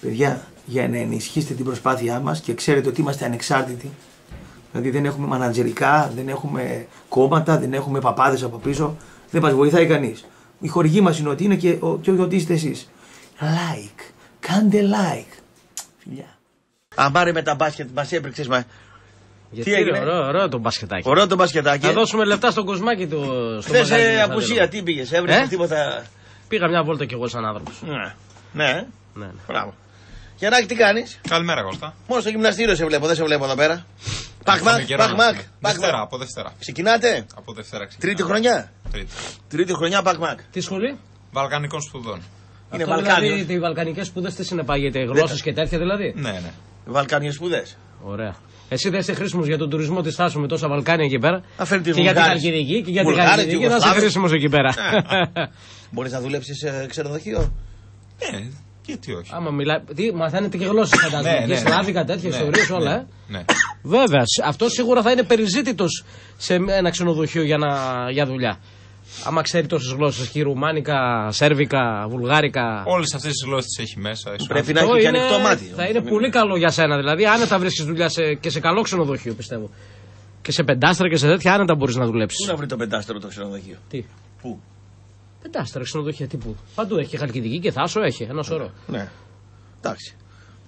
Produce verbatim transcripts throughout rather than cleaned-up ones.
Παιδιά, για να ενισχύσετε την προσπάθειά μας και ξέρετε ότι είμαστε ανεξάρτητοι. Δηλαδή δεν έχουμε μανατζερικά, δεν έχουμε κόμματα, δεν έχουμε παπάδες από πίσω. Δεν μας βοηθάει κανείς. Η χορηγή μας είναι ότι είναι και, ο, και ότι είστε εσείς. Like. Κάντε like. Φιλιά. Αμάρε με τα μπάσκετ μας έπαιξες μα. Γιατί τι έγινε? Ωραίο, ωραίο το μπασκετάκι. Ωραίο το μπασκετάκι. Θα δώσουμε λεφτά στον Κοσμάκη του. Χθες ε, απουσία, τι πήγες, έβρεσες ε? τίποτα. Πήγα μια βόλτα κι εγώ σαν άνθρωπος. Ναι. Ναι. Ναι, ναι. Μπράβο. Γιαννάκη, τι κάνεις? Καλημέρα, Κώστα. Μόνο στο γυμναστήριο σε βλέπω, δεν σε βλέπω εδώ πέρα. Παχμακ, Παχμακ. Δευτέρα, από Δευτέρα. Ξεκινάτε? Από Δευτέρα ξεκινάτε. Τρίτη χρονιά. Τρίτη. Τρίτη χρονιά, Παχμακ. Τι σχολή? Βαλκανικών σπουδών. Είναι Αυτό Βαλκάνιος. δηλαδή, οι βαλκανικές σπουδές τι συνεπάγεται, γλώσσες και τέτοια δηλαδή. Ναι, ναι. Βαλκάνιες σπουδές. Ωραία. Εσύ δεν είσαι χρήσιμος για τον τουρισμό της Θάσου με τόσα Βαλκάνια εκεί πέρα. Αφαίρετε και για την Χαλκιδική και για την Χαλκιδική να είσαι χρήσιμος εκεί πέρα. Μπορείς να δουλέψεις σε ξενοδοχείο? Ναι, γιατί όχι. Άμα μιλάει. Τι, μαθαίνετε και γλώσσες φαντάζομαι. Και σλάβικα, τέτοια ιστορίες όλα, ε. Ναι. Βέβαια, αυτό σίγουρα θα είναι περιζήτητος σε ένα ξενοδοχείο για, να, για δουλειά. Άμα ξέρει τόσες γλώσσες, και ρουμάνικα, σέρβικα, βουλγάρικα. Όλες αυτές τις γλώσσες έχει μέσα. Πρέπει να έχει και ανοιχτό μάτι. Θα είναι πολύ καλό για σένα. Δηλαδή, άνετα βρίσκεις δουλειά σε, και σε καλό ξενοδοχείο, πιστεύω. Και σε πεντάστρα και σε τέτοια άνετα μπορείς να δουλέψεις. Πού να βρει το πεντάστερο το ξενοδοχείο? Τι? Πού? Πεντάστρα ξενοδοχεία, τι πού? Παντού έχει. Χαλκιδική και Θάσο έχει. Ένα σωρό. Ναι. Εντάξει.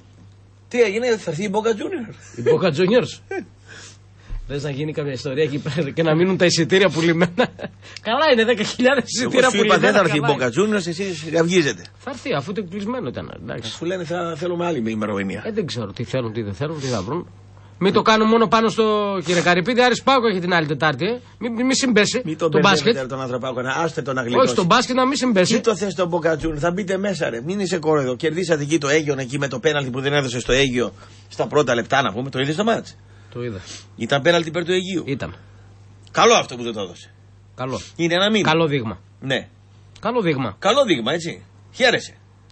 Τι έγινε, θα έρθει η Boca Juniors. Η Boca Juniors. Θες να γίνει καμιά ιστορία εκεί πέρα και να μείνουν τα εισιτήρια πουλημένα? Καλά είναι, δέκα χιλιάδες εισιτήρια πουλημένα. Είπα, δεν θα έρθει η Boca Juniors, εσείς γαυγίζετε. Θα έρθει, αφού το κλεισμένο ήταν. Εντάξει. Σου λένε θα θέλουμε άλλη ημερομηνία. Ε, δεν ξέρω τι θέλουν, τι δεν θέλουν, τι θα βρουν. Μην το κάνουν μόνο πάνω στο κύριε Καρυπίδη. Άρης Πάοκο έχει την άλλη Τετάρτη. Ε. Μην μη συμπέσει. Μην τον το μπάσκετ. Τον ανθρωπάκο, να άστε τον αγγλικό. Όχι, στο μπάσκετ να μην συμπέσει. Τι το θες τον Boca Juniors, θα μπείτε μέσα ρε. Μην είσαι κόρεδο. Κερδίσατε εκεί το Αίγυο εκεί με το πέναλτι που δεν έδωσε στο Αίγυο στα πρώτα λεπτά να πούμε. Το είδες το μάτς? Το είδα. Ήταν πέναλτι υπέρ του Αιγείου. Ήταν. Καλό αυτό που δεν το έδωσε. Καλό. Είναι ένα μήνυμα. Καλό δείγμα. Ναι. Καλό δείγμα. Καλό δείγμα, έτσι. Χαίρεσαι.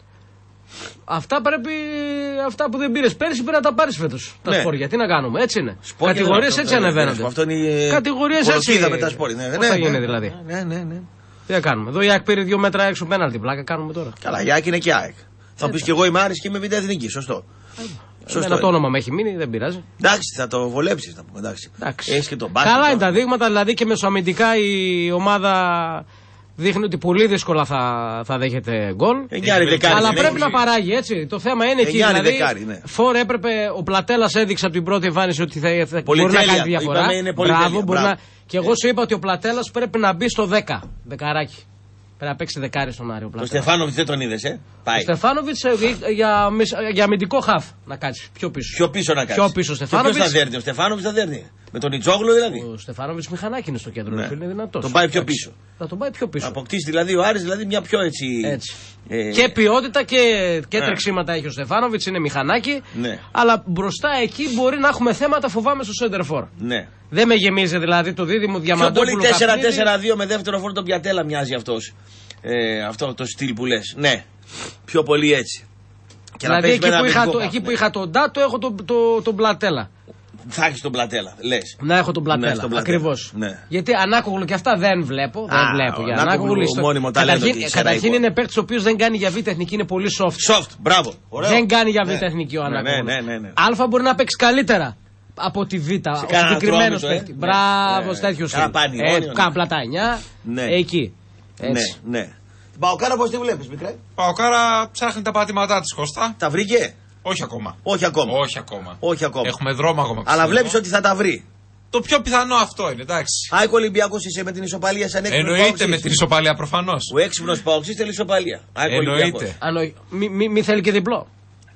Αυτά πρέπει. Αυτά που δεν πήρε πέρυσι πρέπει να τα πάρει φέτος. Τα ναι. σπόρια. Τι να κάνουμε, έτσι είναι. Κατηγορίες έτσι ανεβαίνονται. Αυτό είναι η κατηγορίες έτσι. Με τα σπόρια. Ναι, Πώς ναι, θα ναι, γίνει ναι, δηλαδή. Ναι, ναι, ναι. Τι θα κάνουμε. Εδώ η ΑΕΚ πήρε δύο μέτρα έξω πέναλτι. Πλάκα κάνουμε τώρα. Καλά, η ΑΕΚ είναι και ΑΕΚ. Θα πει κι εγώ είμαι Άρης και είμαι Β' Εθνική. Σωστό. Ένα το όνομα με έχει μείνει, δεν πειράζει. Εντάξει, θα το βολέψει να πούμε. Εντάξει. Εντάξει. Έχεις και τον μπάσκετ. Καλά είναι τα δείγματα, δηλαδή και μεσοαμυντικά η ομάδα δείχνει ότι πολύ δύσκολα θα, θα δέχεται γκολ. Αλλά πρέπει να παράγει, έτσι. Το θέμα είναι εκεί. Δηλαδή, δεκάρι, ναι. Φόρ έπρεπε, ο Πλατέλας έδειξε από την πρώτη εμφάνιση ότι θα, θα μπορεί να κάνει διαφορά. Μπράβο, μπορεί να... Και εγώ σου είπα ότι ο Πλατέλας πρέπει να μπει στο δέκα. Δεκαράκι. Πρέπει να παίξει δεκάρι στον Άριο. Το Στεφάνοβιτς δεν τον είδες, ε. Πάει. Ο Στεφάνοβιτς για, για αμυντικό χαφ να κάτσει. Πιο πίσω. Πιο πίσω να κάτσει. Πιο πίσω ο Στεφάνοβιτς. Ποιος θα δέρνει, ο Στεφάνοβιτς θα δέρνει. Με τον Ιτσόγλου δηλαδή. Ο Στεφάνοβιτς μηχανάκι είναι στο κέντρο. Ναι. Είναι δυνατός. Τον πάει πιο πίσω. Θα τον πάει πιο πίσω. Αποκτήσει δηλαδή ο Άρης δηλαδή μια πιο έτσι. έτσι. Ε... Και ποιότητα και, και τρεξίματα έχει ο Στεφάνοβιτς, είναι μηχανάκι. Ναι. Αλλά μπροστά εκεί μπορεί να έχουμε θέματα, φοβάμαι, στο σέντερφορ. Ναι. Δεν με γεμίζει δηλαδή το δίδυμο Διαμαντόπουλο. Πιο πολύ τέσσερα τέσσερα δύο με δεύτερο φόρ τον Πιατέλα μοιάζει αυτός. Ε, αυτό το στυλ που λες. Ναι. Πιο πολύ έτσι. Και δηλαδή εκεί που, είχα το, εκεί που είχα τον Ντάτο έχω τον το, το Πλατέλα. Θα έχεις τον Πλατέλα, λες. Να έχω τον Πλατέλα. Ναι, ακριβώς. Ναι. Γιατί Ανάκογλου και αυτά δεν βλέπω. Α, δεν βλέπω. Για Ανάκογλου στο... μόνιμο καταρχήν, καταρχήν είναι παίκτης ο οποίος δεν κάνει για β' εθνική, είναι πολύ soft. Soft, μπράβο. Ωραίο. Δεν κάνει για β' ναι. εθνική ο Ανάκογλου. Ναι, ναι, ναι, ναι. Α μπορεί να παίξει καλύτερα από τη Β. Ο συγκεκριμένος παίκτη. Μπράβο, τέτοιο στυλ. Κάνα πλατά εννιά. Εκεί. Ναι, ναι. Την Παοκάρα πώς τη βλέπεις, μικρέ? Παοκάρα ψάχνει τα πατήματά της, Κώστα. Τα βρήκε? Όχι ακόμα. Όχι ακόμα. Όχι ακόμα. Όχι ακόμα. Έχουμε δρόμο ακόμα. Αλλά βλέπεις ότι θα τα βρει. Το πιο πιθανό αυτό είναι, εντάξει. ΑΕΚ Ολυμπιακός είσαι με την ισοπαλία σαν έξυπνος. Εννοείται με την ισοπαλία προφανώς. Ο έξυπνος Παοξής θέλει ισοπαλία. Εννοείται. Μη, μη, μη θέλει και διπλό.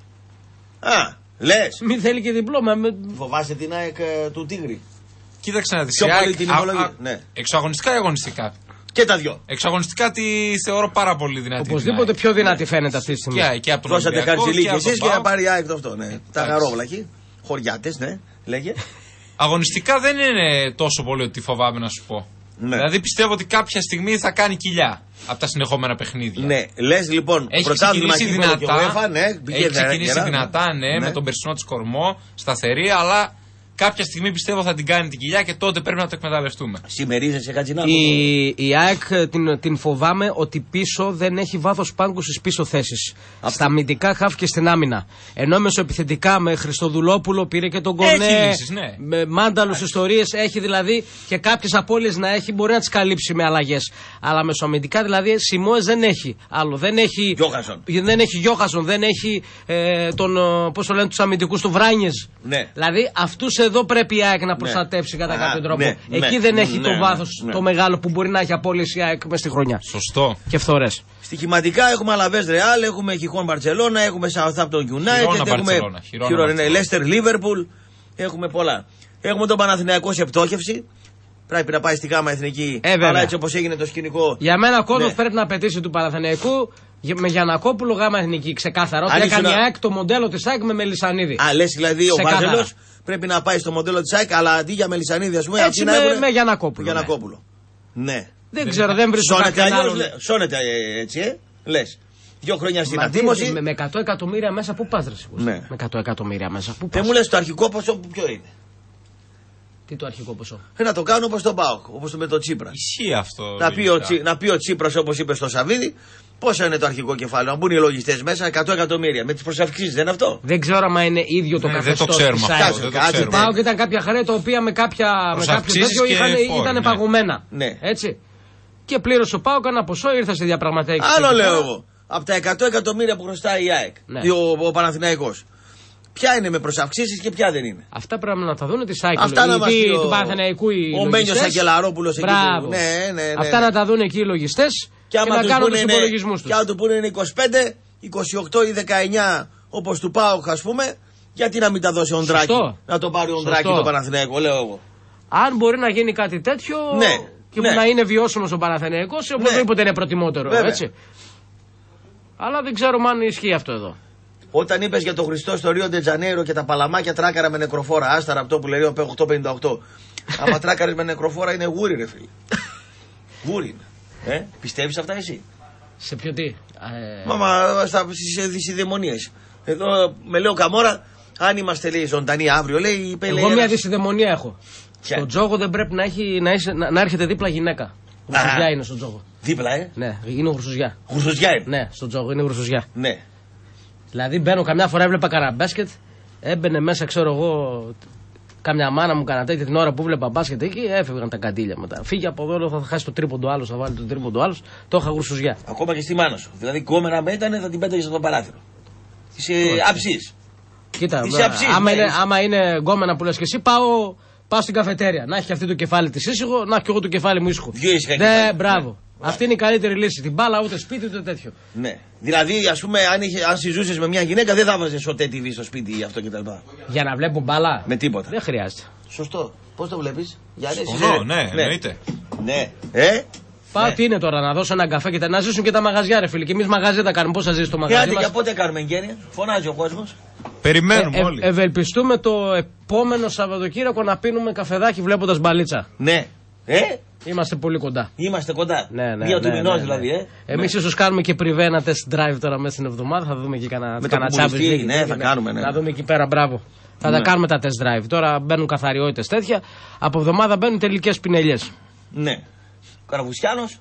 Α, λες. Μη θέλει και διπλό. Μα... Φοβάσαι την ΑΕΚ του Τίγρη? Κοίταξε να δεις. Πιο πολύ την υπολογία. Ναι. Εξαγωνιστικά ή αγωνιστικά? Και τα δυο. Εξαγωνιστικά τη θεωρώ πάρα πολύ δυνατή. Οπωσδήποτε πιο δυνατή φαίνεται αυτή τη στιγμή. Και, και από τον Δώσατε Χαρτζηλίκη εσείς και να πάρει η ΑΕΚ το αυτό. Ναι. Τα γαρόβλαχοι. Χωριάτες, ναι. Λέγε. Αγωνιστικά δεν είναι τόσο πολύ ότι φοβάμαι να σου πω. Ναι. Δηλαδή πιστεύω ότι κάποια στιγμή θα κάνει κοιλιά από τα συνεχόμενα παιχνίδια. Ναι, λες λοιπόν, έχει ξεκινήσει δυνατά, UEFA, ναι, έχει ξεκινήσει δυνατά, ναι, ναι, με τον περσινό της κορμό, σταθερή, αλλά κάποια στιγμή πιστεύω θα την κάνει την κοιλιά και τότε πρέπει να το εκμεταλλευτούμε. Συμμερίζεσαι, Χατζηνάκο? Η, η ΑΕΚ την, την φοβάμαι ότι πίσω δεν έχει βάθος πάγκου στις πίσω θέσεις. Αυτή. Στα αμυντικά χαφ και στην άμυνα. Ενώ μεσοεπιθετικά με Χριστοδουλόπουλο πήρε και τον Γκονέ. Ναι. Με μάνταλους ιστορίες έχει δηλαδή και κάποιες απώλειες να έχει, μπορεί να τις καλύψει με αλλαγές. Αλλά μεσοαμυντικά δηλαδή Σιμόες δεν έχει άλλο. Δεν έχει Γιώχασον, δεν έχει, Γιώχασον, δεν έχει ε, τον, πώς το λένε, τους αμυντικούς του Βράνιες. Ναι. Δηλαδή αυτούς εδώ πρέπει η ΑΕΚ να προστατεύσει ναι. κατά Α, κάποιο τρόπο. Ναι, Εκεί ναι, δεν έχει ναι, το βάθος ναι. το μεγάλο που μπορεί να έχει απόλυση η ΑΕΚ μες στη χρονιά. Σωστό. Και φθορές. Στοιχηματικά έχουμε Αλαβές Ρεάλ, έχουμε Χιχόν Μπαρτσελώνα, έχουμε Southampton United, έχουμε Leicester Liverpool, έχουμε πολλά. Έχουμε τον Παναθηναϊκό σε πτώχευση. Πρέπει να πάει στη γάμα εθνική. Ε, αλλά έτσι όπως έγινε το σκηνικό. Για μένα ο Κόντοφ ναι. πρέπει να απαιτήσει του Παναθηναϊκού με Γιαννακόπουλο γάμα εθνική. Ξεκάθαρα. Ότι έκανε η ΑΕΚ το μοντέλο της ΑΕΚ με Μελισσανίδη. Α, λες δηλαδή ο Βάζελος πρέπει να πάει στο μοντέλο της ΑΕΚ, αλλά αντί για Μελισσανίδη, ας πούμε, έτσι με, να με Γιαννακόπουλο. Γιαννακόπουλο. Ναι. ναι. Δεν ξέρω, δεν βρίσκω κάποιον άλλο. Σώνεται έτσι, ε. Λες. Δύο χρόνια στην ατίμωση. Με εκατό εκατομμύρια μέσα, πού πας, ρε ναι. Με εκατό εκατομμύρια μέσα, πού πας. Δεν μου λες το αρχικό ποσό ποιο είναι. Τι το αρχικό ποσό. Ε, να το κάνω όπως τον ΠΑΟΚ, όπως με τον Τσίπρα. Ισχύει αυτό. Να πει, ο, να πει ο Τσίπρας, όπως είπε στο Σαββίδι, πόσα είναι το αρχικό κεφάλαιο. Να μπουν οι λογιστές μέσα, εκατό εκατομμύρια. Με τις προσαυξήσεις δεν είναι αυτό. Δεν ξέρω αν είναι ίδιο το ναι, καθεστώς. Δεν το ξέρουμε αυτό. Ο ΠΑΟΚ ήταν κάποια χρέη τα οποία με, κάποια, με κάποιο τέτοιο ήταν ναι. παγωμένα. Ναι. Έτσι. Και πλήρωσε ο ΠΑΟΚ ένα ποσό, ήρθε στη διαπραγματεύση. Άλλο λέω εγώ. Από τα εκατό εκατομμύρια που χρωστάει η ΑΕΚ, ναι. ο, ο Παναθηναϊκός. Ποια είναι με προσαυξήσεις και ποια δεν είναι. Αυτά πρέπει να τα δουν τη Σάικλ. Αυτά να μας πει του Παναθηναϊκού οι ο Μένιος Αγγελαρόπουλος εκεί. Μπράβο. Ναι, ναι, ναι, ναι. Αυτά να τα δουν εκεί οι λογιστές και, και να κάνουν τους υπολογισμούς τους. Και αν του πούνε είναι είκοσι πέντε, είκοσι οκτώ ή δεκαεννιά όπως του ΠΑΟΚ ας πούμε, γιατί να μην τα δώσει ο Ονδράκη. Να το πάρει ο Ονδράκη το Παναθηναϊκό, λέω εγώ. Αν μπορεί να γίνει κάτι τέτοιο ναι, και ναι. να είναι βιώσιμος ο Παναθηναϊκός, οπωσδήποτε είναι προτιμότερο. Έτσι. Αλλά δεν ξέρουμε αν ισχύει αυτό εδώ. Όταν είπες για τον Χριστό στο Ρίο Ντε Τζανέιρο και τα παλαμάκια τράκαρα με νεκροφόρα, άσταρα αυτό που λέει ο οκτώ πενήντα οκτώ. Άμα τράκαρες με νεκροφόρα είναι γούρι, ρε φίλε. Γούρι είναι. Ε, πιστεύεις αυτά εσύ? Σε ποιο τι? Ε... Μάμα, στις δαιμονίες. Εδώ με λέω Καμόρα, αν είμαστε λέει ζωντανοί αύριο, λέει. Είπε, Εγώ λέει, μια ένας... δυσιδαιμονία έχω. Ποια? Στον τζόγο δεν πρέπει να, έχει, να, είσαι, να, να έρχεται δίπλα γυναίκα. Γουρσουζιά είναι στον τζόγο. Δίπλα, ε? Ναι, είναι γουρσουζιά. Γουρσουζιά είναι. Ναι, στον τζόγο είναι γουρσουζιά. Ναι. Δηλαδή μπαίνω καμιά φορά, έβλεπα κανένα μπάσκετ, έμπαινε μέσα, ξέρω εγώ, κάμια μάνα μου κανένα τέτοια την ώρα που βλέπα μπάσκετ εκεί, έφευγαν τα καντήλια μετά. Φύγε από εδώ, θα χάσει το τρίποντο άλλο, θα βάλει το τρίποντο άλλο, το είχα γουρσουζιά. Ακόμα και στη μάνα σου. Δηλαδή κόμενα με ήταν, θα την πέταγε στο παράθυρο. Είσαι αψής. Κοίτα, άμα, είναι, άμα είναι γκόμενα που λες και εσύ, πάω, πάω στην καφετέρια. Να έχει αυτή το κεφάλι τη ήσυχο, να έχει και εγώ το κεφάλι μου ήσυχο. Δυο ήσυχα ναι, κεφάλι. Μπράβο. Αυτή είναι η καλύτερη λύση. Την μπάλα ούτε σπίτι ούτε τέτοιο. Ναι. Δηλαδή, ας πούμε, αν, είχε, αν συζούσες με μια γυναίκα, δεν θα βάζεις ο τι βι στο σπίτι ή αυτό κτλ. Για να βλέπουν μπάλα. Με τίποτα. Δεν χρειάζεται. Σωστό. Πώς το βλέπεις? Συμφωνώ, ναι, ναι, εννοείται. Ναι. Ε? Πάω ναι. Τι είναι τώρα, να δώσω έναν καφέ και να ζήσουν και τα μαγαζιά, ρε φίλε. Και εμείς μαγαζιά τα κάνουμε. Πώς θα ζήσει το μαγαζί? Άντε, για πότε κάνουμε εγγένεια? Φωνάζει ο κόσμος. Περιμένουμε ε, ε, όλοι. Ευελπιστούμε το επόμενο Σαββατοκύριακο να πίνουμε καφεδάκι βλέποντας μπαλίτσα. Ναι. Ε? Είμαστε πολύ κοντά. Είμαστε κοντά. Ναι, ναι, Δύο ναι, του μηνός ναι, ναι. δηλαδή, ε. Εμείς ναι. ίσως κάνουμε και πριβέ ένα test drive τώρα μέσα στην εβδομάδα. Θα δούμε και κανένα τσάμπι. Ναι, θα κάνουμε. Ναι. Να δούμε εκεί πέρα, μπράβο. Θα ναι. τα κάνουμε τα test drive. Τώρα μπαίνουν καθαριότητες τέτοια. Από εβδομάδα μπαίνουν τελικές πινελιές. Ναι. Καραβουσιάνος.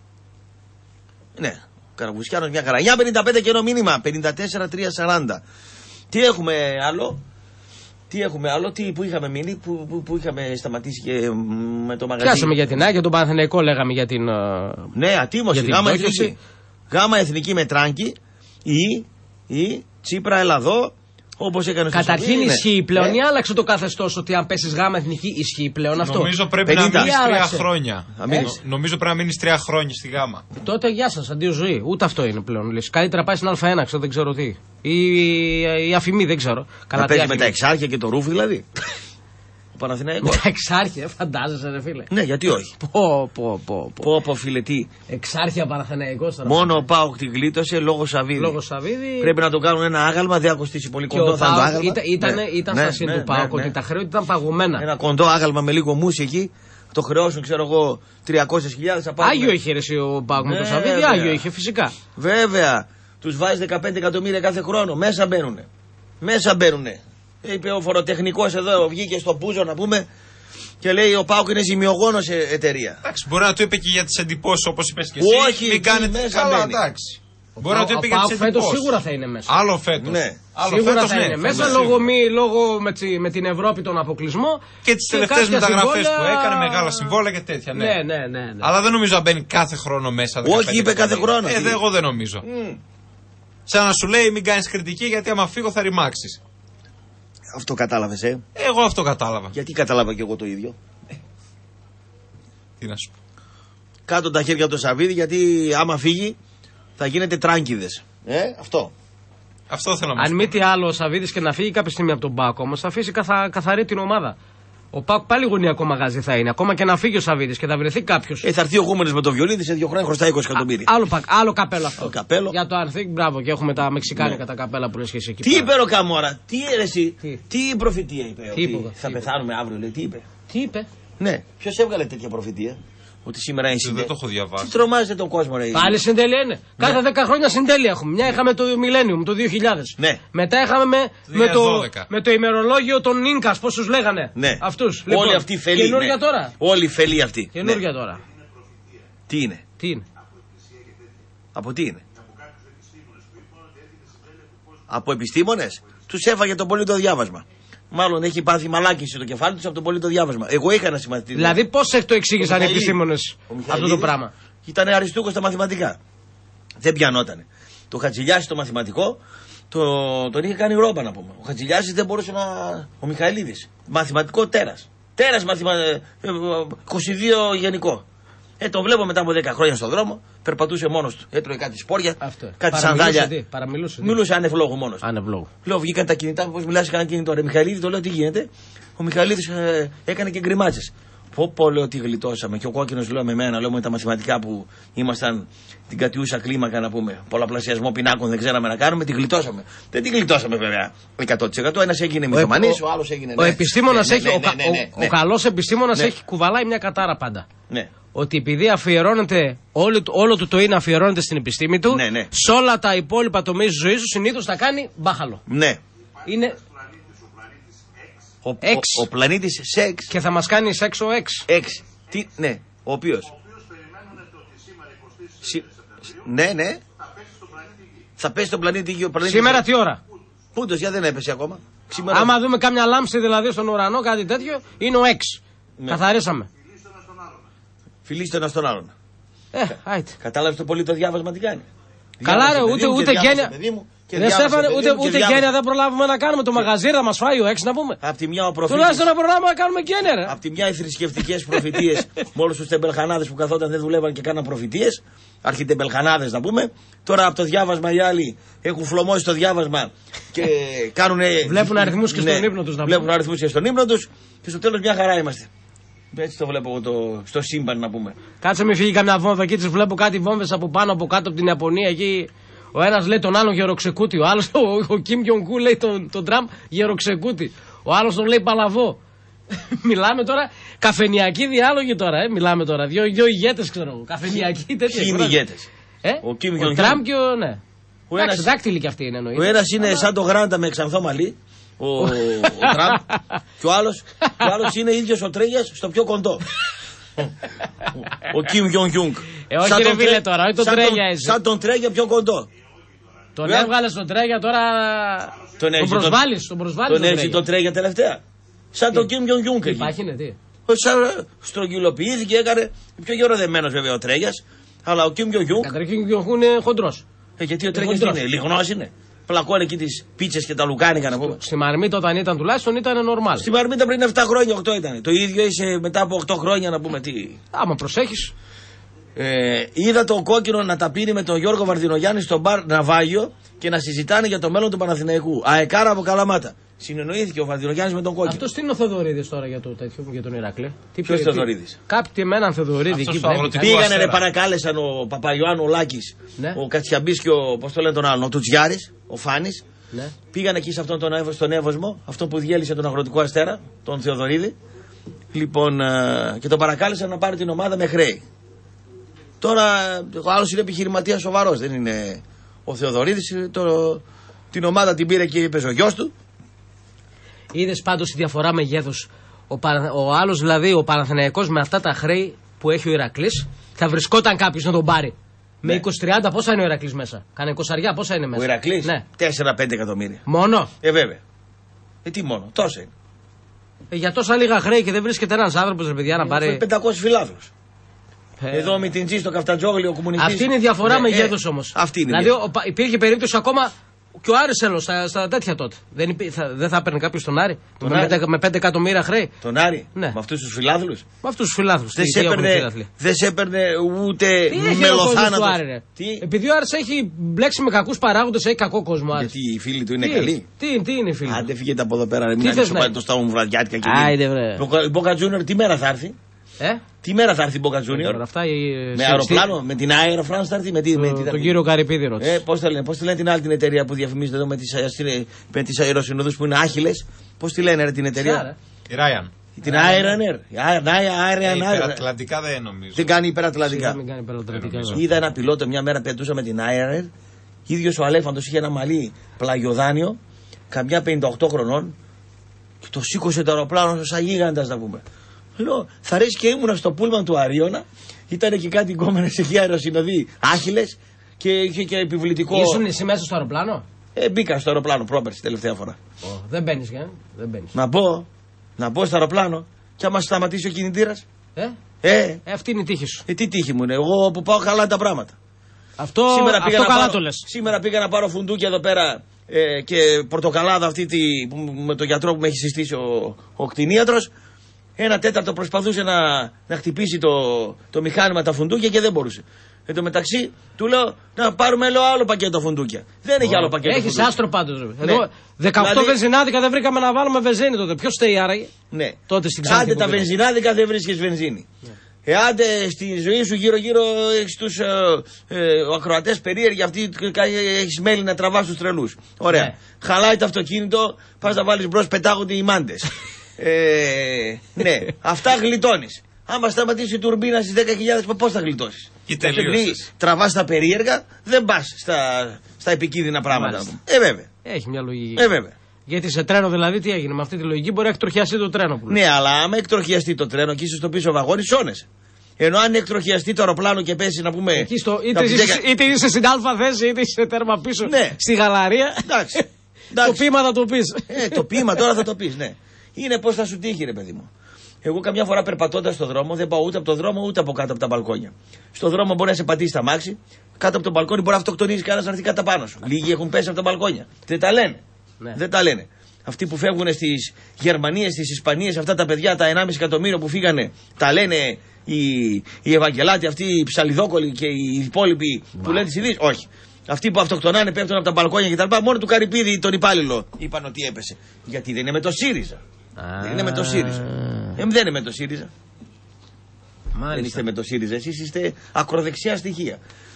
Ναι. Καραβουσιάνος μια χαρά. εννιά πενήντα πέντε καιρό μήνυμα. πενήντα τέσσερα τρία σαράντα. Τι έχουμε άλλο? Τι έχουμε άλλο, τι, που είχαμε μείνει, που, που, που είχαμε σταματήσει και με το μαγαζί. Πιάσαμε για την ΑΕΚ, για τον Παναθηναϊκό λέγαμε για την. Ναι, ατίμωση. Γάμα εθνική. Γάμα εθνική με Τράγκη ή, ή Τσίπρα Ελλαδό, όπως έκανε στο Καταρχήν Σαββίδι, ισχύει ναι. πλέον ναι. ή άλλαξε το καθεστώς ότι αν πέσει γάμα εθνική ισχύει πλέον αυτό? Νομίζω πρέπει πενήντα. Να μείνει τρία χρόνια. Ε? Νομίζω πρέπει να μείνει τρία χρόνια στη γάμα. Τότε γεια σας, αντίο ζωή. Ούτε αυτό είναι πλέον λύση. Καλύτερα πάει στην Α1, ξέρω, δεν ξέρω τι. Ή η αφημή, δεν ξέρω. Να παίζει με τα εξάρχεια και το ρούφι δηλαδή. Ο Παναθηναϊκός. Με τα εξάρχεια, φαντάζεσαι ρε φίλε. Ναι, γιατί όχι. Πω, πω, πω. Πω, πω φίλε, τι. Εξάρχεια Παναθηναϊκός τώρα. Μόνο ο ΠΑΟΚ τη γλίτωσε λόγω Σαββίδι. Λόγω Σαββίδι. Πρέπει να το κάνουν ένα άγαλμα, δεν θα κοστίσει πολύ κοντό. Θα το άγαλμα. Ήταν, ήταν, ναι, ήταν ναι, στα σύν ναι, του ΠΑΟΚ, ότι τα χρέη ήταν παγωμένα. Ένα κοντό άγαλμα με λίγο μουσι εκεί. Το χρεώσουν, ξέρω εγώ, τριακόσιες χιλιάδες. Άγιο είχε ρε ο ΠΑΟΚ με το Σαββίδι, άγιο είχε φυσικά. Βέβαια. Τους βάζει δεκαπέντε εκατομμύρια κάθε χρόνο. Μέσα μπαίνουνε. Μέσα μπαίνουνε. Είπε ο φοροτεχνικός εδώ, βγήκε στο Πούζο να πούμε και λέει ο ΠΑΟΚ είναι ζημιογόνος εταιρεία. Εντάξει, μπορεί να το είπε και για τις εντυπώσεις όπως είπες και εσύ. Όχι, μην κάνετε μέσα καλά, μπαίνει. εντάξει. Μπορεί να το είπε για τις εντυπώσεις. εντυπώσεις. Σίγουρα θα είναι μέσα. Άλλο φέτος. Ναι. Άλλο Σίγουρα φέτος, θα ναι, είναι θα μέσα είναι λόγω, σίγουρα. μη, λόγω με, τσι, με την Ευρώπη τον αποκλεισμό. Και τις τελευταίες μεταγραφές που έκανε, μεγάλα συμβόλαια και τέτοια. Ναι. Ναι, ναι, ναι, ναι. Αλλά δεν νομίζω να μπαίνει κάθε χρόνο μέσα. Όχι, είπε κάθε χρόνο. Ε, δε, εγώ δεν νομίζω. Mm. Σαν να σου λέει μην κάνεις κριτική γιατί άμα φύγω θα ρημάξεις. Αυτό κατάλαβες, ε. Εγώ αυτό κατάλαβα. Γιατί κατάλαβα και εγώ το ίδιο. Τι να σου πω. Κάτω τα χέρια από το Σαββίδι γιατί άμα φύγει θα γίνετε τράγκιδες. Ε, αυτό. Αυτό θέλω να Αν πω. μη τι άλλο, ο Σαββίδης και να φύγει κάποια στιγμή από τον ΠΑΟΚ όμως θα αφήσει καθα, καθαρή την ομάδα. Ο ΠΑΟΚ πάλι γωνιακό μαγάζι θα είναι. Ακόμα και να φύγει ο Σαββίδης και θα βρεθεί κάποιο. Ε, θα έρθει ο Γούμενος με το βιολίδι σε δύο χρόνια χρωστά είκοσι εκατομμύρια. Άλλο, πακ, άλλο καπέλο αυτό. Το καπέλο. Για το Αρθίκ, μπράβο, και έχουμε τα μεξικάνικα τα καπέλα που είναι σχέση εκεί. Τι πέρα. είπε ο Καμόρα, τι είπε εσύ, Τι? τι προφητεία είπε, Τι ότι είπε, θα τι πεθάνουμε αύριο, λέει, τι είπε. Τι είπε. Ναι, ποιος έβγαλε τέτοια προφητεία, ότι σήμερα είναι Δεν συντέλεια. το έχω διαβάσει. Τι τρομάζετε τον κόσμο, ρε. Πάλι συντέλεια είναι. Κάθε δέκα χρόνια συντέλεια έχουμε. Μια είχαμε το Millennium το δύο χιλιάδες. Ναι. Μετά είχαμε με, με, το, δύο χιλιάδες δώδεκα. με το ημερολόγιο των Ίνκας, πώς τους λέγανε. Ναι. Αυτούς. Όλοι αυτοί οι φελοί. Καινούργια ναι. τώρα. Όλοι οι φελοί αυτοί. Καινούργια Ναι. τώρα. Τι είναι, Τι είναι. από τι είναι. Από επιστήμονες. Τους έφαγε το πολύ το διάβασμα. Μάλλον έχει πάθει μαλάκιση το κεφάλι τους από το πολύ το διάβασμα. Εγώ είχα ένα σημαντικό. Δηλαδή πώς το εξήγησαν οι Μιχαηλίδης. επιστήμονες Ο αυτό το Μιχαηλίδης πράγμα. Ήταν αριστούχος στα μαθηματικά. Δεν πιανότανε. Το Χατζηλιάσης το μαθηματικό το, τον είχε κάνει ρόμπα να πούμε. Ο Χατζηλιάσης δεν μπορούσε να. Ο Μιχαηλίδης. Μαθηματικό τέρας. Τέρας μαθημα... είκοσι δύο γενικό. Ε, το βλέπω μετά από δέκα χρόνια στον δρόμο. Περπατούσε μόνος του. Έτρωγε κάτι σπόρια. Αυτό. Κάτι Παραμιλούσε σανδάλια. τι, παραμιλούσε τι. Μιλούσε ανευλόγου μόνος του. Ανευλόγου. Λέω, βγήκαν τα κινητά μου, πώς μιλάς σε κανένα κινητό. Ρε Μιχαηλίδη, το λέω τι γίνεται. Ο Μιχαηλίδης ε, έκανε και γκριμάτσες. Πω πω λέω ότι γλιτώσαμε. Και ο κόκκινος λέω με μένα, λέω με τα μαθηματικά που ήμασταν την κατιούσα κλίμακα να πούμε. Πολλαπλασιασμό πινάκων δεν ξέραμε να κάνουμε, τη γλιτώσαμε. Δεν τη γλιτώσαμε βέβαια εκατό τοις εκατό. Ένας έγινε μυθομανής, ο, ο άλλος έγινε. Ο ναι. επιστήμονας ναι, έχει. ναι, ο, ναι, ναι, ναι, ο, ναι. ο καλός επιστήμονας Ναι. έχει κουβαλάει μια κατάρα πάντα. Ναι. Ότι επειδή αφιερώνεται, όλο, όλο του το είναι αφιερώνεται στην επιστήμη του, Ναι, ναι. σε όλα τα υπόλοιπα τομείς της ζωής του συνήθως θα κάνει μπάχαλο. Ναι. Είναι. Ο, ο, Εξ. ο πλανήτης σεξ. Και θα μας κάνει σεξ ο εξ. Έξι. Τι, ναι, ο οποίος. Συ... Ναι, ναι. Θα πέσει στον πλανήτη Γη. Ο πλανήτης... Σήμερα τι ώρα. Πούντος, για δεν έπεσε ακόμα. Σήμερα... Άμα δούμε κάμια λάμψη δηλαδή στον ουρανό, κάτι τέτοιο, είναι ο εξ. Ναι. Καθαρίσαμε. Φιλήστε ένα στον άλλον. Ε, άιτε. Κατάλαβε το πολύ το διάβασμα τι κάνει. Καλά, ρε, Διάβασε, ούτε, παιδί μου, και ούτε διάβασε, γένεια. παιδί μου, και Ρε διάβασε, Στέφανε, παιδί ούτε, μου, και ούτε διάβασε. γένεια δεν προλάβουμε να κάνουμε. Το μαγαζί θα μα φάει ο εξ να πούμε. Απ' τη μια ο προφήτης. Τουλάχιστον να προλάβουμε να κάνουμε γένεια, ρε. Απ' τη μια οι θρησκευτικές προφητείες με όλους τους τεμπελχανάδες που καθόταν δεν δουλεύαν και κάναν προφητείες. Αρχιτεμπελχανάδες να πούμε. Τώρα από το διάβασμα οι άλλοι έχουν φλωμώσει το διάβασμα και κάνουν. Βλέπουν αριθμούς και στον ύπνο τους, να Βλέπουν πούμε. αριθμούς και στον ύπνο τους και στο τέλος μια χαρά είμαστε. Έτσι το βλέπω εγώ το, στο σύμπαν να πούμε. Κάτσε μην φύγει καμιά βόμβα εκεί, τις βλέπω κάτι βόμβες από πάνω από κάτω από την Ιαπωνία εκεί. Ο ένας λέει τον άλλον γεροξεκούτη, ο άλλος, ο, ο Κιμ Γιονγκού λέει τον, τον Τραμπ γεροξεκούτη. Ο άλλος τον λέει παλαβό. Μιλάμε τώρα, καφενιακοί διάλογοι τώρα, ε, μιλάμε τώρα. Δύο, δύο ηγέτες ξέρω εγώ. Καφενιακοί τέτοια. Ποιοι είναι οι ηγέτες. Ε? Ο Κιμ Ο Γιονγκ. Τραμπ και ο. Ναι. Ο Εντάξει, ένας- δάκτυλοι κι αυτοί είναι εννοείται. Ο ένας είναι σαν το Γράντα με εξανθό μαλλί, ο, ο Τραμπ, και ο άλλος, και ο άλλος είναι ίδιος ο Τρέγιας στο πιο κοντό. Ο- ο Κιμ Γιονγκ. Ε, όχι, ρε φίλε, τώρα, όχι τον Τρέγια εσύ. Σαν τον Τρέγια πιο κοντό. Τον Ε. έβγαλε στον Τρέγια τώρα. Τον Τον έχεις προσβάλλεις, τον προσβάλλεις. Τον έχει τον Τρέγια τελευταία. Σαν τον Κιμ Γιονγκ. Υπάρχει, ναι, τι. Στρογγυλοποιήθηκε, έκανε πιο γεροδεμένος βέβαια ο Τρέγιας, αλλά ο Κιμ Γιονγκ. Καταρχήν και ο Χου είναι χοντρός. Ε, γιατί ο Τρέγιας χοντρός. είναι, λιγνός είναι. Πλακώνει εκεί τις πίτσες και τα λουκάνικα να πούμε. Στη Μαρμίτα όταν ήταν τουλάχιστον ήταν normal. Στη Μαρμίτα πριν επτά χρόνια, οκτώ ήταν. Το ίδιο είσαι μετά από οκτώ χρόνια να πούμε τι. Άμα προσέχεις. Ε, είδα τον κόκκινο να τα πίνει με τον Γιώργο Βαρδινογιάννη στο μπαρ Ναυάγιο και να συζητάνε για το μέλλον του Παναθηναϊκού. Αεκάρα από Καλαμάτα. Συνεννοήθηκε ο Βαρδινογιάννης με τον κόκκινο. Αυτό τι είναι ο Θεοδωρίδης τώρα για το τέτοιο, για τον Ηρακλή. Τι Ποιος πει- Θεοδωρίδης? Κάποιοι με έναν Θεοδωρίδη Αυτός εκεί το βλέπει αγροτικό. κάτι. Πήγανε, ρε, Αστέρα. παρακάλεσαν ο Παπαϊωάννου, ο Λάκης, Ναι. ο Κατσιαμπής και ο, πώς το λένε τον άλλον, ο Τουτζιάρης, ο Φάνης. Ναι. Πήγαν εκεί σε αυτόν τον Εύω- στον Εύωσμο, αυτό που διέλυσε τον αγροτικό αστέρα, τον Θεοδωρίδη. Λοιπόν, ε, και τον παρακάλεσαν να πάρει την ομάδα με χρέη. Τώρα ο άλλος είναι επιχειρηματίας σοβαρός, δεν είναι ο Θεοδωρίδης. Το, την ομάδα την πήρε και έπαιζε ο γιος του. Είδε πάντως τη διαφορά μεγέθους. Ο, Παρα... ο άλλος δηλαδή, ο Παναθηναϊκός με αυτά τα χρέη που έχει ο Ηρακλής, θα βρισκόταν κάποιος να τον πάρει. Ναι. Με είκοσι τριάντα πόσα είναι ο Ηρακλής μέσα. Κάνε είκοσι πόσα είναι μέσα. Ο Ηρακλής, ναι. τέσσερα πέντε εκατομμύρια. Μόνο. Ε, βέβαια. Ε, τι μόνο, τόσο είναι. Ε, για τόσα λίγα χρέη και δεν βρίσκεται ένας άνθρωπος, ρε παιδιά, να πάρει. πεντακόσιους φιλάθλους. Ε... Εδώ με την Τζι στο Καφτατζόγλιο, ο κομμουνιστής. Αυτή είναι η διαφορά ε, μεγέθους όμως. Αυτή είναι. Δηλαδή ο, υπήρχε περίπτωση ακόμα. Και ο Άρης έλος στα, στα τέτοια τότε. Δεν, υπή, θα, δεν θα έπαιρνε κάποιο τον Άρη. Τον με, Άρη. με πέντε εκατομμύρια χρέη. Τον Άρη. Ναι. Με αυτούς τους φιλάθλους. Με αυτούς τους φιλάθλους. Δεν, σε έπαιρνε, δεν σε έπαιρνε ούτε μελοθάνατος. Τι? Επειδή ο Άρης έχει μπλέξει με κακούς παράγοντες, έχει κακό κόσμο. Γιατί οι φίλοι του είναι τι, καλοί. Τι, τι είναι οι φίλοι. Άντε φύγετε από εδώ πέρα. Μην ανοίξω πάλι το στόμα μου βραδιάτικα και Άιντε η Μπόκα Τζούνιορ τι μέρα θα έρθει. Ε? Τι μέρα θα έρθει η Μπόκα Τζούνιορ. Με αεροπλάνο, με την Air France θα έρθει. Με τι, το, με τι τον κύριο Καρυπίδη ρώτησε. Ε, πώς τη λένε, πώς τη λένε την άλλη την εταιρεία που διαφημίζεται εδώ με τις, με τις αεροσυνοδούς που είναι άχυλες. Πώς τη λένε ρε, την εταιρεία. Η Ryan. Την Ryanair. Υπερατλαντικά δεν νομίζω. Δεν κάνει υπερατλαντικά. Είδα ένα πιλότο μια μέρα πετούσα με την Ryanair. Ίδιος ο Αλέφαντος είχε ένα μαλλί πλαγιοδάνιο, καμιά πενήντα οκτώ χρονών. Και το σήκωσε το αεροπλάνο σαν γίγαντας να πούμε. Λέω, θα αρέσει και ήμουνα στο πούλμαν του Αρίωνα. Ήταν και κάτι κόμενες εκεί αεροσυνοδοί άχυλες και είχε και επιβλητικό. Ήσουν εσύ μέσα στο αεροπλάνο. Ε, μπήκα στο αεροπλάνο πρόπερση τελευταία φορά. Oh, δεν μπαίνεις, ε? δεν μπαίνεις. Να μπω, να μπω στο αεροπλάνο και άμα σταματήσει ο κινητήρας. Ε, ε, ε αυτή είναι η τύχη σου. Ε, τι τύχη μου είναι, εγώ που πάω καλά τα πράγματα. Αυτό, σήμερα αυτό πήγα καλά πάρω, το λες. Σήμερα πήγα να πάρω φουντούκια εδώ πέρα ε, και πορτοκαλάδα αυτή τη, που, με τον γιατρό που με έχει συστήσει ο, ο κτηνίατρος. Ένα τέταρτο προσπαθούσε να, να χτυπήσει το, το μηχάνημα τα φουντούκια και δεν μπορούσε. Εν τω μεταξύ του λέω να πάρουμε λέω, άλλο πακέτο φουντούκια. Δεν έχει άλλο πακέτο. Έχει άστρο πάντως. Ναι. Εδώ δεκαοκτώ δηλαδή, βενζινάδικα δεν βρήκαμε να βάλουμε βενζίνη τότε. Ποιο στέει άραγε. Ναι. Τότε στην Ξάνθη. Άντε τα βενζινάδικα δεν βρίσκει βενζίνη. Ναι. Ε, άντε στη ζωή σου γύρω-γύρω έχει του ε, ε, ακροατές περίεργοι αυτοί έχει μέλη να τραβά του τρελού. Ωραία. Ναι. Χαλάει το αυτοκίνητο, πα να βάλει μπρο, πετάγονται οι μάντες. Ε, ναι, αυτά γλιτώνεις. Άμα σταματήσει η τουρμπίνα στις δέκα χιλιάδες, πώς θα γλιτώσεις. Τραβάς τα περίεργα, δεν πας στα, στα επικίνδυνα πράγματα. Μάλιστα. Ε, βέβαια. Έχει μια λογική. Ε, βέβαια. Γιατί σε τρένο δηλαδή τι έγινε, με αυτή τη λογική μπορεί να εκτροχιαστεί το τρένο. Που ναι, αλλά άμα εκτροχιαστεί το τρένο και είσαι στο πίσω βαγόνι, σώνεσαι. Ενώ αν εκτροχιαστεί το αεροπλάνο και πέσει να πούμε. Εκεί στο, είτε, είσαι, δέκα... είτε είσαι στην αλφα θέση, είτε είσαι τέρμα πίσω. Ναι. Στη γαλαρία. Εντάξει. Το πείμα θα το πεις. Ε, το πείμα τώρα θα το πεις, ναι. Είναι πώς θα σου τύχει, ρε παιδί μου. Εγώ καμιά φορά περπατώντας στον δρόμο δεν πάω ούτε από τον δρόμο ούτε από κάτω από τα μπαλκόνια. Στον δρόμο μπορεί να σε πατήσει τα μάξι, κάτω από τον μπαλκόνι μπορεί να αυτοκτονίζει κανένας να έρθει κάτω πάνω σου. Λίγοι έχουν πέσει από τα μπαλκόνια. Δεν τα λένε. Ναι. Δεν τα λένε. Αυτοί που φεύγουν στις Γερμανίες, στις Ισπανίες, αυτά τα παιδιά, τα ενάμιση εκατομμύριο που φύγανε, τα λένε οι, οι Ευαγγελάτοι, αυτοί οι ψαλιδόκολοι και οι υπόλοιποι wow. που λένε τις ειδήσεις. Όχι. Αυτοί που αυτοκτονάνε πέφτουν από τα μπαλκόνια κτλ. Μόνο του Καρυπίδη τον υπάλληλο είπαν ότι έπεσε. Γιατί δεν είναι με το ΣΥΡΙΖΑ. Ah. Δεν είναι με το ΣΥΡΙΖΑ. Ε, δεν είναι με το ΣΥΡΙΖΑ. Μάλιστα. Δεν είστε με το ΣΥΡΙΖΑ. Εσείς είστε ακροδεξιά στοιχεία.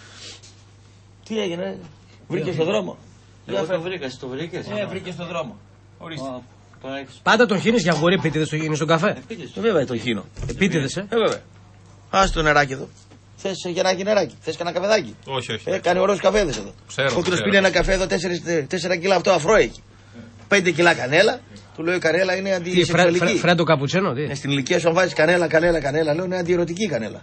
Τι έγινε, βρήκε στον δρόμο. Εγώ το βρήκα, το βρήκε. Ε, βρήκε στον δρόμο. Ορίστε. Πάντα τον χύνεις για γορί, επίτηδες το χύνεις στον καφέ. Ε, βέβαια τον χύνω. Επίτηδες, ε. Ε, βέβαια. Ας το νεράκι εδώ. Θες γεράκι νεράκι, θες κανένα καφεδάκι. Όχι, όχι. Ε, κάνει ωραίους καφέδες εδώ. Ξέρω. Ο κ. πήρε ένα καφέ εδώ τέσσερα κιλά, αυτό αφρό έχει. πέντε κιλά κανέλα. Του λέω η κανέλα είναι αντισεξουαλική. Τι, φρέντο καπουτσένο, τι. Ε, στην ηλικία σου αν βάζεις κανέλα, κανέλα, κανέλα, λέω είναι αντιερωτική κανέλα.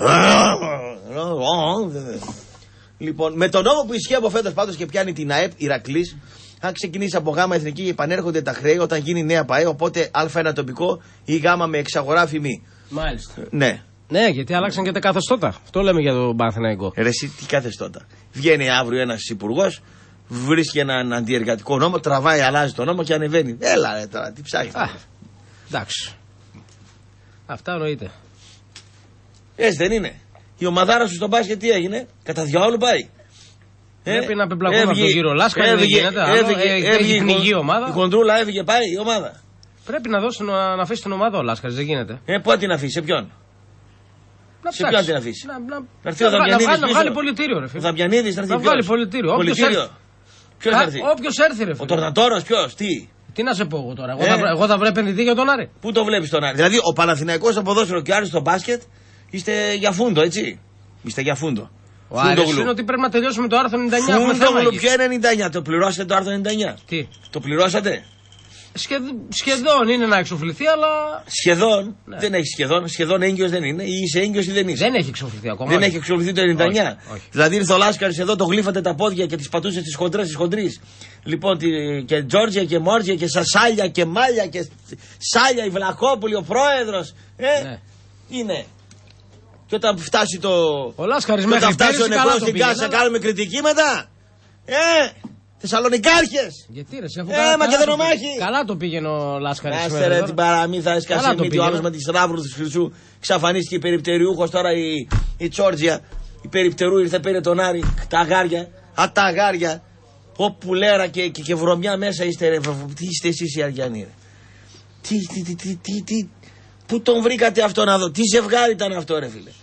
Λοιπόν, με τον νόμο που ισχύει από φέτος πάντως και πιάνει την ΑΕΠ Ηρακλής, αν ξεκινήσει από γάμα εθνική επανέρχονται τα χρέη όταν γίνει νέα ΠΑΕ, οπότε Α1 τοπικό ή γάμα με εξαγορά φημή. Μάλιστα. Ναι. Ναι, γιατί άλλαξαν και τα καθεστώτα. Αυτό λέμε για τον Παναθηναϊκό. Ρε εσύ, τι καθεστώτα. Βγαίνει αύριο ένας υπουργός, βρίσκει έναν αντιεργατικό νόμο, τραβάει, αλλάζει το νόμο και ανεβαίνει. Έλα ρε τώρα, τι ψάχνεις. Εντάξει. Αυτά εννοείται. Έτσι δεν είναι. Η ομαδάρα σου στο μπάσκετ τι έγινε, κατά διάολο πάει. Πρέπει ε, να πεμπλακούμε από τον κύριο Λάσκα, δεν γίνεται. Έχει πνιγεί η ομάδα. Η χοντρούλα έφυγε, πάει η ομάδα. Πρέπει να, δώσει, να αφήσει την ομάδα ο Λάσκας, δεν γίνεται. Ε, πού την αφήσει, σε ποιον. Να σε ποιον την αφήσει. Να, να, να έρθει ο Δαμιανίδης. Να βγάλει πολιτήριο, ρε φίλε. Ο Δαμιανίδης να έρθει. Να βγάλει πολιτήριο. Ποιος θα έρθει. Όποιος έρθει, ρε φίλε. Ο Τορνατόρος, ποιος, τι. Τι να σε πω εγώ τώρα. Εγώ, ε. θα, εγώ θα βρω επενδυτή για τον Άρη. Πού το βλέπεις τον Άρη. Δηλαδή ο Παναθηναϊκός στο ποδόσφαιρο και ο Άρης στο μπάσκετ είστε για φούντο, έτσι. Είστε για φούντο. Ο Άρης είναι ότι πρέπει να τελειώσουμε το άρθρο ενενήντα εννιά. Φούντογλου, ποιο είναι ενενήντα εννιά. Το πληρώσατε το άρθρο ενενήντα εννιά. Τι. Το πληρώσατε. Σχεδ... Σχεδόν είναι να εξοφληθεί, αλλά. Σχεδόν. Ναι. Δεν έχει σχεδόν. Σχεδόν έγκυος δεν είναι. Ή είσαι έγκυος ή δεν είσαι. Δεν έχει εξοφληθεί ακόμα. Δεν όχι. έχει εξοφληθεί το ενενήντα εννιά. Όχι, όχι. Δηλαδή ήρθε ο Λάσκαρης εδώ, το γλύφατε τα πόδια και τις πατούσε στις χοντρές, στις χοντρείς. Λοιπόν, τη... και Τζόρτζια και Μόρτζια και Σασάλια και Μάλια και Σάλια, η Βλαχόπουλη, ο πρόεδρος. Ε, Ναι. είναι. Και όταν φτάσει το. Ο Λάσκαρης και μέχρι όταν φτάσει ο πέρυσι καλά νεκρός το στην πήγαινε, κάσα, αλλά- κάνουμε κριτική μετά. Ε! Θεσσαλονικάρχες! Γιατί ρε, αφού Ε, καλά, Μακεδονομάχη! καλά, το πήγε- καλά το πήγαινε ο Λάσκαρης. Άστε σήμερα ρε τώρα. την παραμύθα, έσκασε Καλά το μύτη ο άλλος πήγαινε. με τη στράβρου του Χρυσού. Ξαφανίστηκε η περιπτεριούχος τώρα η, η Τσόρτζια. Η περιπτερού ήρθε, πήρε τον Άρη. Τα αγάρια. Α, τα αγάρια. Όπου λέρα και, και, και βρωμιά μέσα είστε ρε. Τι είστε εσείς οι Αριανοί ρε. Τι, τι, τι, τι, τι, τι. Πού τον βρήκατε αυτό να δω. Τι ζευγάρι ήταν αυτό ρε φίλε.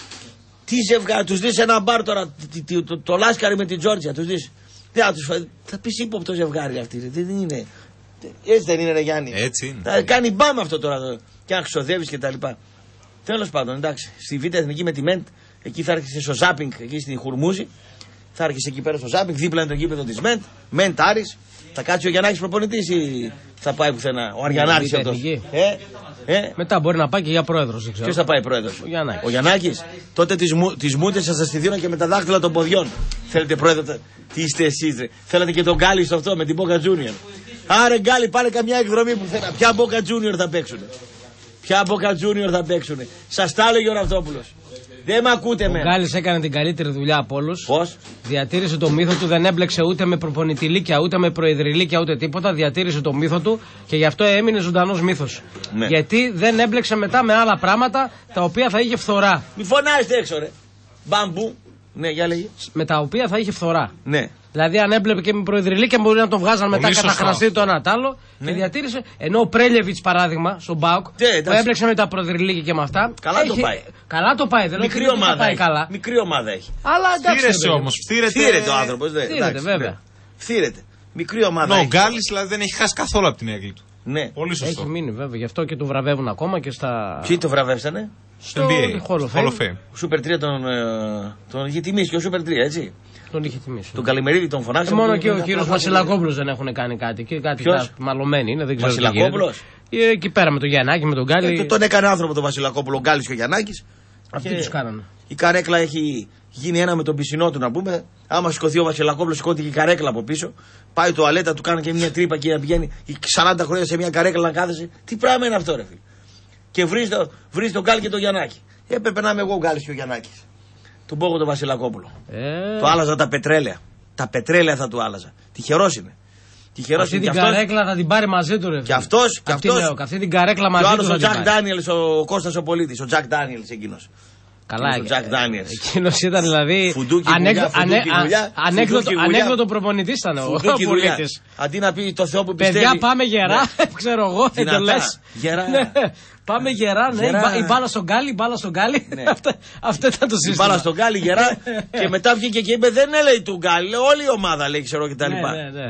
Τι ζευγάρι. Τους δεις ένα μπαρ τώρα. Το, το, το, το Λάσκαρη με την Τζόρτζια. Τους δεις. Θα, τους, θα πεις ύποπτο ζευγάρι αυτή ρε. Δεν είναι. Έτσι δεν είναι ρε Γιάννη. Έτσι είναι. Θα κάνει μπαμ αυτό τώρα εδώ. Και αν ξοδεύεις και τα λοιπά. Τέλος πάντων, εντάξει. Στη Β' Εθνική με τη Μεντ, εκεί θα έρχεσαι στο Ζάπινγκ, εκεί στην Χουρμούζη. Θα έρχεσαι εκεί πέρα στο Ζάπινγκ, δίπλα είναι το γήπεδο της Μεντ. Μεντ Άρης. Θα κάτσει ο Γιαννάκης προπονητής ή θα πάει πουθενά. Ο Αριανάκης Β' αυτός. Εθνική. Ε, ε. Μετά μπορεί να πάει και για πρόεδρος. δεν ξέρω. Ποιος θα πάει πρόεδρος. Ο Γιαννάκης. Ο Γιαννάκης. Τότε τις, μου, τις μούτες σας θα στηθούν και με τα δάχτυλα των ποδιών. Θέλετε πρόεδρο. Τι είστε εσείς ρε. Θέλετε και τον Γκάλι στο αυτό με την Boca Junior. Άρε Γκάλι, πάνε καμιά εκδρομή που θέλει. Ποια Boca Junior θα παίξουν. Ποια Boca Junior θα παίξουν. Σας τα έλεγε ο Ραυτόπουλος. Δεν με ακούτε Ο με. Γκάλης έκανε την καλύτερη δουλειά από όλους. Πώς. Διατήρησε το μύθο του, δεν έμπλεξε ούτε με προπονητηλίκια, ούτε με προεδρηλίκια, ούτε τίποτα. Διατήρησε το μύθο του και γι' αυτό έμεινε ζωντανός μύθος. Ναι. Γιατί δεν έμπλεξε μετά με άλλα πράγματα τα οποία θα είχε φθορά. Μη φωνάζετε έξω ρε. Μπαμπού. Ναι, για λέγει. Με τα οποία θα είχε φθορά. Ναι. Δηλαδή, αν έμπλεπε και με προεδρηλίκια, μπορεί να τον βγάζαν μετά Πολύ σωστό καταχραστεί αυτό. το ένα τ' άλλο. Ναι. Και διατήρησε. Ενώ ο Πρέλεβιτς, παράδειγμα, στον Μπάουκ, Ναι, που εντάξει. έμπλεξε με τα προεδρηλίκια και με αυτά. Καλά το πάει. Καλά το πάει, δεν λέω ότι Μικρή δεν θα ομάδα πάει έχει. καλά. Μικρή ομάδα έχει. Αλλά εντάξει. Φτύρεσαι ρε παιδί. όμως. Φτύρεται. Φτύρεται ο άνθρωπος. Ναι, Φτύρεται, εντάξει, βέβαια. ναι. Φτύρεται. Μικρή ομάδα Ναι, ο έχει. Γκάλης δηλαδή δεν έχει χάσει καθόλου από την έγκλη του. Ναι. Πολύ σωστό. Έχει μείνει βέβαια, γι' αυτό και του βραβεύουν ακόμα και στα. Ποιοι το βραβεύσανε. Στο N B A. Hall of Fame. Hall of Fame. Ο Σούπερ τρία τον, ε, τον είχε τιμήσει και ο Σούπερ τρία, έτσι. Τον είχε τιμήσει. Τον Καλημερίδη τον Ε, φωνάξαμε. μόνο τον- και ο τον- κύριο τον- Βασιλακόπουλο δεν έχουν κάνει κάτι. Και κάτι Ποιος? τα μαλωμένοι είναι, δεν ξέρω. τι Βασιλακόπουλος? γίνεται. Ε, Εκεί πέρα με τον Γιαννάκη, με τον Γκάλι. Ε, τον έκανε άνθρωπο τον Βασιλακόπουλο, ο Γκάλης και ο Γιαννάκης. Αυτοί Και του κάνανε. Η καρέκλα έχει γίνει ένα με τον πισινό του να πούμε. Άμα σηκωθεί ο Βασιλακόπουλος, σηκώθηκε και η καρέκλα από πίσω. Πάει τουαλέτα, του κάνει και μια τρύπα και πηγαίνει σαράντα χρόνια σε μια καρέκλα να κάθεσαι. Τι πράγμα είναι αυτό, ρε φίλε. Και βρει το, βρεις τον Γκάλη και τον Γιαννάκη. Έπρεπε να είμαι εγώ ο Γκάλης και ο Γιαννάκης. Τον πω εγώ τον Βασιλακόπουλο. Ε, Του άλλαζα τα πετρέλαια. Τα πετρέλαια θα του άλλαζα. Τυχερός είναι. Τυχερός Αυτή είναι. την Και αυτός- καρέκλα θα την πάρει μαζί του, ρε. Και αυτός, και Αυτή αυτός. λέω, και αυτή την καρέκλα Και ο μαζί του. άλλος θα ο την Τζακ πάρει. Ντάνιελς, ο Κώστας ο Πολίτης. Ο Τζακ Ντάνιελς εκείνος. Καλά, Εκείνος ο Jack Daniels. Εκείνο ήταν δηλαδή. Φουντούκι ανέκδο- γουλιά, φουντούκι ανέ- γουλιά, α- ανέκδοτο- φουντούκι γουλιά. Ανέκδοτο προπονητή ήταν ο Φουντούκι δουλειά. Πολίτης. Αντί να πει το Θεό που πιστεύει. Παιδιά, πάμε γερά. Ναι. Ξέρω εγώ, Δυνατά. εντολές. Γερά. Ναι. Πάμε γερά, ναι. Γερά. Η μπα- Η μπάλα στον Γκάλι, η μπάλα στον Γκάλι. Ναι. Αυτό- Αυτό ήταν το Την σύστημα. μπάλα στον Γκάλι γερά και μετά βγήκε και είπε δεν λέει του Γκάλι, λέει όλη η ομάδα λέει ξέρω και τα Ναι, λοιπά. ναι, ναι.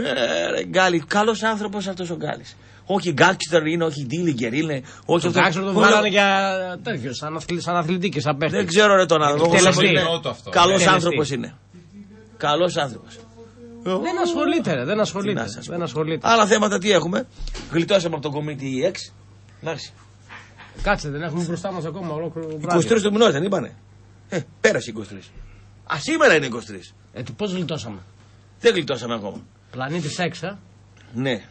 Ε, ρε, Γκάλι, καλός άνθρωπος αυτός ο Γκάλης. Όχι γκάξτερ είναι, όχι ντίλιγκερ είναι. Όχι Τον αυτό- Γκάξερ τον Μάλλον- βγάλανε για τέτοιο, σαν αθλη- σαν αθλητή και σαν παίχτη. Δεν ξέρω ρε τον άνθρωπο. Εκτελεστή. Είναι Πρώτο αυτό. καλός Εκτελεστή. άνθρωπος είναι. Καλός άνθρωπος. Δεν ασχολείται, ρε, δεν Τι ασχολείται. να σας πω. Δεν ασχολείται. Άλλα θέματα τι έχουμε. Γλιτώσαμε από το κομίτι έξι. Εντάξει. Κάτσε, δεν έχουμε μπροστά μα ακόμα ολόκληρο βράδυ. είκοσι τρεις του μηνός δεν είπανε. Ε, πέρασε είκοσι τρεις. Α, σήμερα είναι είκοσι τρεις. Ε, πώ γλιτώσαμε. Δεν γλιτώσαμε ακόμα. Πλανήτη έξι, α. Ναι.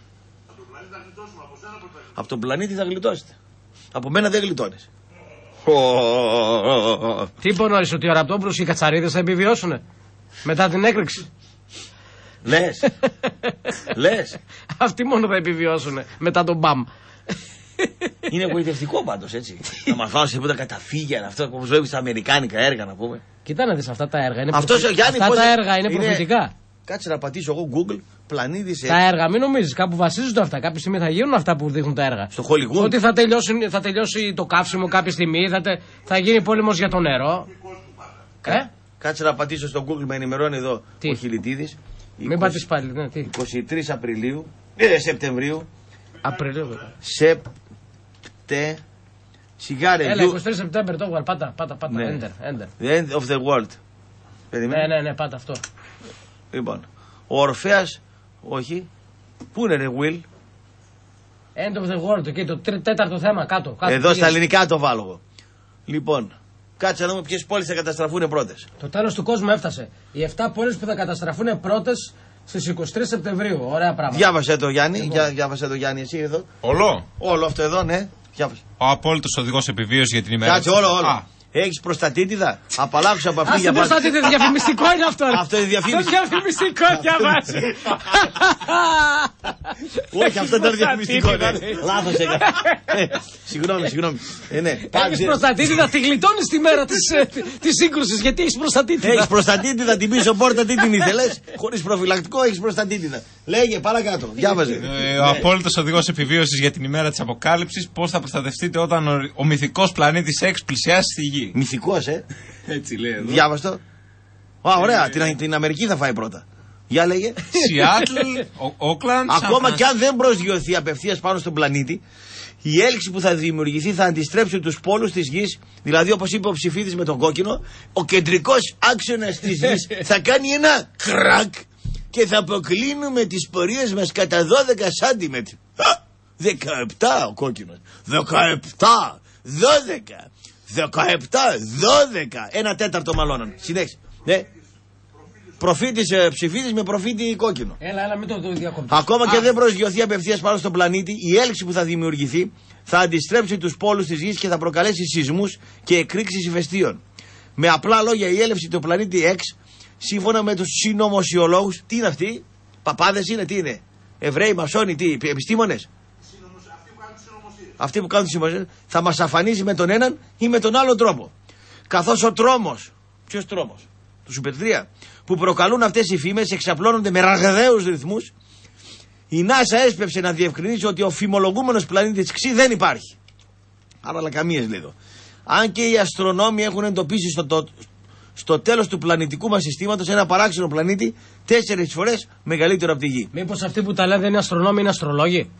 Από τον πλανήτη θα γλιτώσετε. Από μένα δεν γλιτώνεις. Τι υπονοείς, ότι ο Ραπτόπουλος και οι Κατσαρίδες θα επιβιώσουνε μετά την έκρηξη. Λες. Λες. Αυτοί μόνο θα επιβιώσουνε μετά τον μπαμ. Είναι εγωιτευτικό πάντως έτσι. Να μας φάουν σε τίποτα καταφύγια αυτό που βλέπεις στα αμερικάνικα έργα να πούμε. Κοιτά να δεις, αυτά τα έργα είναι, Αυτός προφη- ο Γιάννη αυτά πώς- τα έργα είναι προφητικά. Κάτσε να πατήσω εγώ Google πλανήτης Τα έργα, μην νομίζεις, κάπου βασίζονται αυτά. Κάποια στιγμή θα γίνουν αυτά που δείχνουν τα έργα. στο Hollywood. Ότι θα, τελειώσει, θα τελειώσει το καύσιμο κάποια στιγμή, θα, τε- θα γίνει πόλεμος για το νερό. Ε, Κάτσε να πατήσω στο Google, με ενημερώνει εδώ Τι? ο Χιλιτίδης. μην πατήσεις πάλι, ναι, τι. είκοσι τρεις Απριλίου, ε, Σεπτεμβρίου, Απριλίου, βέβαια. Σεπτε, σιγάρε, Έλα, you- είκοσι τρεις Σεπτέμβρη το έβγαλε, πάτα, πάτα, πάτα, Ναι. enter, enter. the end of the world. Περιμένε. Ναι, ναι, ναι, πάτα αυτό. Λοιπόν, ο Ορφέας, όχι, πού είναι ρε Will, End of the world, και το τρί, τέταρτο θέμα κάτω. κάτω Εδώ στα ελληνικά το βάλω εγώ. Λοιπόν, κάτσε να δούμε ποιες πόλεις θα καταστραφούν πρώτες. Το τέλος του κόσμου έφτασε. Οι εφτά πόλεις που θα καταστραφούν πρώτες στις είκοσι τρεις Σεπτεμβρίου. Ωραία πράγματα. Διάβασε το Γιάννη, Για, διάβασε το Γιάννη, εσύ εδώ. Όλο. Όλο αυτό εδώ, ναι. Διάβασε. Ο απόλυτος οδηγός επιβίωσης για την ημέρα. Κάτσε, όλο, όλο. Έχεις προστατήτηδα. Απαλλάξου από αυτή για πάντα. προστατήτηδα, διαφημιστικό είναι αυτό. Αυτό είναι διαφήμιση. Αυτό διαφημιστικό διαβάζει. Όχι, αυτό ήταν διαφημιστικό. Λάθος έκανα. Συγγνώμη, συγγνώμη. Έχεις προστατήτηδα, τη γλιτώνεις τη μέρα της σύγκρουσης. Γιατί έχεις προστατήτηδα. Έχεις προστατήτηδα, την πίσω πόρτα, τι την ήθελες. Χωρίς προφυλακτικό έχεις προστατήτηδα. Λέγε, παρακάτω. Διάβαζε. Ο απόλυτος οδηγός επιβίωσης για την ημέρα της αποκάλυψης. Πώς θα προστατευτείτε όταν ο μυθικός πλανήτης X πλησιάσει στη Γη. Μυθικός, ε. Έτσι λέει εδώ. Διάβαστο. Α, ωραία, την, την Αμερική θα φάει πρώτα. Για λέγε. Σιάτλ, Όκλαντ. Ακόμα και αν δεν προσγειωθεί απευθείας πάνω στον πλανήτη, η έλξη που θα δημιουργηθεί θα αντιστρέψει τους πόλους της Γης. Δηλαδή, όπως είπε ο ψηφίδης με τον κόκκινο, ο κεντρικός άξονας της Γης θα κάνει ένα κρακ και θα αποκλίνουμε τις πορείες μας κατά δώδεκα σαντίμετρα. δεκαεπτά ο κόκκινος. δεκαεπτά, δώδεκα. δεκαεπτά, δώδεκα. Ένα τέταρτο μαλώναν. Συνέχισε. Ναι. Προφήτης ε, ψηφίδης με προφήτη κόκκινο. Έλα, έλα, μην το διακόπτεις. Ακόμα Α. και δεν προσγειωθεί απευθείας πάνω στον πλανήτη, η έλξη που θα δημιουργηθεί θα αντιστρέψει τους πόλους της Γης και θα προκαλέσει σεισμούς και εκρήξεις ηφαιστείων. Με απλά λόγια, η έλευση του πλανήτη X, σύμφωνα με τους συνωμοσιολόγους, τι είναι αυτοί, παπάδες είναι, τι είναι, Εβραίοι, μασόνοι, τι, επιστήμονες. Αυτοί που κάνουν τις συμμορίες θα μας αφανίζει με τον έναν ή με τον άλλο τρόπο. Καθώς ο τρόμος, ποιος τρόμος, του Σούπερ τρία, που προκαλούν αυτές οι φήμες εξαπλώνονται με ραγδαίους ρυθμούς, η NASA έσπευσε να διευκρινίσει ότι ο φημολογούμενος πλανήτης Ξ δεν υπάρχει. Άρα λακαμίες λέει εδώ. Αν και οι αστρονόμοι έχουν εντοπίσει στο, το, στο τέλος του πλανητικού μας συστήματος ένα παράξενο πλανήτη τέσσερις φορές μεγαλύτερο από τη Γη. Μήπως αυτοί που τα λένε δεν είναι αστρονόμοι, είναι αστρολόγοι.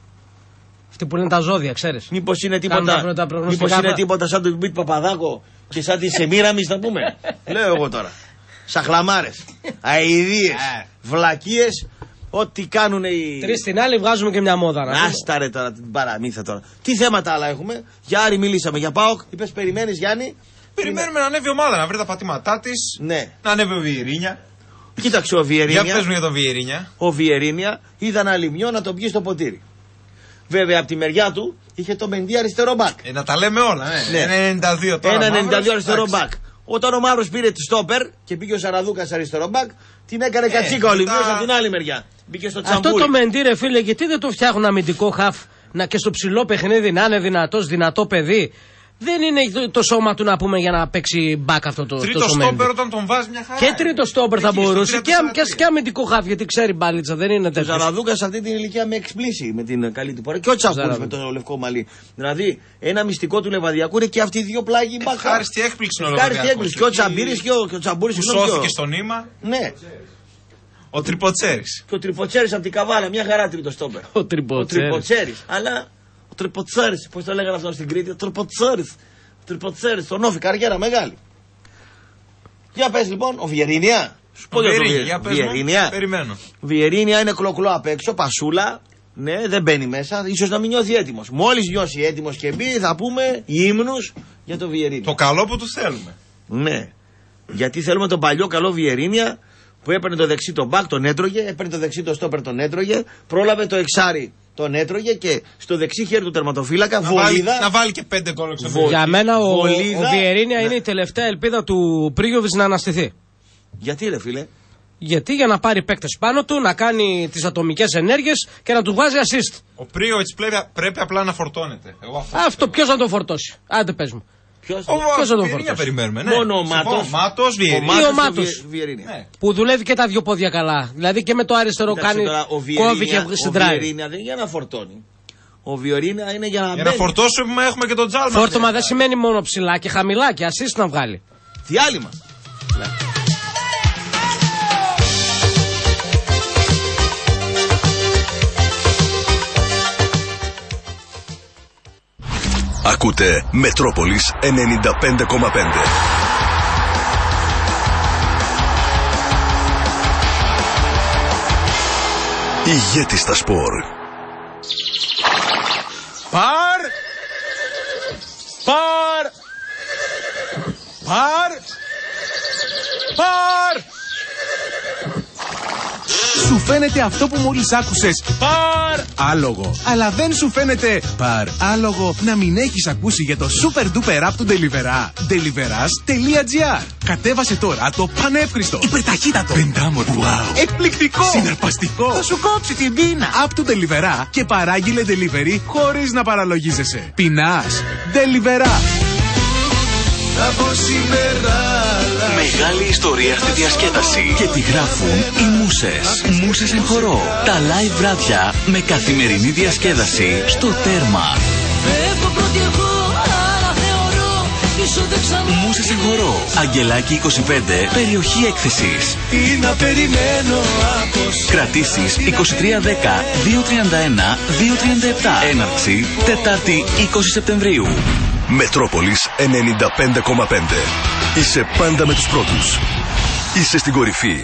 Αυτοί που λένε τα ζώδια, ξέρεις. Μήπως είναι τίποτα, μήπως είναι τίποτα σαν τον Μπιτ Παπαδάκο και σαν τη Σεμίραμις να πούμε. Λέω εγώ τώρα. Σαχλαμάρες, αηδίες, βλακίες, ό,τι κάνουν οι... Τρεις στην άλλη βγάζουμε και μια μόδα. Άστα ρε τώρα την παραμύθα τώρα. Τι θέματα άλλα έχουμε. Για Άρη μιλήσαμε, για ΠΑΟΚ. Είπες περιμένεις Γιάννη. Περιμένουμε να ανέβει η ομάδα, να βρει τα πατήματά της. Ναι. Να ανέβει ο Βιερίνια. Κοίταξε ο Βιερίνια. Για πες μου για τον Βιερίνια. Ο Βιερίνια είδα ένα λιμιό να τον πιει στο ποτήρι. Βέβαια από τη μεριά του είχε το Μεντί αριστερό μπακ. Ε, να τα λέμε όλα, ναι. ναι. Ένα ενενήντα δύο τώρα. Ένα ενενήντα δύο αριστερό μπακ. Όταν ο Μαύρος πήρε τη στόπερ και πήγε ο Σαραδούκας αριστερό μπακ, την έκανε ε, κατσίκα ο Ολυμπιακός μετά... από την άλλη μεριά. Μπήκε στο τσαμπούρι. Αυτό το Μεντί, ρε φίλε, γιατί δεν το φτιάχνουν αμυντικό χαφ να και στο ψηλό παιχνίδι να είναι δυνατός, δυνατό παιδί. Δεν είναι το σώμα του να πούμε για να παίξει μπακ αυτό το τρίτο στόπερ όταν τον βάζει μια χαρά. Και τρίτο στόπερ θα μπορούσε και, και, και αμυντικό χαφ γιατί ξέρει μπάλιτσα, δεν είναι τέτοιο. Ο Ζαραδούκα σε αυτή την ηλικία με εξπλήσει με την καλή του πορεία. Και ο Τσαμπούρη με το λευκό μαλλί. Δηλαδή ένα μυστικό του Λεβαδιακού είναι και αυτοί οι δύο πλάγοι μπακ. Ευχάριστη έκπληξη ο Λεβαδιακός. Και ο Τσαμπύρης και ο Τσαμπούρης που σώθηκε στο νήμα. Ναι. Ο Τριποτσέρης. Και ο Τριποτσέρης από την Καβάλα, μια χαρά τρίτο στόπερ. Ο Τριποτσέρης. Αλλά ο Τριποτσέρης, πώς το λέγανε αυτό στην Κρήτη, ο Τριποτσέρης. Τριποτσέρης, τον Όφη, καριέρα μεγάλη. Για πες λοιπόν, ο Βιερίνια. Σου πω για το Βιερίνια. Περιμένω. Βιερίνια είναι κλοκλό απ' έξω, πασούλα. Ναι, δεν μπαίνει μέσα, ίσως να μην νιώθει έτοιμος. Μόλις νιώσει έτοιμος και μπει, θα πούμε ύμνους για το Βιερίνια. Το καλό που του θέλουμε. Ναι. Γιατί θέλουμε τον παλιό καλό Βιερίνια που έπαιρνε το δεξί το μπακ, τον έτρωγε, έπαιρνε το δεξί το στόπερ, τον έτρωγε, πρόλαβε το εξάρι. Τον έτρωγε και στο δεξί χέρι του τερματοφύλακα να βολίδα. Βάλει, να βάλει και πέντε γκολ εξωτερικά. Για μένα ο, ο Βιερίνια ναι. είναι η τελευταία ελπίδα του Πρίγιοβιτς να αναστηθεί. Γιατί ρε φίλε? Γιατί για να πάρει παίκτες πάνω του, να κάνει τις ατομικές ενέργειες και να του βάζει assist. Ο Πρίγιοβιτς πρέπει, πρέπει απλά να φορτώνεται. Εγώ αυτό αυτό ποιος θα τον φορτώσει? Άντε πες μου. Ποιος θα τον φορτώσει? Περιμένουμε, ναι. Μόνο ο Μάτος. Μάτος, Βιερίνια. Ή ο Μάτος. Ναι. Που δουλεύει και τα δυο πόδια καλά. Δηλαδή και με το αριστερό κάνει κόβει και συντράει. Ο Βιερίνια δεν είναι για να φορτώνει. Ο Βιερίνια είναι για να Για να φορτώσουμε έχουμε και τον Τζάλμα. Φόρτωμα δεν σημαίνει μόνο ψηλά και χαμηλά και assist να βγάλει. Διάλειμμα. Ακούτε Μετρόπολης ενενήντα πέντε κόμμα πέντε. Ηγέτη στα σπορ. Παρ. Παρ. Παρ. Παρ. Σου φαίνεται αυτό που μόλις άκουσες παρ άλογο, αλλά δεν σου φαίνεται παρ άλογο να μην έχεις ακούσει για το super duper app του Deliveroo. Deliveras τελεία gr. Κατέβασε τώρα το πανεύχριστο, υπερταχύτατο, πεντάμορφο, wow, εκπληκτικό, συναρπαστικό, θα σου κόψει την πείνα app του Deliveroo και παράγγειλε delivery χωρίς να παραλογίζεσαι. Πεινάς? Deliveroo. Από σήμερα Μεγάλη ιστορία στη διασκέδαση. και τη γράφουν οι Μούσες. Μούσες εν χορό. Τα live βράδια με καθημερινή διασκέδαση στο Τέρμα. Μούσες εν χορό. Αγγελάκι είκοσι πέντε, περιοχή έκθεσης. Τι να περιμένω από σένα. Κρατήσεις είκοσι τρία δέκα δύο τριάντα ένα δύο τριάντα επτά. Έναρξη Τετάρτη είκοσι Σεπτεμβρίου. Μετρόπολης ενενήντα πέντε κόμμα πέντε. Είσαι πάντα με τους πρώτους. Είσαι στην κορυφή.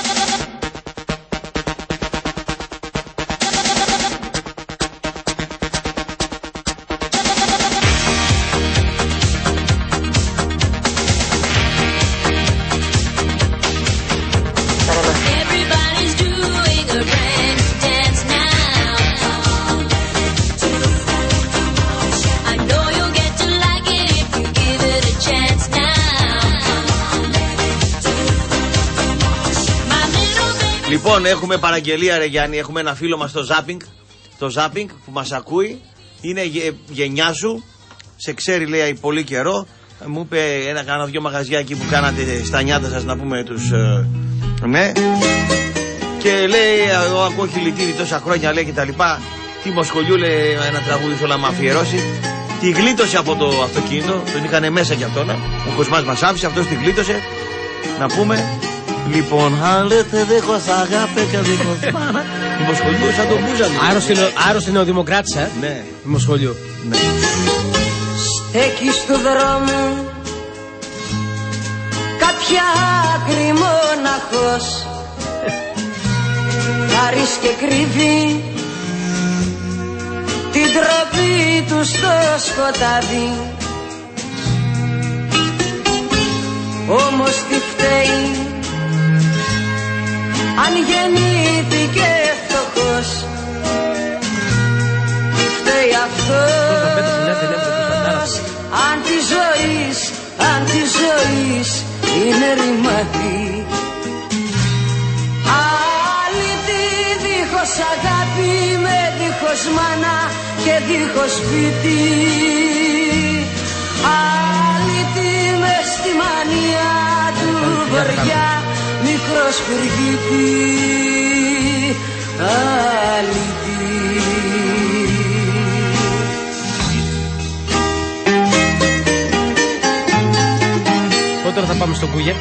Λοιπόν, έχουμε παραγγελία, ρε Γιάννη. Έχουμε ένα φίλο μας στο Zapping. Το Zapping που μας ακούει. Είναι γε, γενιά σου. Σε ξέρει, λέει, πολύ καιρό. Μου είπε ένα, κάνα δυο μαγαζιά εκεί που κάνατε στα νιάτα σας, να πούμε τους. Ε, ναι. Και λέει, εγώ ακούω χιλιτήρι τόσα χρόνια, λέει, και τα λοιπά. Τι μοσχολιού, λέει, ένα τραγούδι θέλω να με αφιερώσει. Τη γλίτωσε από το αυτοκίνητο. Τον είχαν μέσα κι αυτόν. Ο Κοσμάς μας άφησε, αυτός τη γλίτωσε. Να πούμε. Λοιπόν, αν λέτε δίχως αγάπη και δίχως μάνα. Η Μοσχολιού σαν τον Μπούζα. Άρρωστη νεοδημοκράτης, ε. Ναι. Η Μοσχολιού. Ναι. Στέκει στο δρόμο κάποια άκρη μοναχός, χαρίς και κρύβει την τροπή του στο σκοτάδι. Όμως τι φταίει αν γεννήθηκε φτωχός, τι φταίει αυτός αν τη ζωής, αν τη ζωής είναι ρημάδι. Αλήτη δίχως αγάπη, με δίχως μάνα και δίχως σπίτι. Αλήτη μες στη μανία του βοριά, μικρός πυργίτη. Αλήτη. Πότε θα πάμε στο Κούγερ?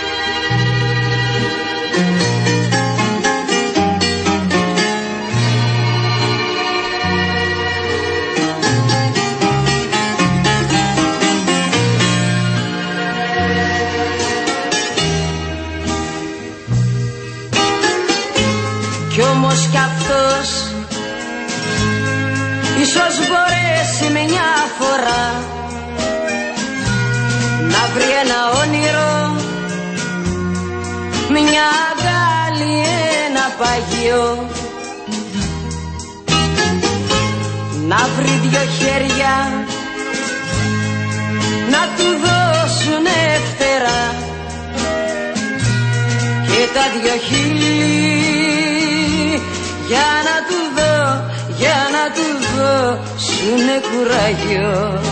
Κι όμως κι αυτός ίσως μπορέσει μια φορά να βρει ένα όνειρο, μια αγκάλη, ένα παγιό, να βρει δυο χέρια να του δώσουνε φτερά και τα δυο χείλη για να του δω, για να του δώσουνε κουράγιο.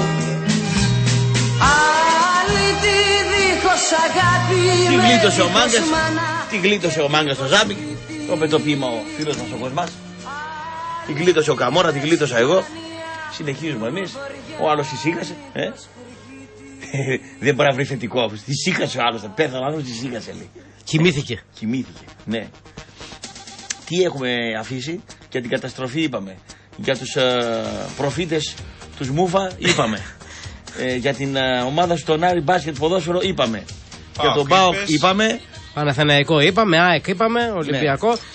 Τι γλίτωσε ο Μάγκας, τι γλίτωσε ο Μάγκας στο Ζάμπι, το είπε το ποίημα ο φίλος μας ο Κοσμάς. Τι γλίτωσε ο Καμόρα, τι γλίτωσα εγώ. Συνεχίζουμε εμείς, ο άλλος ησύχασε, ε? Δεν μπορεί να βρει θετικό άφηση. Τι ησύχασε ο άλλος, πέθανε ο άλλος, τι ησύχασε, λέει. Κοιμήθηκε. Κοιμήθηκε, ναι. Τι έχουμε αφήσει, για την καταστροφή είπαμε, για τους ε, προφήτες, τους Μούφα είπαμε. Ε, για την uh, ομάδα στον Άρη μπάσκετ ποδόσφαιρο είπαμε. Για τον ΠΑΟΚ είπαμε. Παναθηναϊκό είπαμε, ΑΕΚ είπαμε, Ολυμπιακό.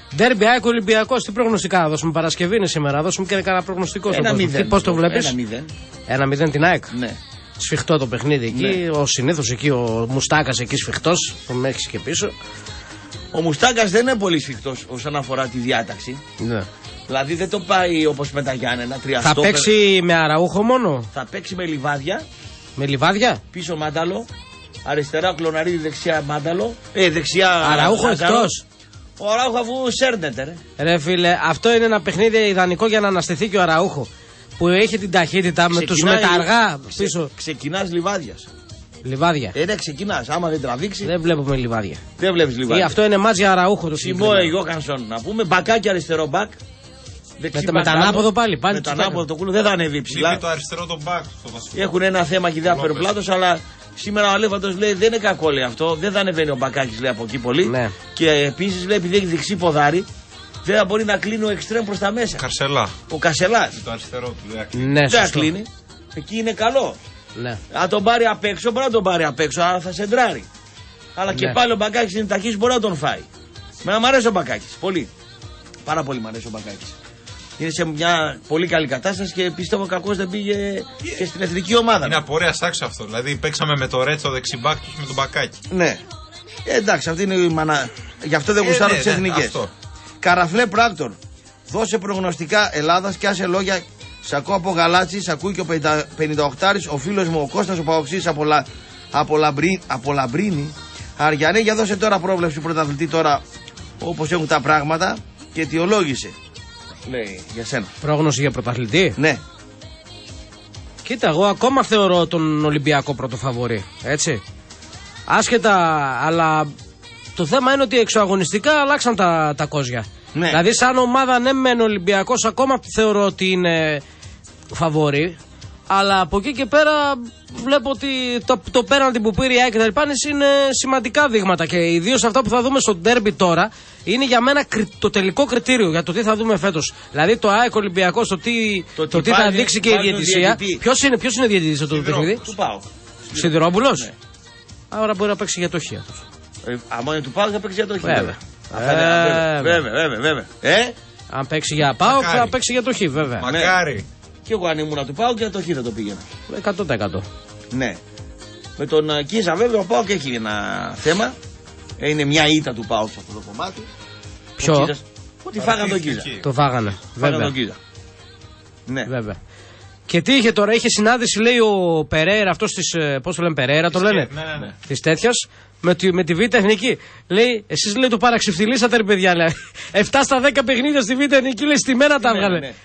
Ντέρμπι ΑΕΚ Ολυμπιακός, τι προγνωστικά θα δώσουμε? Παρασκευή είναι σήμερα, θα δώσουμε και κανένα προγνωστικό στον κόσμο. Πώς το βλέπεις? ένα μηδέν. ένα μηδέν την ΑΕΚ. Ναι. Σφιχτό το παιχνίδι εκεί. Ναι. Ο συνήθως εκεί ο Μουστάκας εκεί σφιχτός, τον έχεις και πίσω. Ο Μουστάκας δεν είναι πολύ σφιχτός όσον αφορά τη διάταξη. Ναι. Δηλαδή δεν το πάει όπως με τα Γιάννενα. Θα παίξει με Αραούχο μόνο. Θα παίξει με Λιβάδια. Με Λιβάδια. Πίσω Μάνταλο. Αριστερά Κλωναρίδη, δεξιά Μάνταλο. Ε, δεξιά. Αραούχο εκτός. Ο Αραούχο αφού σέρνεται, ρε. Ρε φίλε, αυτό είναι ένα παιχνίδι ιδανικό για να αναστηθεί και ο Αραούχο. Που έχει την ταχύτητα με τους μεταργά πίσω. Ξεκινάς Λιβάδιας. Λιβάδια. Ε, ναι, ξεκινάς. Άμα δεν τραβήξει. Δεν βλέπουμε Λιβάδια. Δεν βλέπεις Λιβάδια. Ή αυτό είναι μάτς για Αραούχο το Σιμόε Γιώχανσον να πούμε. Μπακάκι αριστερό μπακ. Με, με τα ανάποδο πάλι. πάλι με τα ανάποδο το κούλο δεν θα ανέβει ψηλά. Λείπει το αριστερό το μπακ. Έχουν ένα θέμα και ιδέα περπλάτος, αλλά σήμερα ο Αλέφαντος λέει δεν είναι κακό λέει αυτό. Δεν θα ανεβαίνει ο Μπακάκης λέει από εκεί πολύ. Ναι. Και επίσης λέει επειδή έχει δεξί ποδάρι, δεν θα μπορεί να κλείνει ο εξτρέμ προς τα μέσα. Καρσελά. Ο Κασελάς. Το αριστερό του ναι, δεν θα κλείνει. Εκεί είναι καλό. Ναι. Αν τον πάρει απ' έξω, μπορεί να τον πάρει απ' έξω, άρα θα σεντράρει. Αλλά ναι. Και πάλι ο Μπακάκης είναι ταχύς, μπορεί να τον φάει. Μένα μου αρέσει ο Μπακάκης. Πολύ. Πάρα πολύ μου αρέσει ο Μπακάκης. Είναι σε μια πολύ καλή κατάσταση και πιστεύω κακώς δεν πήγε yeah. και στην εθνική ομάδα. Είναι απορία άξιο αυτό. Δηλαδή παίξαμε με το Ρέτσο δεξιμπάκ του με τον Μπακάκη. Ναι. Ε, εντάξει, αυτή είναι η μανα... Γι' αυτό δεν γουστάρω ε, ναι, τις ναι, εθνικές. Ναι, Καραφλέ Πράκτορ. Δώσε προγνωστικά Ελλάδας και άσε λόγια. Σ' ακούω από Γαλάτσι, σ' ακούει και ο πενηνταοκτάρης, ο φίλος μου ο Κώστας ο Παοξής από, λα... από, Λαμπρί... από Λαμπρίνη. Αριανέ, για δώσε τώρα πρόβλεψη πρωταθλητή τώρα όπως έχουν τα πράγματα και αιτιολόγησε. Λέει για σένα. Πρόγνωση για πρωταθλητή. Ναι. Κοίτα, εγώ ακόμα θεωρώ τον Ολυμπιακό πρωτοφαβορί. Έτσι. Άσχετα, αλλά το θέμα είναι ότι εξωαγωνιστικά αλλάξαν τα, τα κόζια. Ναι. Δηλαδή, σαν ομάδα, ναι, μεν ο Ολυμπιακός ακόμα θεωρώ ότι είναι φαβορί. Αλλά από εκεί και πέρα βλέπω ότι το, το πέναλτι που πήρε η ΑΕΚ και τα λοιπά είναι σημαντικά δείγματα. Και ιδίως αυτά που θα δούμε στο ντέρμπι τώρα είναι για μένα το τελικό κριτήριο για το τι θα δούμε φέτος. Δηλαδή το ΑΕΚ Ολυμπιακός, το τι, το το τι θα δείξει και η διαιτησία. Ποιος είναι, ποιος είναι διαιτητής αυτό το παιχνίδι? Του ΠΑΟΚ. Σιδηρόπουλος. Ναι. Άρα μπορεί να παίξει για το χ αυτός. Ε, άμα είναι του ΠΑΟΚ θα παίξει για το χ. Βέβαια. Βέβαια, βέβαια, βέβαια. Ε? Αν παίξει για ΠΑΟΚ θα παίξει για το χ, βέβαια. Μακάρι. Και εγώ αν ήμουν του ΠΑΟΚ για το χ θα το πήγαινα. εκατό τοις εκατό. Ναι. Με τον Κίζα βέβαια ο ΠΑΟΚ έχει ένα θέμα. Είναι μια ήττα του ΠΑΟΚ σε αυτό το κομμάτι. Ποιο? Κίζας, ότι φάγανε τον Κίζα. Το φάγανε. Φάγανε τον Κίζα. Ναι. Βέβαια. Και τι είχε τώρα, είχε συνάντηση λέει ο Περέιρα, αυτός της, πώς το λένε Περέιρα το λένε, ναι, ναι, ναι. της τέτοιας, με τη, με τη Β' Εθνική. Λέει, εσείς λέει το παραξυφτιλήσατε ρε παιδιά, λέει. εφτά στα δέκα παιχνίδια στη Β' Εθνική, λέει, στη μέρα τα έβγαλε. Ναι, ναι.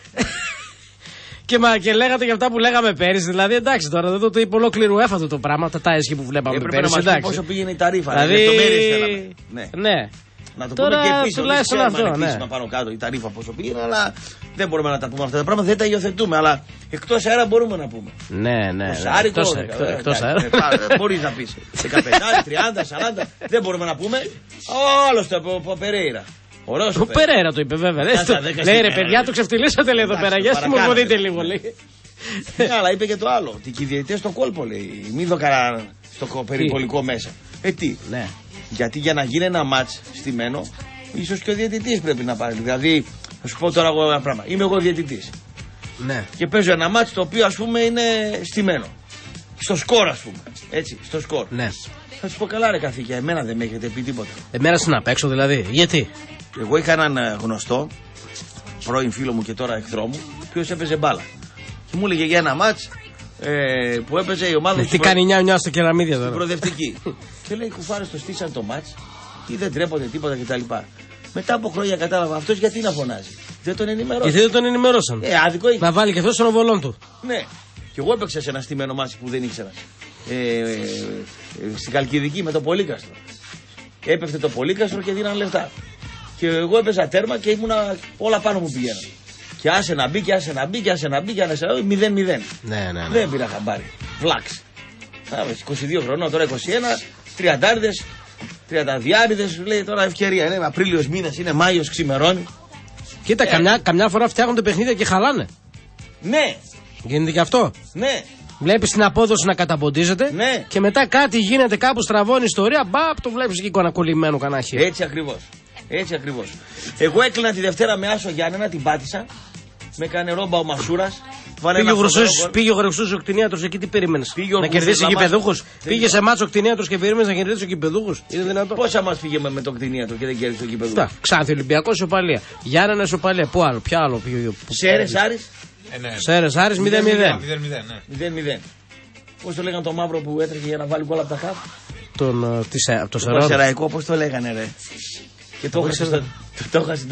Και, μα, και λέγατε για αυτά που λέγαμε πέρυσι. Δηλαδή εντάξει τώρα δεν το, το είπε ολόκληρο έφατο το πράγμα. Τα τάισχοι που βλέπαμε έπρεπε πέρυσι. Να μας πόσο πήγαινε η ταρήφα. Δηλαδή... Ναι. ναι. Να το τώρα, πούμε και επίσης. Τουλάχιστον αυτό. Ναι. Πάνω κάτω η ταρήφα πόσο πήγαινε. Αλλά δεν μπορούμε να τα πούμε αυτά τα πράγματα. Δεν τα υιοθετούμε. Αλλά εκτός αέρα μπορούμε να πούμε. Ναι, ναι. Άρικο, εκτός αέρα. Μπορεί να πει δεκαπέντε, τριάντα, σαράντα. Δεν μπορούμε να πούμε. Ο άλλο ο Περέιρα. Ωραίος ο Περέιρα το είπε βέβαια. Λέει ρε παιδιά, το ξεφτυλίσατε λέει εδώ πέρα. Για συμμορφωνείτε λίγο λέει. Ναι, αλλά είπε και το άλλο. Ότι και οι διαιτητές στο κόλπο λέει. Μην δοκαρά στο περιπολικό μέσα. Ε τι. Ναι. Γιατί για να γίνει ένα μάτς στημένο, ίσως και ο διαιτητής πρέπει να πάρει. Δηλαδή, θα σου πω τώρα εγώ ένα πράγμα. Είμαι εγώ διαιτητής. Ναι. Και παίζω ένα μάτς το οποίο ας πούμε είναι στημένο. Στο σκορ ας πούμε. Έτσι, στο σκορ. Ναι. Θα σου πω καλά ρε καθήκια, εμένα δεν με έχετε πει τίποτα. Εμένα στην απ' έξω δηλαδή. Γιατί? Εγώ είχα έναν γνωστό, πρώην φίλο μου και τώρα εχθρό μου, ο οποίος έπαιζε μπάλα. Και μου έλεγε για ένα μάτς ε, που έπαιζε η ομάδα. Τι κάνει νιά νιά στο κεραμίδια τώρα. Προοδευτική. Και λέει κουφάρες το στήσαν το μάτς ή δεν τρέπονται τίποτα κτλ. Μετά από χρόνια κατάλαβα αυτός γιατί να φωνάζει. Δεν τον ενημερώσαν. Γιατί δεν τον ενημερώσαν. Ε, άδικο είχε. Να βάλει και αυτό στον οβολόν του. Ναι. Και εγώ έπαιξα σε ένα στημένο μάτσι που δεν ήξερα. Ε, ε, ε, στην Καλκιδική με το Πολύκαστρο. Έπεφτε το Πολύκαστρο και δίναν λεφτά. Και εγώ έπαιζα τέρμα και ήμουνα όλα πάνω μου πηγαίναν. Και άσε να μπει, και άσε να μπει, και άσε να μπει, και άσε να μπει, μηδέν μηδέν. Ναι, ναι, ναι. Δεν πήρα χαμπάρι. Βλάξ. είκοσι δύο χρονών, τώρα είκοσι ένα, τριαντάριδες, τριανταδιάριδες, λέει τώρα ευκαιρία. Είναι Απρίλιος μήνας, είναι Μάιος, ξημερώνει. Κοίτα, ε, καμιά, καμιά φορά φτιάχνονται παιχνίδια και χαλάνε. Ναι. Γίνεται και αυτό. Ναι. Βλέπεις την απόδοση να καταποντίζεται. Ναι. Και μετά κάτι γίνεται, κάπου στραβώνει ιστορία. Μπαπ, το βλέπεις εκεί κονακολλημένο κανένα χέρι. Έτσι ακριβώς. Έτσι ακριβώς. Εγώ έκλεινα τη Δευτέρα με Άσο Γιάννενα, την πάτησα. Με έκανε ρόμπα ο Μασούρας. Πήγε ο Χρυσός ο κτηνίατρος εκεί, τι περίμενες? Να κερδίσει κυπεδούχους? Πήγε σε μάτσο ο κτηνίατρος και περίμενες να κερδίσει ο κυπεδούχους? Είναι δυνατό? Πόσα μας πήγε με τον κτηνίατρο και δεν κέρδισε ο κυπεδούχος? Ξάνθη Ολυμπιακός ισοπαλία. Γιάννενα ισοπαλία. Πού άλλο? Ποια άλλο? Σέρες Άρης. Σέρες Άρης μηδέν μηδέν. μηδέν μηδέν. Πώς το λέγανε το μαύρο που έτρεχε για να βάλει γκολ από τα χαφ? Τον το Σεραϊκό, πώς το λέγανε ρε? Και το έχασε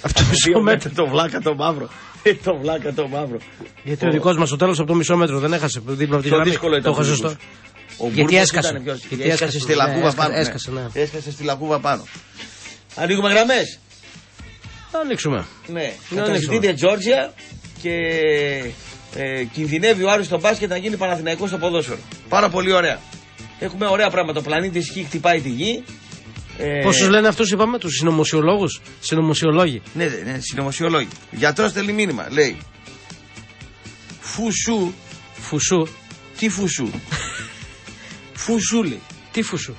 το βλάκα το μαύρο. Το βλάκα το μαύρο. Γιατί ο δικός μας στο τέλος από το μισό μέτρο δεν έχασε δίπλα από τη γραμμή. Το έχασε σωστό. Γιατί έσκασε. Γιατί έσκασε στη λακκούβα πάνω. Έσκασε στη λακκούβα πάνω. Ανοίγουμε γραμμές. Θα ανοίξουμε. Ναι. Καταζητείτε Τζόρτζια και κινδυνεύει ο Άρης στο μπάσκετ να γίνει Παναθηναϊκός στο ποδόσφαιρο. Πάρα πολύ ωραία. Έχουμε ωραία πράγματα. Ο πλανήτης Χ χτυπάει τη γη. Ε... Πόσους λένε αυτούς, είπαμε, τους συνωμοσιολόγους? Συνωμοσιολόγοι. Ναι, ναι, συνωμοσιολόγοι. Γιατρός στέλνει μήνυμα, λέει. Φουσού. Φουσού. Τι φουσού? Φουσούλη. Τι φουσού?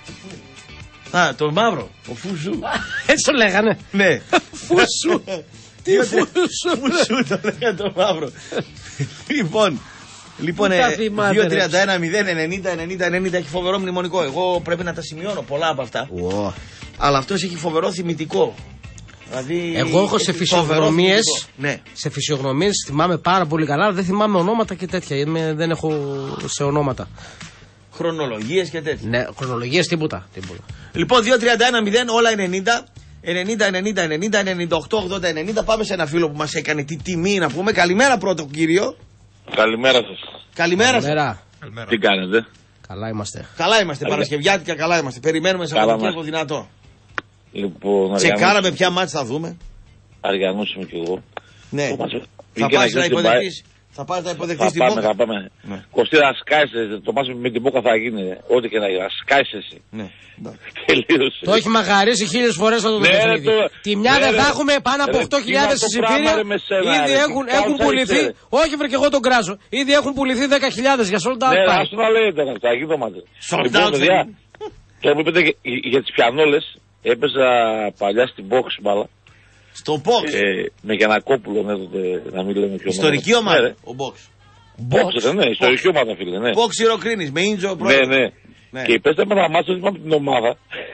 Α, το μαύρο. Ο φουσού. Έτσι το λέγανε. Ναι. Φουσού. Τι φουσού? Φουσού το λέγανε το μαύρο. Λοιπόν. Λοιπόν, δύο τριάντα ένα μηδέν ενενήντα ενενήντα ενενήντα έχει φοβερό μνημονικό. Εγώ πρέπει να τα σημειώνω πολλά από αυτά. Oh. Αλλά αυτός έχει φοβερό θυμητικό. Δηλαδή, εγώ έχω σε φυσιογνωμίες. Ναι. Σε φυσιογνωμίες θυμάμαι πάρα πολύ καλά, αλλά δεν θυμάμαι ονόματα και τέτοια. Είμαι, δεν έχω σε ονόματα. Χρονολογίες και τέτοια. Ναι, χρονολογίες τίποτα. τίποτα. Λοιπόν, δύο τριάντα ένα μηδέν όλα ενενήντα. ενενήντα ενενήντα ενενήντα ενενήντα οκτώ ογδόντα ενενήντα. Πάμε σε ένα φίλο που μας έκανε τη τιμή να πούμε. Καλημέρα πρώτο κύριο. Καλημέρα σας. Καλημέρα σας. Καλημέρα. Τι κάνετε? Καλά είμαστε. Καλά είμαστε, Παρασκευιάτικα καλά είμαστε. Περιμένουμε Σαββατοκύριακο δυνατό. Λοιπόν, τσεκάραμε ποια μάτς θα δούμε. Αριανός είμαι κι εγώ. Ναι. Θα πας να υποδεχτείς. Θα πας να υποδεχτείς την Μπόκα. Θα πάμε, θα πάμε. Κωστήρα, σκάισε. Το μάτς με την Μπόκα θα γίνει. Ό,τι και να γίνει. Σκάισε εσύ. Ναι. Τελείωσε. Το έχει μαγαρίσει χίλιες φορές αυτό το παιχνίδι. Τη μια δεν θα έχουμε πάνω από οκτώ χιλιάδες εισιτήρια. Ήδη έχουν πουληθεί. Όχι, βρε και εγώ τον κράζω. Ήδη έχουν πουληθεί δέκα χιλιάδες για sold out. Ναι, ας το να λέτε. Θα γίνει το μάτι. Sold out. Και μου είπατε για τις πιανόλες. Έπαιζα παλιά στην box μπάλα. Στο box. Ε, με Γιαννακόπουλο, ναι, τότε, να μην λέμε πιο ιστορική ομάδα. Ναι, ο box. Box, box ναι, ιστορική ομάδα, φίλε. Ναι. Box Ιεροκρίνης, με Ίντζο πρώτο. Ναι, ναι, ναι. Και πέσαμε ένα μάτσο από την ομάδα.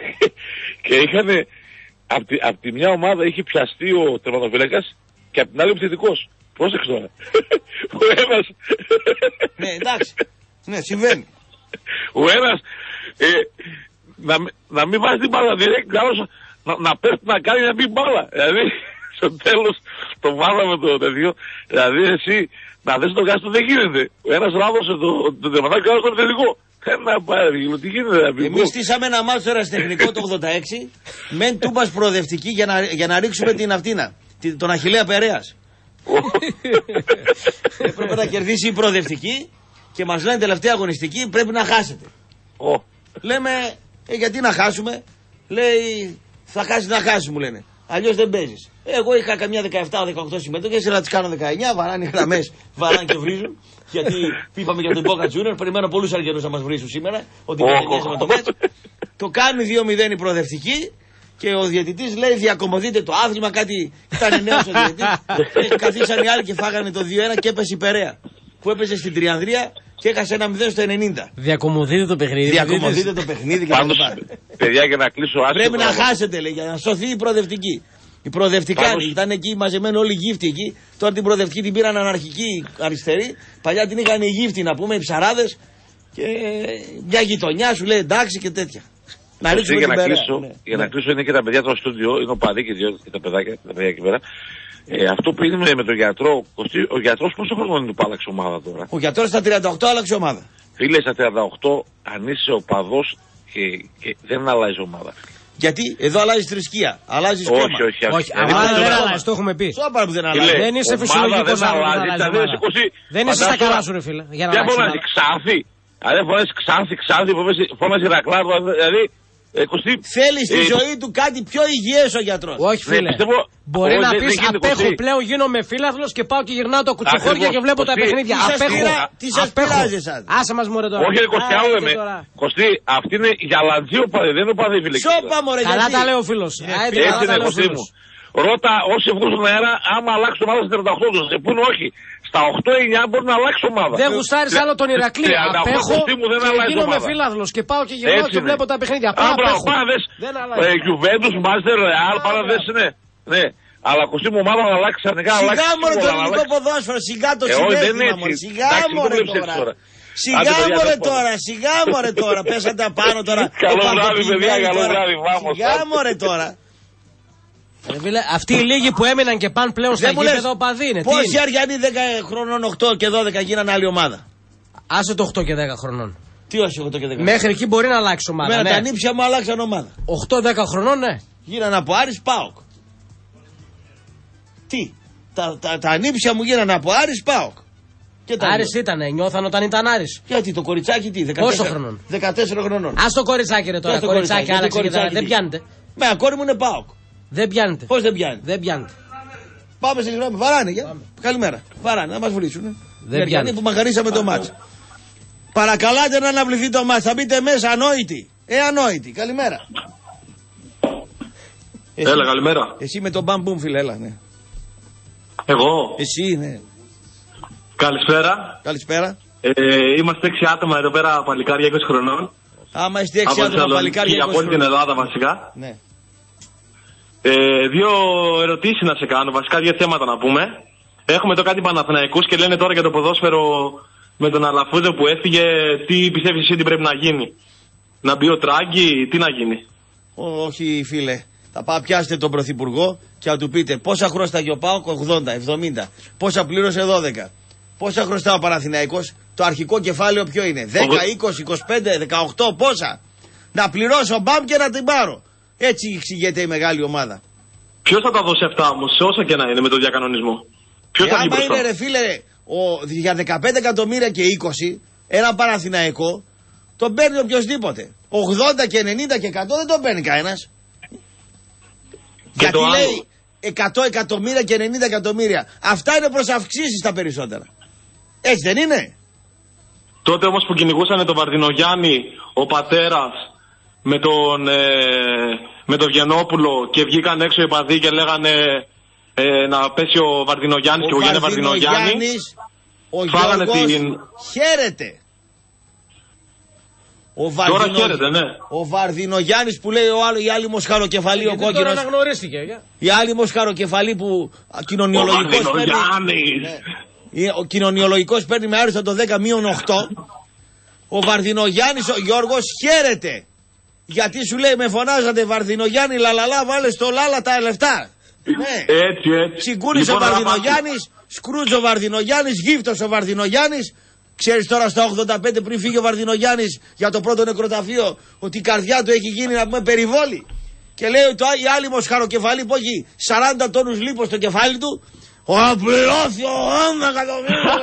Και είχαν. Από τη, απ τη μια ομάδα είχε πιαστεί ο τερματοφύλακας και από την άλλη ο επιθετικός. Πρόσεξε τώρα. Ο ένας. Ναι, εντάξει. Ναι, συμβαίνει. Ο ένας. Ε, να, να μην βάζει την μπάλα, δηλαδή να, να πέφτει να κάνει να μπει μπάλα. Δηλαδή στο τέλος το μάθαμε το τέτοιο. Δηλαδή εσύ να δεις τον κάστο δεν γίνεται. Ο ένας ράδωσε το, το τερματάκι και ο άλλος το επιθετικό. Ένα πάρει, τι γίνεται να πει. Εμείς στήσαμε ένα μάτσο ερασιτεχνικό το ογδόντα έξι μεν τούμπας προοδευτική για να, για να ρίξουμε την αυτίνα. Τον Αχιλλέα Περέας. Έπρεπε να κερδίσει η προοδευτική και μας λένε τελευταία αγωνιστική πρέπει να χάσετε. Oh. Λέμε, ε, γιατί να χάσουμε? Λέει, θα χάσει να χάσει, μου λένε. Αλλιώς δεν παίζεις. Εγώ είχα καμιά δεκαεπτά δεκαοκτώ συμμετοχές, να τις κάνω δεκαεννιά, βαράνε οι γραμμές, βαράνε και βρίζουν. Γιατί είπαμε για τον Boca Juniors, περιμένω πολλούς Αργιανούς να μας βρίσουν σήμερα, ότι oh. με το μέτσο. Το κάνει δύο μηδέν η προοδευτική και ο διαιτητής λέει διακομωδείτε το άθλημα, κάτι ήταν νέος ο διαιτητής. Καθίσαν οι άλλοι και φάγανε το δύο ένα και έπεσε η Περαία. Που έπεσε στην Τριανδρία και έχασε ένα μηδέν στο ενενήντα. Διακομωδείτε το παιχνίδι. Διακομωδείτε το παιχνίδι και πάντως, παιδιά, για να κλείσω άσχημα. Πρέπει να χάσετε, λέει, για να σωθεί η προοδευτική. Η προοδευτικά πάντως... ήταν εκεί μαζεμένοι όλοι οι γύφτοι εκεί. Τώρα την προοδευτική την πήραν αναρχική αριστερή. Παλιά την είχαν οι γύφτοι, να πούμε, οι ψαράδες. Και μια γειτονιά σου λέει εντάξει και τέτοια. Να ρίξουμε για, να κλείσω, ναι. για να κλείσω είναι και τα παιδιά στο στούντιο. Είναι ο Παδί και, και τα παιδάκια, τα παιδιά εκεί πέρα. Ε, αυτό που είναι με, με τον γιατρό, ο γιατρός πόσο χρόνο είναι που άλλαξε ομάδα τώρα? Ο γιατρός στα τριάντα οκτώ άλλαξε ομάδα. Φίλε, στα τριάντα οκτώ αν είσαι οπαδός και, και δεν αλλάζει ομάδα. Γιατί εδώ αλλάζει θρησκεία, αλλάζει κόμμα. Όχι, όχι, όχι. Ομάδα δεν αλλάζει, το έχουμε πει. Σώπαρα που δεν αλλάζει. Δεν είσαι φυσιολογικός άνθρωπος. Δεν είσαι στα καλά σου, ρε φίλε. Δεν φωνάζει Ξάνθη. Αν δεν φωνάζει Ξάνθη, Ξάνθη, φωνάζει Ηρακλάδο. Δηλαδή Ε, Κωστή, θέλει στη ε, ζωή του κάτι πιο υγιές ο γιατρός. Όχι, φίλε. Ναι, πιστεύω, μπορεί όχι, να δεν- πεις δεν γίνεται, απέχω Κωστή. πλέον, γίνομαι φίλαθλος και πάω και γυρνάω το κουτσουχώρια Ακριβώς, και βλέπω τα Κωστή. παιχνίδια. Τι σας Απέχω. πειρά- τι σας Απέχω. πειράζει εσάς? Άσε μας μωρέ τώρα. Όχι, ρε Κωστή, άλλο Άιντε λέμε. τώρα. Κωστή, αυτή είναι γαλατζίο παδί, δεν είναι παδί, φίλε. Σώπα μωρέ, Καλά γιατί. τα λέει ο φίλος. Άιντε, καλά Έτσι τα είναι, λέει ο Κωστή μου. φίλος. Ρώτα όσοι βγουν στον αέρα, άμα αλλάξει ομάδα στα τριάντα οκτώ του, σε πούνε όχι. Στα οκτώ εννιά μπορεί να αλλάξει ομάδα. Δεν γουστάρεις άλλο τον Ηρακλή. τριάντα οκτώ Απέχω Κωστή μου, δεν και αλλάζει γίνομαι ομάδα. φίλαθλος και πάω και γυρνάω Έτσι και είναι. βλέπω τα παιχνίδια. Α, Απλά μπράβο, απέχω. πάδες, Δεν αλλάζει. Juventus, Manchester, Real, πάρα δες είναι. Ναι. Αλλά Κωστή μου ομάδα να αλλάξει ξαφνικά. Σιγά μωρέ το ελληνικό ποδόσφαιρο, σιγά το Ε, όχι, δεν είναι συνέστημα έτσι. μωρέ. Σιγά Εντάξει, μωρέ μην το βλέπεις τώρα. τώρα. Σιγά Άντε, παιδιά, μωρέ δεν τώρα, σιγά μωρέ τώρα. Πέσατε απάνω τώρα. Καλό Ο βράδυ, παιδιά, Παπαπηγμένη καλό τώρα. βράδυ, βάμος. Σιγά μωρέ τώρα. Ρε φίλε, αυτοί οι λίγοι που έμειναν και πάνε πλέον στα Δεν μου λες, γήπεδα οπαδοί είναι. Τι πόσοι είναι? Αριανοί δέκα χρονών, οκτώ και δώδεκα γίνανε άλλη ομάδα. Άσε το οκτώ και δέκα χρονών. Τι όχι οκτώ και δέκα. Μέχρι εκεί μπορεί να αλλάξει ομάδα. Μένα Ναι. τα νύψια μου αλλάξαν ομάδα. οκτώ δέκα χρονών, ναι. Γίνανε από Άρης ΠΑΟΚ. Τι. Τα, τα, τα νύψια μου γίνανε από Άρης ΠΑΟΚ. Και τα Άρης ήτανε, νιώθαν όταν ήταν Άρης. Γιατί το κοριτσάκι τι, δεκατέσσερα, Πόσο χρονών? δεκατέσσερα χρονών. Α το κοριτσάκι ρε τώρα. το Κοριτσάκι, κοριτσάκι, άλλαξε το και κοριτσάκι, δεν τι. πιάνετε. Με ακόρι μου είναι ΠΑΟΚ. Δεν πιάνετε. Πώς δεν πιάνει. Δεν πιάνετε. Πάμε στη γραμμή. Βαράνε. Για. Καλημέρα. Βαράνε, να μας βρίσουν. Δεν πιάνει. Που μαγαρίσαμε το μάτς. Παρακαλάτε να αναβληθεί το μάτς. Θα μπείτε μέσα ανόητοι. Ε, ανόητοι. Καλημέρα. Εσύ, Έλα, καλημέρα. εσύ με τον μπαμπούμ, φίλε, έλα, ναι. Εγώ. Εσύ, ναι. Καλησπέρα. Καλησπέρα. Ε, είμαστε έξι άτομα εδώ πέρα, παλικάρια είκοσι χρονών. Άμα είστε έξι Από άτομα Θεσσαλονίκη παλικάρια και από όλη την Ελλάδα βασικά. Ναι. Ε, δύο ερωτήσεις να σε κάνω, βασικά δύο θέματα να πούμε. Έχουμε το κάτι Παναθηναϊκούς και λένε τώρα για το ποδόσφαιρο με τον Αλαφούζο που έφυγε. Τι πιστεύεις εσύ τι πρέπει να γίνει? Να μπει ο Τράγκη, τι να γίνει? Ό, όχι, φίλε. Θα πάω πιάσετε τον Πρωθυπουργό και θα του πείτε πόσα χρωστάγε ο ΠΑΟΚ, ογδόντα, εβδομήντα. Πόσα πλήρωσε, δώδεκα. Πόσα χρωστά ο Παναθηναϊκός, το αρχικό κεφάλαιο ποιο είναι? δέκα, είκοσι, είκοσι πέντε, δεκαοκτώ, πόσα? Να πληρώσω μπαμ και να την πάρω. Έτσι εξηγείται η μεγάλη ομάδα. Ποιος θα τα δώσει αυτά όμως, όσο και να είναι με τον διακανονισμό? Ποιος Ε, θα βγει άμα μπροστά? είναι ρε φίλε, ο, για δεκαπέντε εκατομμύρια και είκοσι, ένα Παναθηναϊκό, τον παίρνει οποιοδήποτε. ογδόντα και ενενήντα και εκατό δεν τον παίρνει κανένας. Γιατί το άλλο. λέει εκατό εκατομμύρια και ενενήντα εκατομμύρια. Αυτά είναι προς αυξήσεις τα περισσότερα. Έτσι δεν είναι? Τότε όμως που κυνηγούσαν τον Βαρδινογιάννη, ο πατέρας με τον, ε, με τον Βιενόπουλο και βγήκαν έξω οι παδί και λέγανε ε, να πέσει ο Βαρδινογιάννης και ο Γιάννη Βαρδινογιάννης. Ο φάγανε Γιώργος την... χαίρεται. Ο Τώρα Βαρδινο... χαίρεται, ναι. Ο Βαρδινογιάννης που λέει ο άλλο, η άλλη μοσχαροκεφαλή, ο Γιατί τώρα κόκκινος. αναγνωρίστηκε. για. Η άλλη μοσχαροκεφαλή που α, κοινωνιολογικός Ο παίρνει. Βαρδινογιάννης. Ναι. Ο κοινωνιολογικός παίρνει με άριστο το δέκα μείον οκτώ. Ο Βαρδινογιάννης, ο Γιώργος χαίρεται. Γιατί σου λέει με φωνάζατε Βαρδινογιάννη λαλαλά, βάλε στο λάλα τα λεφτά. Ναι. Έτσι, έτσι. Συγκούνησε Λοιπόν, ο να Βαρδινογιάννης, σκρούτζε ο Βαρδινογιάννης, γύφτος ο Βαρδινογιάννης. Ξέρεις τώρα στα ογδόντα πέντε πριν φύγει ο Βαρδινογιάννης για το πρώτο νεκροταφείο ότι η καρδιά του έχει γίνει να πούμε περιβόλη. Και λέει το, η άλλη μοσχαροκεφαλή που έχει σαράντα τόνους λίπος στο κεφάλι του. Ο απλώθη ο όντα εκατομμύρια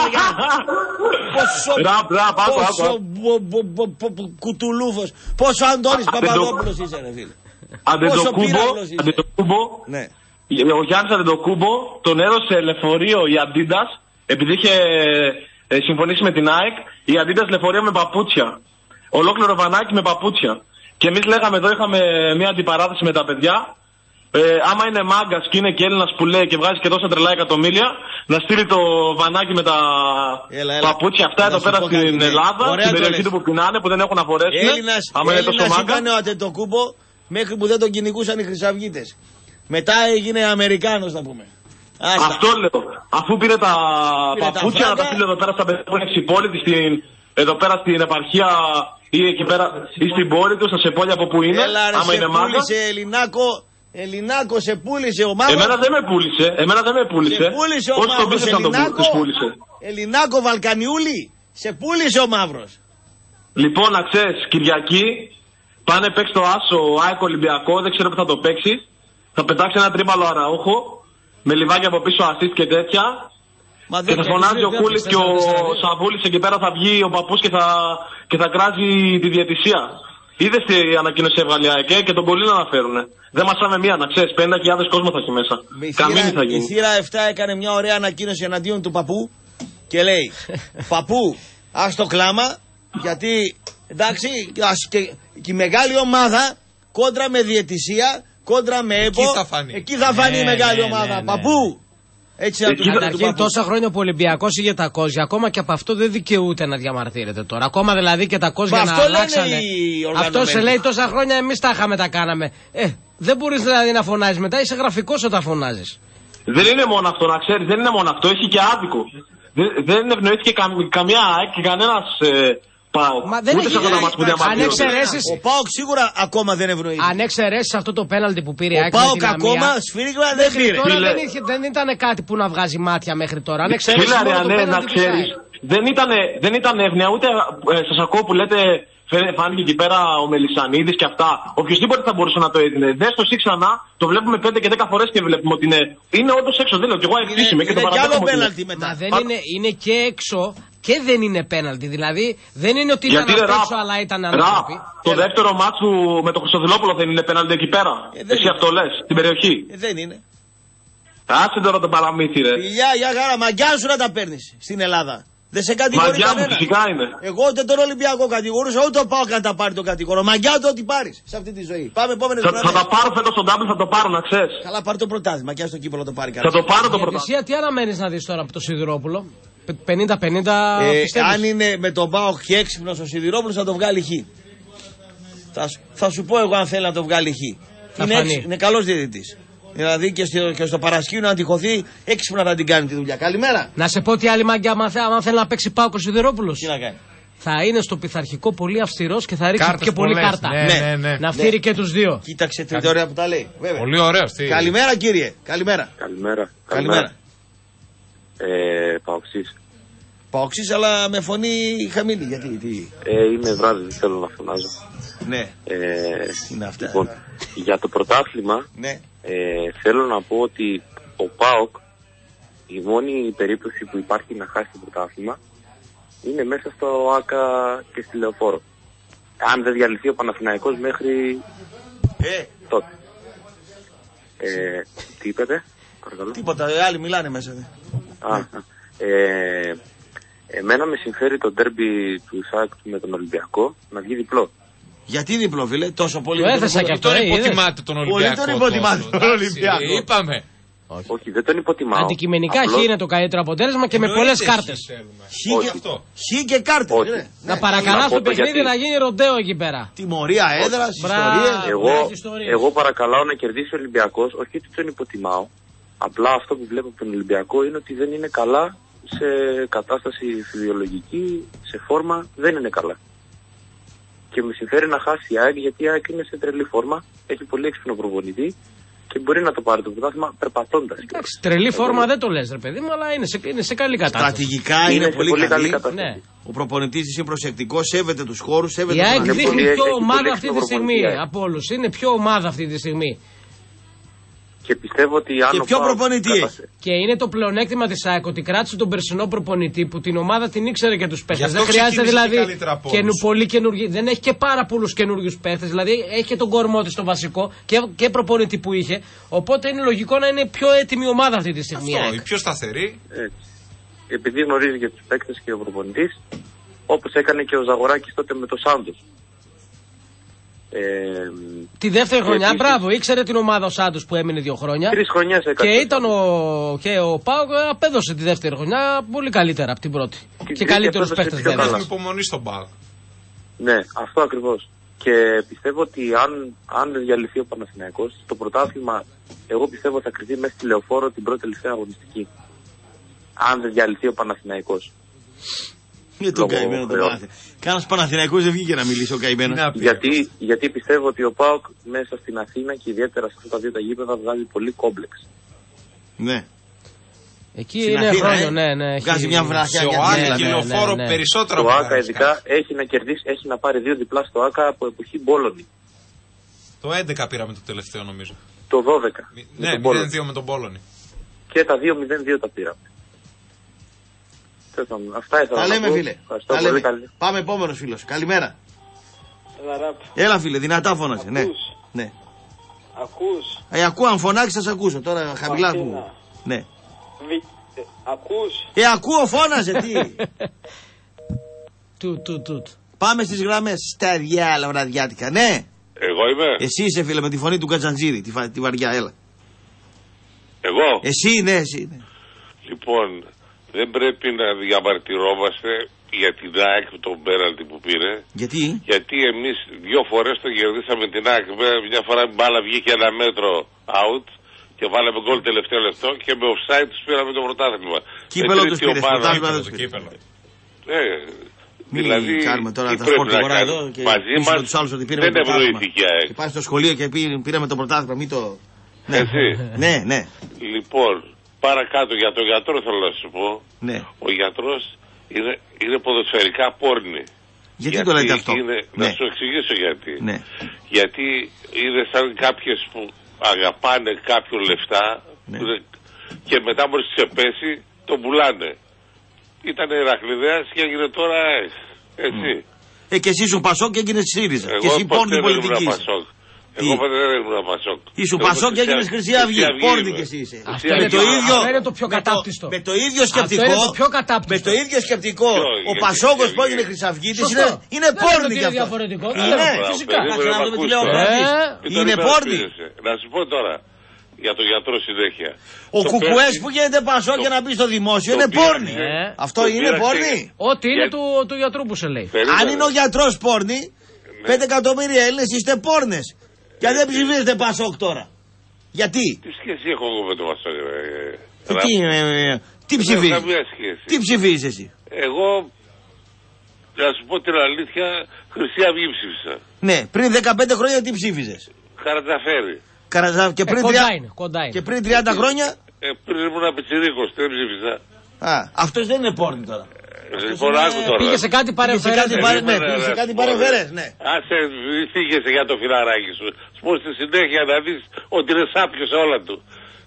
Πόσο, πόσο κουτουλούφος, πόσο Αντώνης Παπαδόπουλος είσαι ρε φίλε. Αντετοκούμπο, ναι. Ο Γιάννης Αντετοκούμπο τον έδωσε λεωφορείο η Αντίντας επειδή είχε ε, συμφωνήσει με την ΑΕΚ, η Αντίντας λεωφορείο με παπούτσια. Ολόκληρο βανάκι με παπούτσια. Και εμείς λέγαμε εδώ, είχαμε μια αντιπαράθεση με τα παιδιά. Ε, άμα είναι μάγκας και είναι και Έλληνας που λέει και βγάζει και τόσα τρελά εκατομμύρια, να στείλει το βανάκι με τα έλα, έλα. παπούτσια αυτά εδώ πέρα στην κάτι, Ελλάδα, ναι. Στην περιοχή του που πεινάνε, που δεν έχουν να φορέσουν. Έλληνας, Έλληνας ήταν ο Αντετοκούμπο μέχρι που δεν τον κυνηγούσαν οι Χρυσαυγίτες. Μετά έγινε Αμερικάνος να πούμε. Άστα. Αυτό λέω. Αφού πήρε τα πήρε παπούτσια τα να τα στείλει εδώ πέρα στα παιδιά που είναι ξυπόλυτη, εδώ πέρα στην επαρχία ή εκεί πέρα ή στην πόλη του, στα σεπόλια από που είναι. Έλα, ρε, άμα σε είναι πούλησε Ελληνάκο. Ελληνάκο σε πούλησε ο μαύρος. Εμένα δεν με πούλησε. Εμένα δεν με πούλησε. Σε πούλησε ο Πώς μαύρος. τον Ελληνάκο. Τον πούλησε. Ελληνάκο Βαλκανιούλη. Σε πούλησε ο μαύρος. Λοιπόν, να ξέρεις, Κυριακή πάνε παίξει το Άσο ΑΕΚ Ολυμπιακό. Δεν ξέρω που θα το παίξει. Θα πετάξει ένα τρίπαλο Αραούχο με λιβάκια από πίσω assist και τέτοια. Μα και θα φωνάζει ο Κούλης και ο Σαβούλης εκεί πέρα θα βγει ο παππούς και θα, και θα κράζει τη διαιτησία. Είδες τι ανακοίνωση έβγαλε η ΑΕΚ και τον πολύ να αναφέρουνε. Δεν μασάμε μία, να ξέρεις, πενήντα χιλιάδες κόσμο θα έχει μέσα. Καμίνη θα γίνει. Η θύρα επτά έκανε μια ωραία ανακοίνωση εναντίον του παππού και λέει: Παππού, ας το κλάμα, γιατί εντάξει, ας και, και η μεγάλη ομάδα κόντρα με διαιτησία, κόντρα με ΕΠΟ. Εκεί θα φανεί, εκεί θα φανεί η μεγάλη ναι, ομάδα. Ναι, ναι. Παππού! Έτσι να του Καταρχήν, τόσα χρόνια που ο Ολυμπιακός είχε τα κόζια, ακόμα και από αυτό δεν δικαιούται να διαμαρτύρεται τώρα. Ακόμα δηλαδή και τα κόζια να αλλάξανε. Αυτό σε λέει τόσα χρόνια εμείς τα είχαμε, τα κάναμε. Ε, δεν μπορείς δηλαδή να φωνάζεις μετά, είσαι γραφικός όταν φωνάζεις. Δεν είναι μόνο αυτό, να ξέρεις, δεν είναι μόνο αυτό, έχει και άδικο. Δεν, δεν ευνοήθηκε κα, καμιά ΑΕΚ και κανένας ε, ΠΑΟΚ. Μα δεν ούτε έχει, σε αυτό το μάτς που διαμαρτύρονται. Ο ΠΑΟΚ σίγουρα ακόμα δεν ευνοείται. Αν εξαιρέσεις αυτό το πέναλτι που πήρε η ΑΕΚ. Ο ΠΑΟΚ ακόμα σφύριγμα δεν πήρε. Τώρα δεν, είχε, δεν ήταν κάτι που να βγάζει μάτια μέχρι τώρα. Αν εξαιρέσεις Φίλε, μόνο το ναι, πέναλτι να ξέρεις, δεν ήταν, δεν ήταν εύνοια, ούτε ε, σας ακούω που λέτε φάνηκε εκεί πέρα ο Μελισσανίδης και αυτά. Οποιοςδήποτε θα μπορούσε να το έδινε. Δες το εσύ ξανά, το βλέπουμε πέντε και δέκα φορές και βλέπουμε ότι είναι, είναι όντως έξω. Δεν λέω κι εγώ εκτίσιμη και το παραδέχομαι. Μα δεν είναι, είναι και έξω και δεν είναι πέναλτι. Δηλαδή δεν είναι ότι ήταν απ' έξω αλλά ήταν ανάπηρη. Το δεύτερο μάτσου με τον Χρυστοδηλόπουλο δεν είναι πέναλτι εκεί πέρα. Ε, εσύ αυτό λες, στην περιοχή. Ε, δεν είναι. Άσε τώρα το παραμύθι, ρε. Φιλιά, για γάρα, μαγκιά σου να τα παίρνεις στην Ελλάδα. Δεν σε κατηγορεί κανένα. Φυσικά είναι. Εγώ ούτε τον Ολυμπιακό κατηγορούσα, ούτε το πάω να τα πάρει τον κατηγορό. Μαγκιά του ό,τι πάρεις σε αυτή τη ζωή. Πάμε επόμενη θα, θα τα πάρω φέτος στον Ντάμπλ, θα το πάρω να ξέρεις. Καλά, πάρει το πρωτάθλημα και στο κύπελο το πάρει κανένα. Θα το πάρω το πρωτάθλημα. Τι αναμένεις να δεις τώρα από το Σιδηρόπουλο? πενήντα πενήντα ε, πιστεύεις? Αν είναι με τον ΠΑΟΚ και έξυπνος ο Σιδηρόπουλος θα το βγάλει χ. Θα, θα σου πω εγώ αν θέλει να το βγάλει χ. Είναι, είναι καλός διαιτητής. Δηλαδή και στο, και στο παρασκήνιο να τυχωθεί έξυπνα θα την κάνει τη δουλειά. Καλημέρα. Να σε πω τι άλλη μάγκια, αν θέλει να παίξει ΠΑΟΚ ο Σιδηρόπουλος. Τι να κάνει. Θα είναι στο πειθαρχικό πολύ αυστηρός και θα ρίξει Κάρτες και πολύ πολλές. κάρτα. Ναι, ναι, ναι. Να φτύρει ναι. και τους δύο. Κοίταξε την ωραία που τα λέει. Βέβαια. Πολύ ωραίο. Καλημέρα κύριε. Καλημέρα. Καλημέρα. Καλημέρα. Ε, Παοξής. Παοξής αλλά με φωνή χαμηλή. Γιατί. Τι... Ε, είναι βράδυ, δεν θέλω να φωνάζω. Ναι. Ε, είναι αυτά. Λοιπόν, για το πρωτάθλημα ναι. ε, θέλω να πω ότι ο ΠΑΟΚ η μόνη περίπτωση που υπάρχει να χάσει το πρωτάθλημα είναι μέσα στο ΆΚΑ και στη Λεωφόρο. Αν δεν διαλυθεί ο Παναθηναϊκός μέχρι ε. τότε. Ε, τι είπατε, παρακαλώ. Τίποτα, άλλοι μιλάνε μέσα. Δε. Α, ναι. ε, εμένα με συμφέρει το ντέρμπι του ΣΑΚ με τον Ολυμπιακό να βγει διπλό. Γιατί διπλό, φίλε, τόσο πολύ. Το έθεσα και αυτό. Τον υποτιμάτε τον Ολυμπιακό. Πολύ τον υποτιμάτε τον Ολυμπιακό. Είπαμε. Όχι. Όχι, δεν τον υποτιμάω. Αντικειμενικά Απλώς... χ είναι το καλύτερο αποτέλεσμα και με πολλές κάρτες. Χ και κάρτες. Ναι. Να παρακαλάς το παιχνίδι γιατί... να γίνει ροντέο εκεί πέρα. Τιμωρία έδρας, ιστορίες. Εγώ, εγώ παρακαλάω να κερδίσει ο Ολυμπιακός, όχι ότι τον υποτιμάω. Απλά αυτό που βλέπω από τον Ολυμπιακό είναι ότι δεν είναι καλά σε κατάσταση φυσιολογική, σε φόρμα, δεν είναι καλά. Και με συμφέρει να χάσει η ΑΕΚ γιατί η ΑΕΚ είναι σε τρελή φόρμα, έχει πολύ έξυπνο προπονητή και μπορεί να το πάρει το πρωτάθλημα περπατώντας. Εντάξει, τρελή φόρμα δεν το λες ρε παιδί μου, αλλά είναι σε, είναι σε καλή κατάσταση. Στρατηγικά είναι, είναι πολύ, πολύ καλή. καλή ναι. Ο προπονητής είναι προσεκτικός, σέβεται τους χώρους, σέβεται η τους ΑΕΚ δείχνει πολύ, πιο ομάδα πολύ αυτή τη στιγμή από όλους. Είναι πιο ομάδα αυτή τη στιγμή. Και πιστεύω ότι αν. Και ποιο προπονητή έχει. Και είναι το πλεονέκτημα της ΑΕΚ ότι κράτησε τον περσινό προπονητή που την ομάδα την ήξερε και τους παίχτες. Δεν χρειάζεται δηλαδή καινου, πολύ καινούργιοι. Δεν έχει και πάρα πολλούς καινούριους παίχτες. Δηλαδή έχει και τον κορμό της το βασικό και, και προπονητή που είχε. Οπότε είναι λογικό να είναι πιο έτοιμη ομάδα αυτή τη στιγμή. Αυτό, η πιο σταθερή. Έτσι. Επειδή γνωρίζει και τους παίκτες και ο προπονητής, όπως έκανε και ο Ζαγοράκης τότε με το Σάντος. Ε, τη δεύτερη χρονιά, επίσης, μπράβο, ήξερε την ομάδα ο Σάντος που έμεινε δύο χρόνια. Τρεις χρονιές έκανε. Και ήταν ο, και ο Πάοκ απέδωσε τη δεύτερη χρονιά πολύ καλύτερα από την πρώτη. Και, και καλύτερους παίχτες βέβαια. Έχουμε υπομονή στον Πάοκ. Ναι, αυτό ακριβώς. Και πιστεύω ότι αν, αν δεν διαλυθεί ο Παναθηναϊκός, το πρωτάθλημα, εγώ πιστεύω θα κρυθεί μέσα στη Λεωφόρο την πρώτη τελευταία αγωνιστική. Αν δεν διαλυθεί ο Παναθηναϊκός. Είναι τον καημένο τον Παναθηναϊκό. Κάνας Παναθηναϊκός δεν βγήκε να μιλήσει ο καημένος. Γιατί, γιατί πιστεύω ότι ο ΠΑΟΚ μέσα στην Αθήνα και ιδιαίτερα σε αυτά τα δύο τα γήπεδα βγάζει πολύ κόμπλεξ. Ναι. Εκεί στην είναι Αθήνα, χρόνιο, ε? ναι, ναι. Βγάζει μια βραχιά σε για ΟΑΚΑ και Λεωφόρο περισσότερο. Το ΆΚΑ ειδικά έχει να κερδίσει, έχει να πάρει δύο διπλά στο ΆΚΑ από εποχή Μπόλωνη. Το έντεκα πήραμε το τελευταίο νομίζω. Το δώδεκα. Μη, ναι, μηδέν δύο με τον Μπόλωνη. Και τα δύο μηδέν δύο τα πήραμε. Αυτά ήθελα τα να λέμε, πω. Φίλε. Τα λέμε. Πάμε επόμενος φίλος. Καλημέρα. Έλα φίλε, δυνατά φώνασε. Ναι. Ναι. Ακούς. Ε, ακούω, αν φωνάξεις θα σε ακούσω. Τώρα χαμηλά ακούω. Ναι. Βι... Ε, ακούς. Ε, ακούω, φώναζε, τι. Του, του, του. Πάμε στις γραμμές. Στα διάλα βραδιάτικα. Ναι. Εγώ είμαι. Εσύ είσαι φίλε με τη φωνή του Κατζαντζήρη, τη, τη βαριά, έλα. Εγώ. Εσύ, ναι, εσύ. Ναι. Λοιπόν, δεν πρέπει να διαμαρτυρόμαστε για την ΑΕΚ τον πέναλτι που πήρε. Γιατί? Γιατί εμείς δύο φορές το κερδίσαμε την ΑΕΚ. Μια φορά η μπάλα βγήκε ένα μέτρο out και βάλαμε γκολ τελευταίο λεπτό και με offside τους πήραμε το πρωτάθλημα. Κύπελο τους πήρες, πρωτάθλημα τους πήρες. Ε, δηλαδή, κάνουμε τώρα τι τα πρέπει σπορτ να αγορά εδώ και μαζί μας τους άλλους ότι δεν ευνοήθηκε η ΑΕΚ. Και πάει στο σχολείο και πήραμε το πρωτάθλημα, μην το... Ναι. Έτσι. Ναι, ναι. Λοιπόν, παρακάτω για τον γιατρό θέλω να σου πω. Ναι. Ο γιατρός είναι, είναι ποδοσφαιρικά πόρνη. Γιατί, γιατί το λέτε αυτό? Είναι, ναι. Να σου εξηγήσω γιατί. Ναι. Γιατί είναι σαν κάποιες που αγαπάνε κάποιον λεφτά ναι. και μετά μόλις ξεπέσει τον πουλάνε. Ήταν Ηρακλειδέας και έγινε τώρα έτσι. Ε, και εσύ σου Πασόκ και έγινες ΣΥΡΙΖΑ. Και εσύ πόρνη πολιτική. Εγώ ποτέ δεν ήμουν Πασόκ. Ήσουν Πασόκ και έγινες Χρυσή Αυγή. Πόρνη και εσύ είσαι. Αυτό το ίδιο. Αυτό είναι το πιο κατάπτυστο. Με το ίδιο σκεπτικό. Με το ίδιο σκεπτικό. Ο Πασόκος που έγινε Χρυσαυγίτης είναι πόρνη κι αυτό. Είναι φυσικά. Είναι πόρνη. Να σου πω τώρα. Για τον γιατρό συνέχεια. Ο Κουκουές που γίνεται Πασόκ για να μπει στο δημόσιο είναι πόρνη. Αυτό είναι πόρνη. Ό,τι είναι του γιατρού που σε λέει. Αν είναι ο γιατρός πόρνη, πέντε εκατομμύρια Έλληνες είστε πόρνες. Και δεν ψηφίζετε Πασόκ τώρα. Γιατί? Τι σχέση έχω εγώ με το Πασόκ? Τι ψηφίζεις? Τι ψηφίζεις εσύ? Εγώ, να σου πω την αλήθεια, Χρυσή Αυγή ψήφισα. Ναι, πριν δεκαπέντε χρόνια τι ψήφιζες? Καρατζαφέρη. Και πριν, ε, κοντά είναι, κοντά είναι. Και πριν τριάντα χρόνια. Ε, πριν ήμουν πιτσιρίκος, δεν ψήφισα. Α, αυτός δεν είναι πόρνη τώρα. Λοιπόν, άκου τώρα. Πήγε σε κάτι παρεμφερές. Ναι, πήγε σε κάτι παρεμφερές, ναι. Άσε, φύγεσαι για το φιλαράκι σου. Σου πω στη συνέχεια να δεις ότι είναι σάπιο σε όλα του.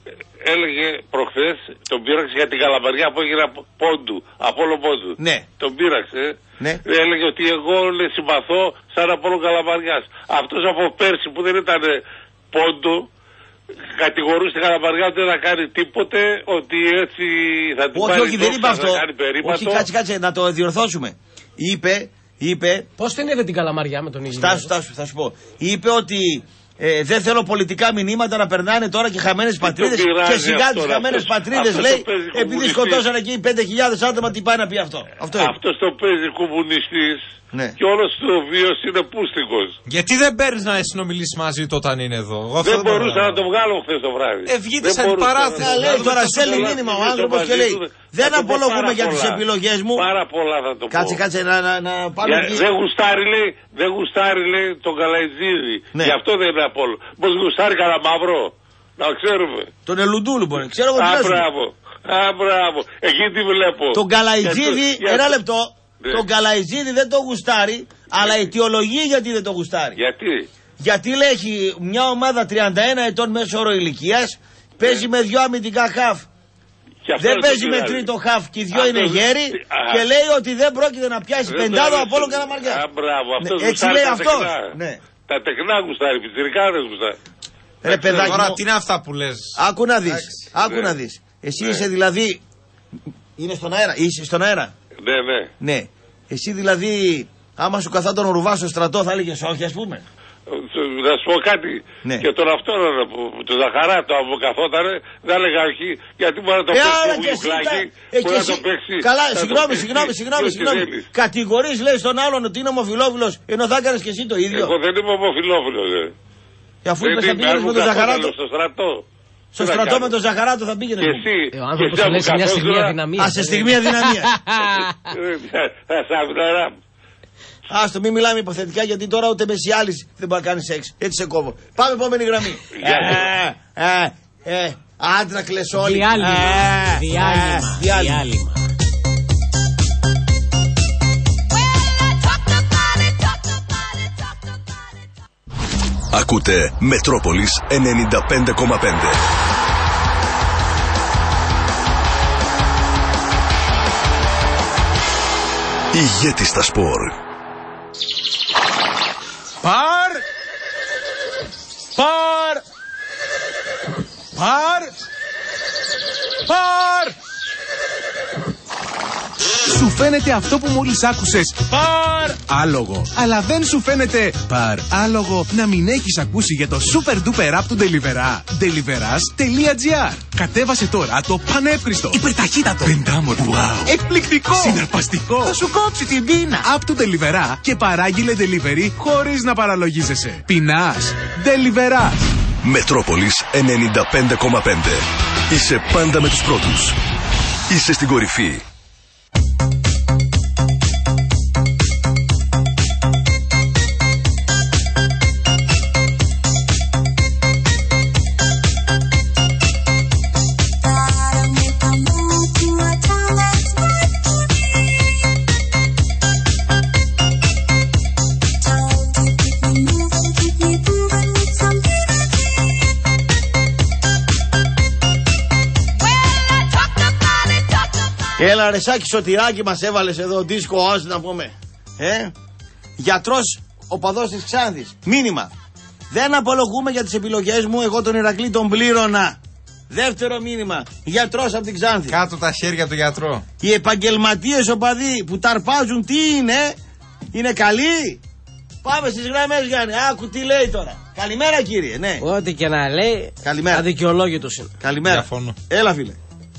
Έλεγε προχθές, τον πείραξε για την Καλαμαριά που έγινε πόντου, από όλο πόντου. Ναι. Τον πείραξε. Ναι. Έλεγε ότι εγώ λέει, συμπαθώ σαν από όλο Καλαμαριάς. Αυτός από πέρσι που δεν ήταν πόντου, κατηγορούσε την Καλαμαριά ότι δεν θα κάνει τίποτε, ότι έτσι θα την όχι, πάρει όχι, δεν είπε αυτό. κάνει περίπατο. Όχι, κάτσε, κάτσε, να το διορθώσουμε. Είπε, είπε... Πώς την είδε την Καλαμαριά με τον ίδιο? Στάσου, στάσου, θα σου πω. Είπε ότι ε, δεν θέλω πολιτικά μηνύματα να περνάνε τώρα και χαμένες πατρίδες. Και σιγά τις χαμένες πατρίδες λέει, επειδή σκοτώσανε εκεί πέντε χιλιάδες άτομα, τι πάει να πει αυτό. Αυτό αυτός το παίζει κομμουνιστής. Ναι. Και όλος του ο βίος είναι πούστικος. Γιατί δεν παίρνεις να συνομιλήσεις μαζί του όταν είναι εδώ? Εγώ δεν μπορούσα να το βγάλω χθες το βράδυ. Ε, βγείτε σε αντιπαράθεση. Να λέει τώρα, στέλνει μήνυμα ο άνθρωπος και λέει δεν απολογούμε για τις επιλογές μου. Πάρα πολλά θα το πω. Κάτσε, κάτσε να, να, να πάμε. Δεν γουστάρει λέει, δεν γουστάρει λέει τον Καλαϊτζίδη. Ναι. Γι' αυτό δεν είναι απόλυτο. Πώς γουστάρει κανένα μαύρο. Να ξέρουμε. Τον Ελουντούλου μπορεί. Ξέρω εγώ τι λες. Α, μπράβο. Α, μπράβο. Εκεί τι βλέπω. Τον Καλαϊτζίδη, ένα λεπτό. Ναι. Τον Καλαϊτζίδη δεν το γουστάρει, αλλά αιτιολογεί γιατί δεν το γουστάρει. Γιατί? Γιατί λέει έχει μια ομάδα τριάντα ένα ετών μέσο όρο ηλικίας, παίζει με δυο αμυντικά χαφ. Δεν παίζει με τρίτο χαφ και οι δυο είναι γέροι και λέει ότι δεν πρόκειται να πιάσει πεντάδο από όλο Καλαμαριά. Α, μπράβο, αυτό ναι, έτσι λέει αυτό. Ναι. Τα τεκνά γουστάρει, πιτσιρικά δεν γουστάρει. Ρε παιδάκι, τώρα τι είναι αυτά που λες? Άκου να δεις, άκου να δεις. Εσύ είσαι δηλαδή, είναι στον αέρα, είσαι στον αέρα. Ναι, ναι. Ναι. Εσύ δηλαδή, άμα σου καθόταν ο Ρουβάς στο στρατό, θα έλεγες όχι, ας πούμε. Να σου πω κάτι. Ναι. Και τον αυτόν το Ζαχαρά το που καθότανε, δεν έλεγα όχι, γιατί μπορεί να το παίξει το Βουλιουκλάκι. Μπορεί να το παίξει. Καλά, συγγνώμη, συγγνώμη, συγγνώμη. συγγνώμη. Κατηγορείς, λέει, στον άλλον ότι είναι ομοφυλόφιλος, ενώ θα έκανες και εσύ το ίδιο. Εγώ δεν είμαι ομοφυλόφιλος, ε. Και αφού είπες θα πήγαινες με τον Ζαχαράτο. Στο στρατό. Στο στρατό με τον Ζαχαράτο θα πήγαινε. Και εσύ. Ο άνθρωπος θα λέει σε μια στιγμή αδυναμία. Α, σε στιγμή αδυναμία. Θα σ' Άστο, μην μιλάμε υποθετικά γιατί τώρα ούτε με σιάλης δεν μπορεί να κάνει σεξ. Έτσι σε κόβω. Πάμε επόμενη γραμμή. Άντρα κλεσόλι. Διάλειμμα. Διάλειμμα. Ακούτε Μετρόπολης ενενήντα πέντε κόμμα πέντε. Ηγέτη στα σπορ. Παρ! Παρ! Σου φαίνεται αυτό που μόλις άκουσες παρ άλογο, αλλά δεν σου φαίνεται παρ άλογο να μην έχεις ακούσει για το super duper app του Deliverá. Deliverás τελεία gr. Κατέβασε τώρα το πανεύκριστο, υπερταχύτατο, πεντάμορφο, wow, εκπληκτικό, συναρπαστικό, θα σου κόψει την πείνα app του Deliverá και παράγγειλε delivery χωρίς να παραλογίζεσαι. Πεινάς? Deliverás. Μετρόπολης ενενήντα πέντε κόμμα πέντε. Είσαι πάντα με τους πρώτους. Είσαι στην κορυφή. Έλα ρε Σάκη Σωτηράκη, μας έβαλες εδώ δίσκο ως να πούμε. Ε? Γιατρός οπαδός της Ξάνθης. Μήνυμα. Δεν απολογούμε για τις επιλογές μου, εγώ τον Ηρακλή τον πλήρωνα. Δεύτερο μήνυμα. Γιατρός από την Ξάνθη. Κάτω τα χέρια του γιατρού. Οι επαγγελματίες οπαδοί που ταρπάζουν τι είναι? Είναι καλοί? Πάμε στις γραμμές Γιάννη. Άκου τι λέει τώρα. Καλημέρα κύριε. Ναι. Ό,τι και να λέει. Καλημέρα. Αδικαιολόγητος είναι. Καλημέρα. Διαφωνώ. Έλα φίλε.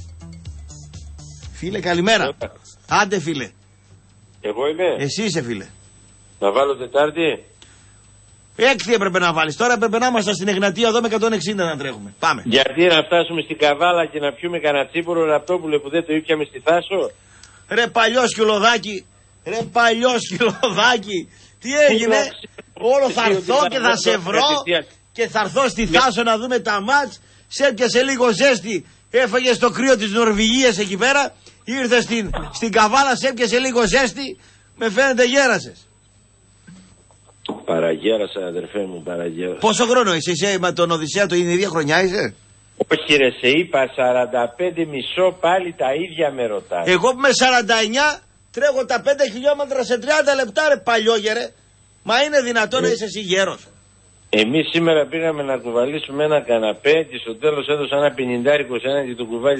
Φίλε καλημέρα. Άντε φίλε. Εγώ είμαι. Εσύ είσαι φίλε. Να βάλω Τετάρτη. Έκτη έπρεπε να βάλεις. Τώρα έπρεπε να είμαστε στην Εγνατία εδώ με εκατόν εξήντα να τρέχουμε. Πάμε. Γιατί να φτάσουμε στην Καβάλα και να πιούμε κανένα τσίπουρο ραπτόπουλο που δεν το ήπιαμε στη Θάσο. Ρε παλιό σκυλοδάκι. Ρε παλιό σκυλοδάκι. Τι έγινε? Όλο θα έρθω και θα σε βρω και θα έρθω στη Θάσο να δούμε τα μάτς. Σε έπιασε λίγο ζέστη. Έφαγε στο κρύο της Νορβηγίας εκεί πέρα. Ήρθε στην, στην Καβάλα, σε έπιασε λίγο ζέστη. Με φαίνεται γέρασες. Παραγέρασα αδερφέ μου, παραγέρασα. Πόσο χρόνο είσαι, είσαι με τον Οδυσσέα το η ίδια χρονιά είσαι? Όχι ρε, σε είπα σαράντα πέντε μισό, πάλι τα ίδια με ρωτάς. Εγώ που είμαι σαράντα εννιά τρέχω τα πέντε χιλιόμετρα σε τριάντα λεπτά ρε παλιόγερε. Μα είναι δυνατόν να είσαι εσύ γέρος? Εμείς σήμερα πήγαμε να κουβαλήσουμε ένα καναπέ και στο τέλος έδωσα ένα πενηντάρικο σε έναν και το κουβάλι.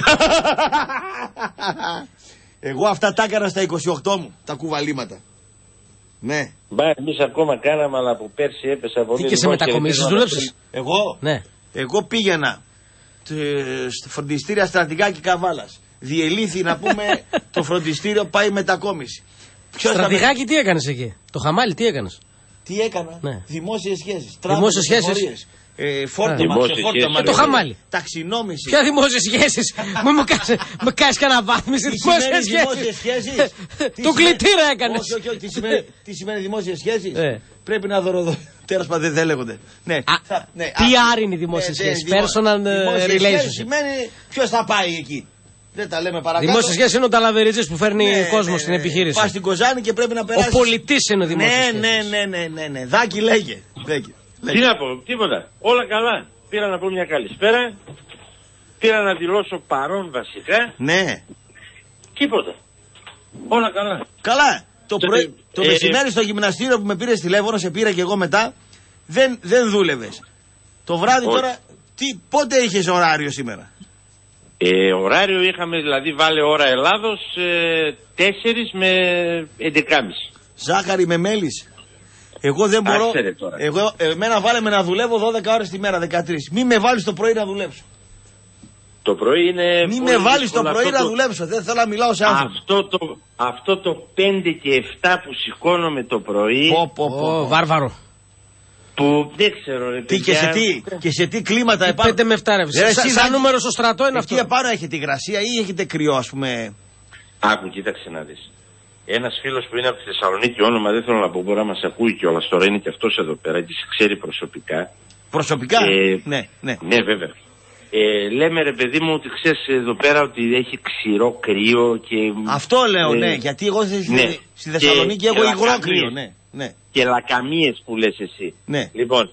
Εγώ αυτά τα έκανα στα είκοσι οκτώ μου, τα κουβαλήματα. Ναι. Μπα, εμείς ακόμα κάναμε, αλλά από πέρσι έπεσα πολύ. Τι και σε μετακομίσεις δούλεψες? Εγώ, ναι. Εγώ πήγαινα στο φροντιστήριο Στρατηγάκη Καβάλας. Διελήθη να πούμε το φροντιστήριο πάει μετακόμιση. Στρατηγάκη τι έκανες εκεί? Το χαμάλι τι έκανες? Τι έκανα? Ναι. Δημόσιες σχέσεις. Δημόσιες σχέσεις. Ε, φόρτωμα, φόρτωμα, το χαμάλι. Ταξινόμηση. Ποια δημόσιες σχέσεις? Μου μου κάνεις, μου κάνεις κανένα βάθμιση. Δημόσιες σχέσεις. Το κλητήρα έκανες. Όχι, όχι, όχι. Τι σημαίνει, τι σημαίνει δημόσιες σχέσεις? Πρέπει να δωροδο... Τέλος πάντων δεν λέγονται. Ναι. πι αρ είναι οι δημόσιες σχέσεις. Personal relationship. Σημαίνει ποιος θα πάει εκεί. Δεν τα λέμε παρακάτω. Δημόσιες σχέσεις είναι ο ταλαβεριτζής που φέρνει ναι, κόσμο ναι, στην ναι, επιχείρηση. Πας στην Κοζάνη και πρέπει να περάσει. Ο πολιτής είναι ο δημόσιος. Ναι, ναι, ναι, ναι, ναι, ναι. Δάκη λέγε. λέγε. Τι να πω, τίποτα. Όλα καλά. Πήρα να πω μια καλησπέρα. Πήρα να δηλώσω παρόν βασικά. Ναι. Τίποτα. Όλα καλά. Καλά. Το, το, πρωί, το ε, μεσημέρι ε, στο γυμναστήριο που με πήρε τηλέφωνο, σε πήρα και εγώ μετά. Δεν, δεν δούλευες. Το βράδυ όχι. Τώρα, τι, πότε είχες ωράριο σήμερα? Ε, ωράριο είχαμε δηλαδή βάλε ώρα Ελλάδος ε, τέσσερις με έντεκάμιση. Ζάχαρη με μέλις. Εγώ δεν μπορώ. Εγώ, εμένα βάλε να δουλεύω δώδεκα ώρες τη μέρα, δεκατρείς. Μην με βάλεις το πρωί να δουλέψω. Το πρωί είναι. Μην με βάλεις το πρωί να το... δουλέψω. Δεν θέλω να μιλάω σε άνθρωπο. Αυτό το, αυτό το πέντε και επτά που σηκώνομαι το πρωί. Πω, πω, πω, πω. Βάρβαρο. Που δεν ξέρω ρε τι, και, σε τι, και σε τι κλίματα επάνω. πέντε με επτά ρε. Σαν σαν νούμερο στο στρατό είναι αυτό. Εκεί επάνω έχετε υγρασία ή έχετε κρυό ας πούμε? Άκου, κοίταξε να δεις. Ένας φίλος που είναι από τη Θεσσαλονίκη, όνομα δεν θέλω να πω, μπορεί να μας ακούει κιόλας τώρα, είναι και αυτός εδώ πέρα και σε ξέρει προσωπικά. Προσωπικά? Ε, ναι, ναι. Ναι, βέβαια. Ε, λέμε ρε παιδί μου ότι ξέρεις εδώ πέρα ότι έχει ξηρό κρύο και... Αυτό λέω, ε, ναι, γιατί εγώ στη, ναι. στη Θεσσαλονίκη και, έχω υγρό κρύο, ναι, ναι. Και λακαμίες που λες εσύ. Ναι. Λοιπόν,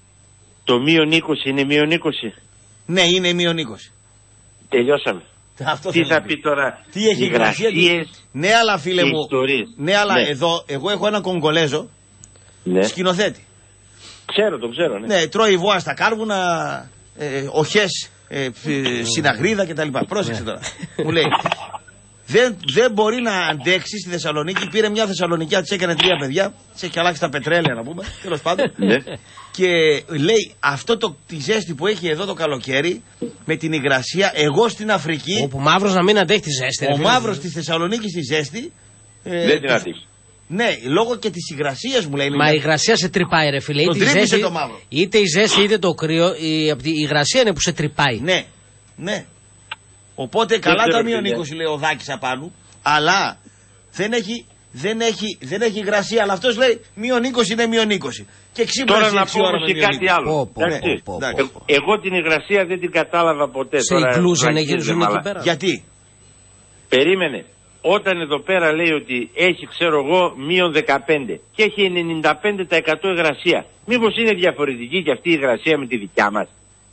το μείον είκοσι είναι μείον είκοσι. Ναι, είναι μείον είκοσι. Τελειώσαμε. Αυτό τι θα πει τώρα? Τι έχει γραφτεί? Ναι, αλλά φίλε μου. Ιστορίες. Ναι, αλλά ναι. Εδώ, εγώ έχω έναν Κογκολέζο. Ναι. Σκηνοθέτη. Ξέρω, το ξέρω, ναι. Ναι, τρώει βόα στα κάρβουνα, ε, οχές ε, Συναγρίδα κτλ. Πρόσεξε τώρα. Μου λέει. Δεν, δεν μπορεί να αντέξει στη Θεσσαλονίκη. Πήρε μια Θεσσαλονικιά, τη έκανε τρία παιδιά. Τη έχει αλλάξει τα πετρέλαια, να πούμε. Τέλος πάντων. Και λέει αυτό το, τη ζέστη που έχει εδώ το καλοκαίρι με την υγρασία. Εγώ στην Αφρική. Όπου Μαύρος να μην αντέχει τη ζέστη. Ο Μαύρος στη Θεσσαλονίκη στη ζέστη. Ε, δεν την αντέχει. Ναι, λόγω και τη υγρασία μου λέει. Μα η υγρασία σε τρυπάει, ρε φίλε. Είτε η, ζέστη, το είτε η ζέστη είτε το κρύο. Η, η υγρασία είναι που σε τρυπάει. Ναι, ναι. Οπότε καλά τα μείον είκοσι λέει ο Δάκης απάνω, αλλά δεν έχει, δεν έχει, δεν έχει υγρασία. Αλλά αυτός λέει μείον είκοσι είναι μείον είκοσι. Και τώρα να πω και κάτι άλλο. Πω, πω, ναι. πω, πω, πω. Εγώ την υγρασία δεν την κατάλαβα ποτέ. Σε inclusion γυρίζουν εκεί πέρα. Γιατί? Περίμενε. Όταν εδώ πέρα λέει ότι έχει, ξέρω εγώ, μείον δεκαπέντε και έχει ενενήντα πέντε τοις εκατό υγρασία. Μήπως είναι διαφορετική και αυτή η υγρασία με τη δικιά μας?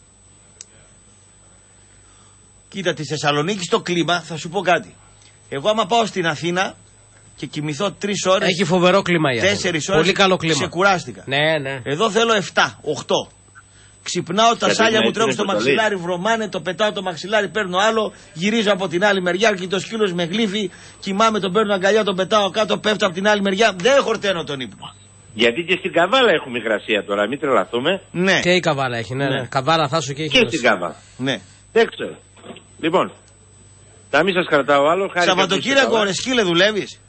Κοίτα, τη Θεσσαλονίκη στο κλίμα θα σου πω κάτι. Εγώ άμα πάω στην Αθήνα και κοιμηθώ τρεις ώρες. Έχει φοβερό κλίμα η Αθήνα. Τέσσερις ώρες. Πολύ καλό κλίμα. Ξεκουράστηκα. Ναι, ναι. Εδώ θέλω επτά, οκτώ. Ξυπνάω, τα σάλια μου τρέχουν στο μαξιλάρι, βρωμάνε, το πετάω το μαξιλάρι, παίρνω άλλο, γυρίζω από την άλλη μεριά και το σκύλος με γλύφει, κοιμάμαι, τον παίρνω αγκαλιά, τον πετάω κάτω, πέφτω από την άλλη μεριά. Δεν χορταίνω τον ύπνο. Γιατί και στην Καβάλα έχουμε υγρασία τώρα, μην τρελαθούμε. Ναι. Και η Καβάλα έχει, ναι. ναι. Καβάλα θα σου και έχει. Και στην Καβάλα. Ναι. Δεν ξέρω. Λοιπόν, να μην σας κρατάω άλλο. Σαββατοκύριακο, ρε σκύλε, δουλεύεις?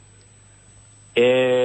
Ε,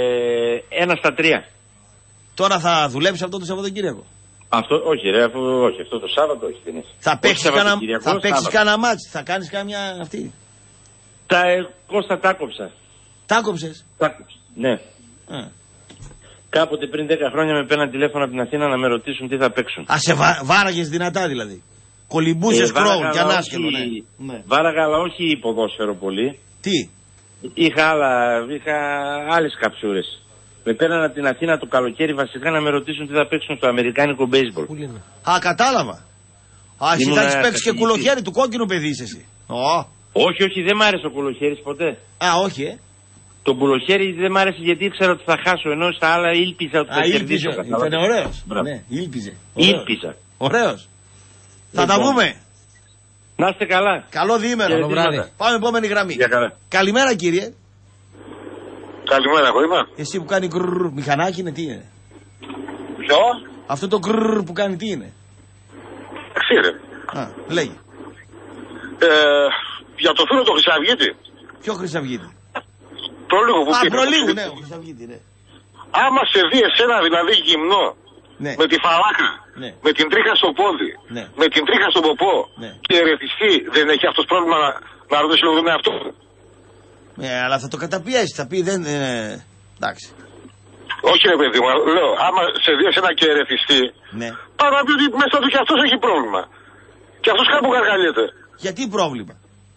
ένα στα τρία. Τώρα θα δουλέψεις αυτό το Σαββατοκύριακο? Αυτό, όχι ρε, αφού, όχι, αυτό το Σάββατο όχι δεν είναι. Θα παίξεις κάνα, θα παίξεις κάνα μάτς, θα κάνεις κάμια αυτή? Τα, ε, Κώστα τα κόψα. Τα κόψες? Τα κόψα, ναι. Α. Κάποτε πριν δέκα χρόνια με πέραν τηλέφωνο από την Αθήνα να με ρωτήσουν τι θα παίξουν. Α, σε βα, βάραγες δυνατά δηλαδή? Κολυμπούσες ε, κρόουν και ανάσκελο, ναι. ναι. Βάραγα, αλλά όχι ποδόσφαιρο πολύ. Τι? Είχα, άλλα, είχα άλλες καψούρες. Με πέραν από την Αθήνα το καλοκαίρι βασικά να με ρωτήσουν τι θα παίξουν στο αμερικάνικο baseball. Α, κατάλαβα. Α, εσύ θα έχεις παίξει και κουλοχέρι του κόκκινου παιδί είσαι εσύ. Oh. Όχι, όχι, δεν μ' άρεσε ο κουλοχέρης ποτέ. Α, όχι, ε. Το κουλοχέρι δεν μ' άρεσε γιατί ήξερα ότι θα χάσω, ενώ στα άλλα ήλπιζα ότι θα κερδίσω. Ήταν ωραίος. Ναι, ήλπιζε. Ήλπιζα. Ωραίος. Θα τα πούμε. Να είστε καλά. Καλό διήμερο. Πάμε επόμενη γραμμή. Καλημέρα κύριε. Καλημέρα, εγώ είμαι. Εσύ που κάνει γκρρρ, μηχανάκι είναι, τι είναι? Ποιο? Αυτό το γκρρρ που κάνει τι είναι? Ξέρε. Α, λέγει. Ε, για το φίλο του Χρυσαυγίτη. Ποιο Χρυσαυγίτη? Προλίγου που Α, πήρε. προλίγου, ναι, ο Χρυσαυγίτη, ναι. Άμα σε δει εσένα δηλαδή γυμνό, ναι. με τη φαλάκα, ναι. με την τρίχα στο πόδι, ναι. με την τρίχα στον ποπό ναι. και ερεθιστεί, δεν έχει αυτός πρόβλημα να, να ρωτήσει λίγο με αυτό? Ναι, αλλά θα το καταπιέσει, θα πει δεν. Ε, εντάξει. Όχι ρε παιδί μου, λέω, άμα σε δει εσένα και ερεθιστεί, ναι. Πάρα να πει ότι μέσα του και αυτός έχει πρόβλημα. Και αυτός κάπου καργαλιέται. Γιατί πρόβλημα?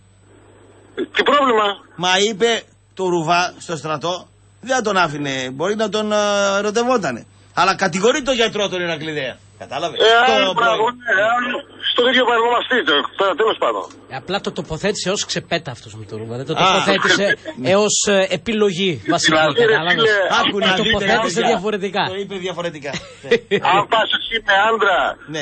Τι πρόβλημα? Μα είπε το Ρουβά στο στρατό, δεν θα τον άφηνε, μπορεί να τον uh, ερωτευότανε. Αλλά κατηγορεί τον γιατρό τον Ηρακλειδέα. Κατάλαβε. Ε, το πράγμα, ναι, στον ίδιο παραδομαστή, τώρα τέλος πάντων. Ε, απλά το τοποθέτησε ως ξεπέτα αυτός με το Ρούβα. Δεν το τοποθέτησε έως ε, επιλογή βασικά. Κατάλαβες. Άκου να το τοποθέτησε διαφορετικά. Το είπε διαφορετικά. Αν πας εσύ με άντρα, ναι.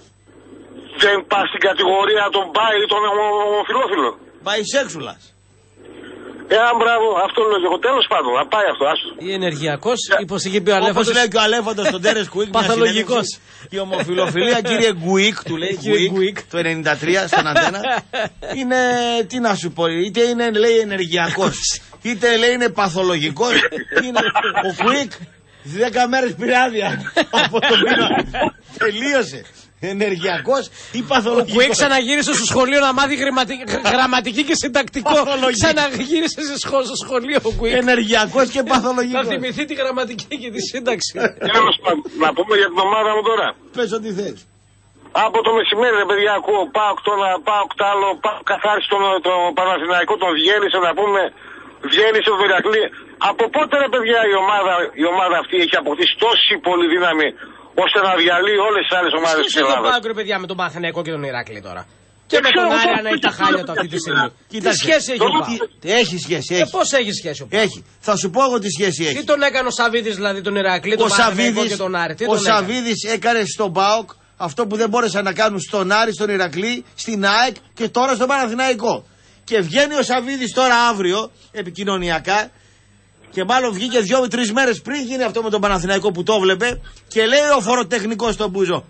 δεν πας στην κατηγορία των μπάι ή των ομοφυλόφιλων. Μπαϊσέξουλας. Ε, αν μπράβο, αυτό λέω και εγώ. Τέλος πάντων, να πάει αυτό, άσου. Ή ενεργειακός, όπως είχε πει ο Αλέφαντος. Όπως λέει και ο Αλέφαντος στον Τέρες Κουίκ. Παθολογικός. Η ομοφυλοφιλία, κύριε Γκουίκ, του λέει Γκουίκ, το ενενήντα τρία στον Αντένα. Είναι, τι να σου πω, είτε είναι λέει ενεργειακός, είτε λέει είναι παθολογικός. Είναι ο Κουίκ, δέκα μέρες πήρε άδεια από το μήνα. Τελείωσε. Ενεργειακός ή παθολογικός. Που έχει ξαναγύρισε στο σχολείο να μάθει γραμματική και συντακτικό. Ξαναγύρισε στο σχολείο που είχε. Ενεργειακός και παθολογικός. Να θυμηθεί τη γραμματική και τη σύνταξη. Τέλος πάντων, να πούμε για την ομάδα μου τώρα. Πες ό,τι θες. Από το μεσημέρι, ρε παιδιά, ακούω πάω το ένα, πάω το άλλο, πάω καθάρισε τον, τον Παναθηναϊκό, τον διέλυσε να πούμε. Διέλυσε τον Ηρακλή. Από πότε ρε παιδιά η ομάδα, η ομάδα αυτή έχει αποκτήσει τόση πολύ δύναμη ώστε να διαλύει όλες τις άλλες ομάδες της Ελλάδας? Σχέση το πάω, παιδιά, με τον Παναθηναϊκό και τον Ηράκλη τώρα. Και με τον Άρη να έχει τα χάλια του αυτή τη στιγμή. Τι σχέση έχει ο Πάοκ? Έχει σχέση. Και πώς έχει σχέση ο Πάοκ? Έχει. Θα σου πω εγώ τι σχέση έχει. Τι τον έκανε ο Σαββίδης δηλαδή τον Ηράκλη, τον Παναθηναϊκό και τον Άρη? Ο Σαββίδης έκανε στον ΠΑΟΚ Αυτό που δεν μπόρεσαν να κάνουν στον Άρη, στον Ηρακλή, στην ΑΕΚ και τώρα στον Παναθηναϊκό. Και βγαίνει ο Σαββίδης τώρα αύριο επικοινωνιακά και μάλλον βγήκε δύο με τρεις μέρες πριν γίνει αυτό με τον Παναθηναϊκό που το βλέπε και λέει ο φοροτεχνικός στον Μπούζο.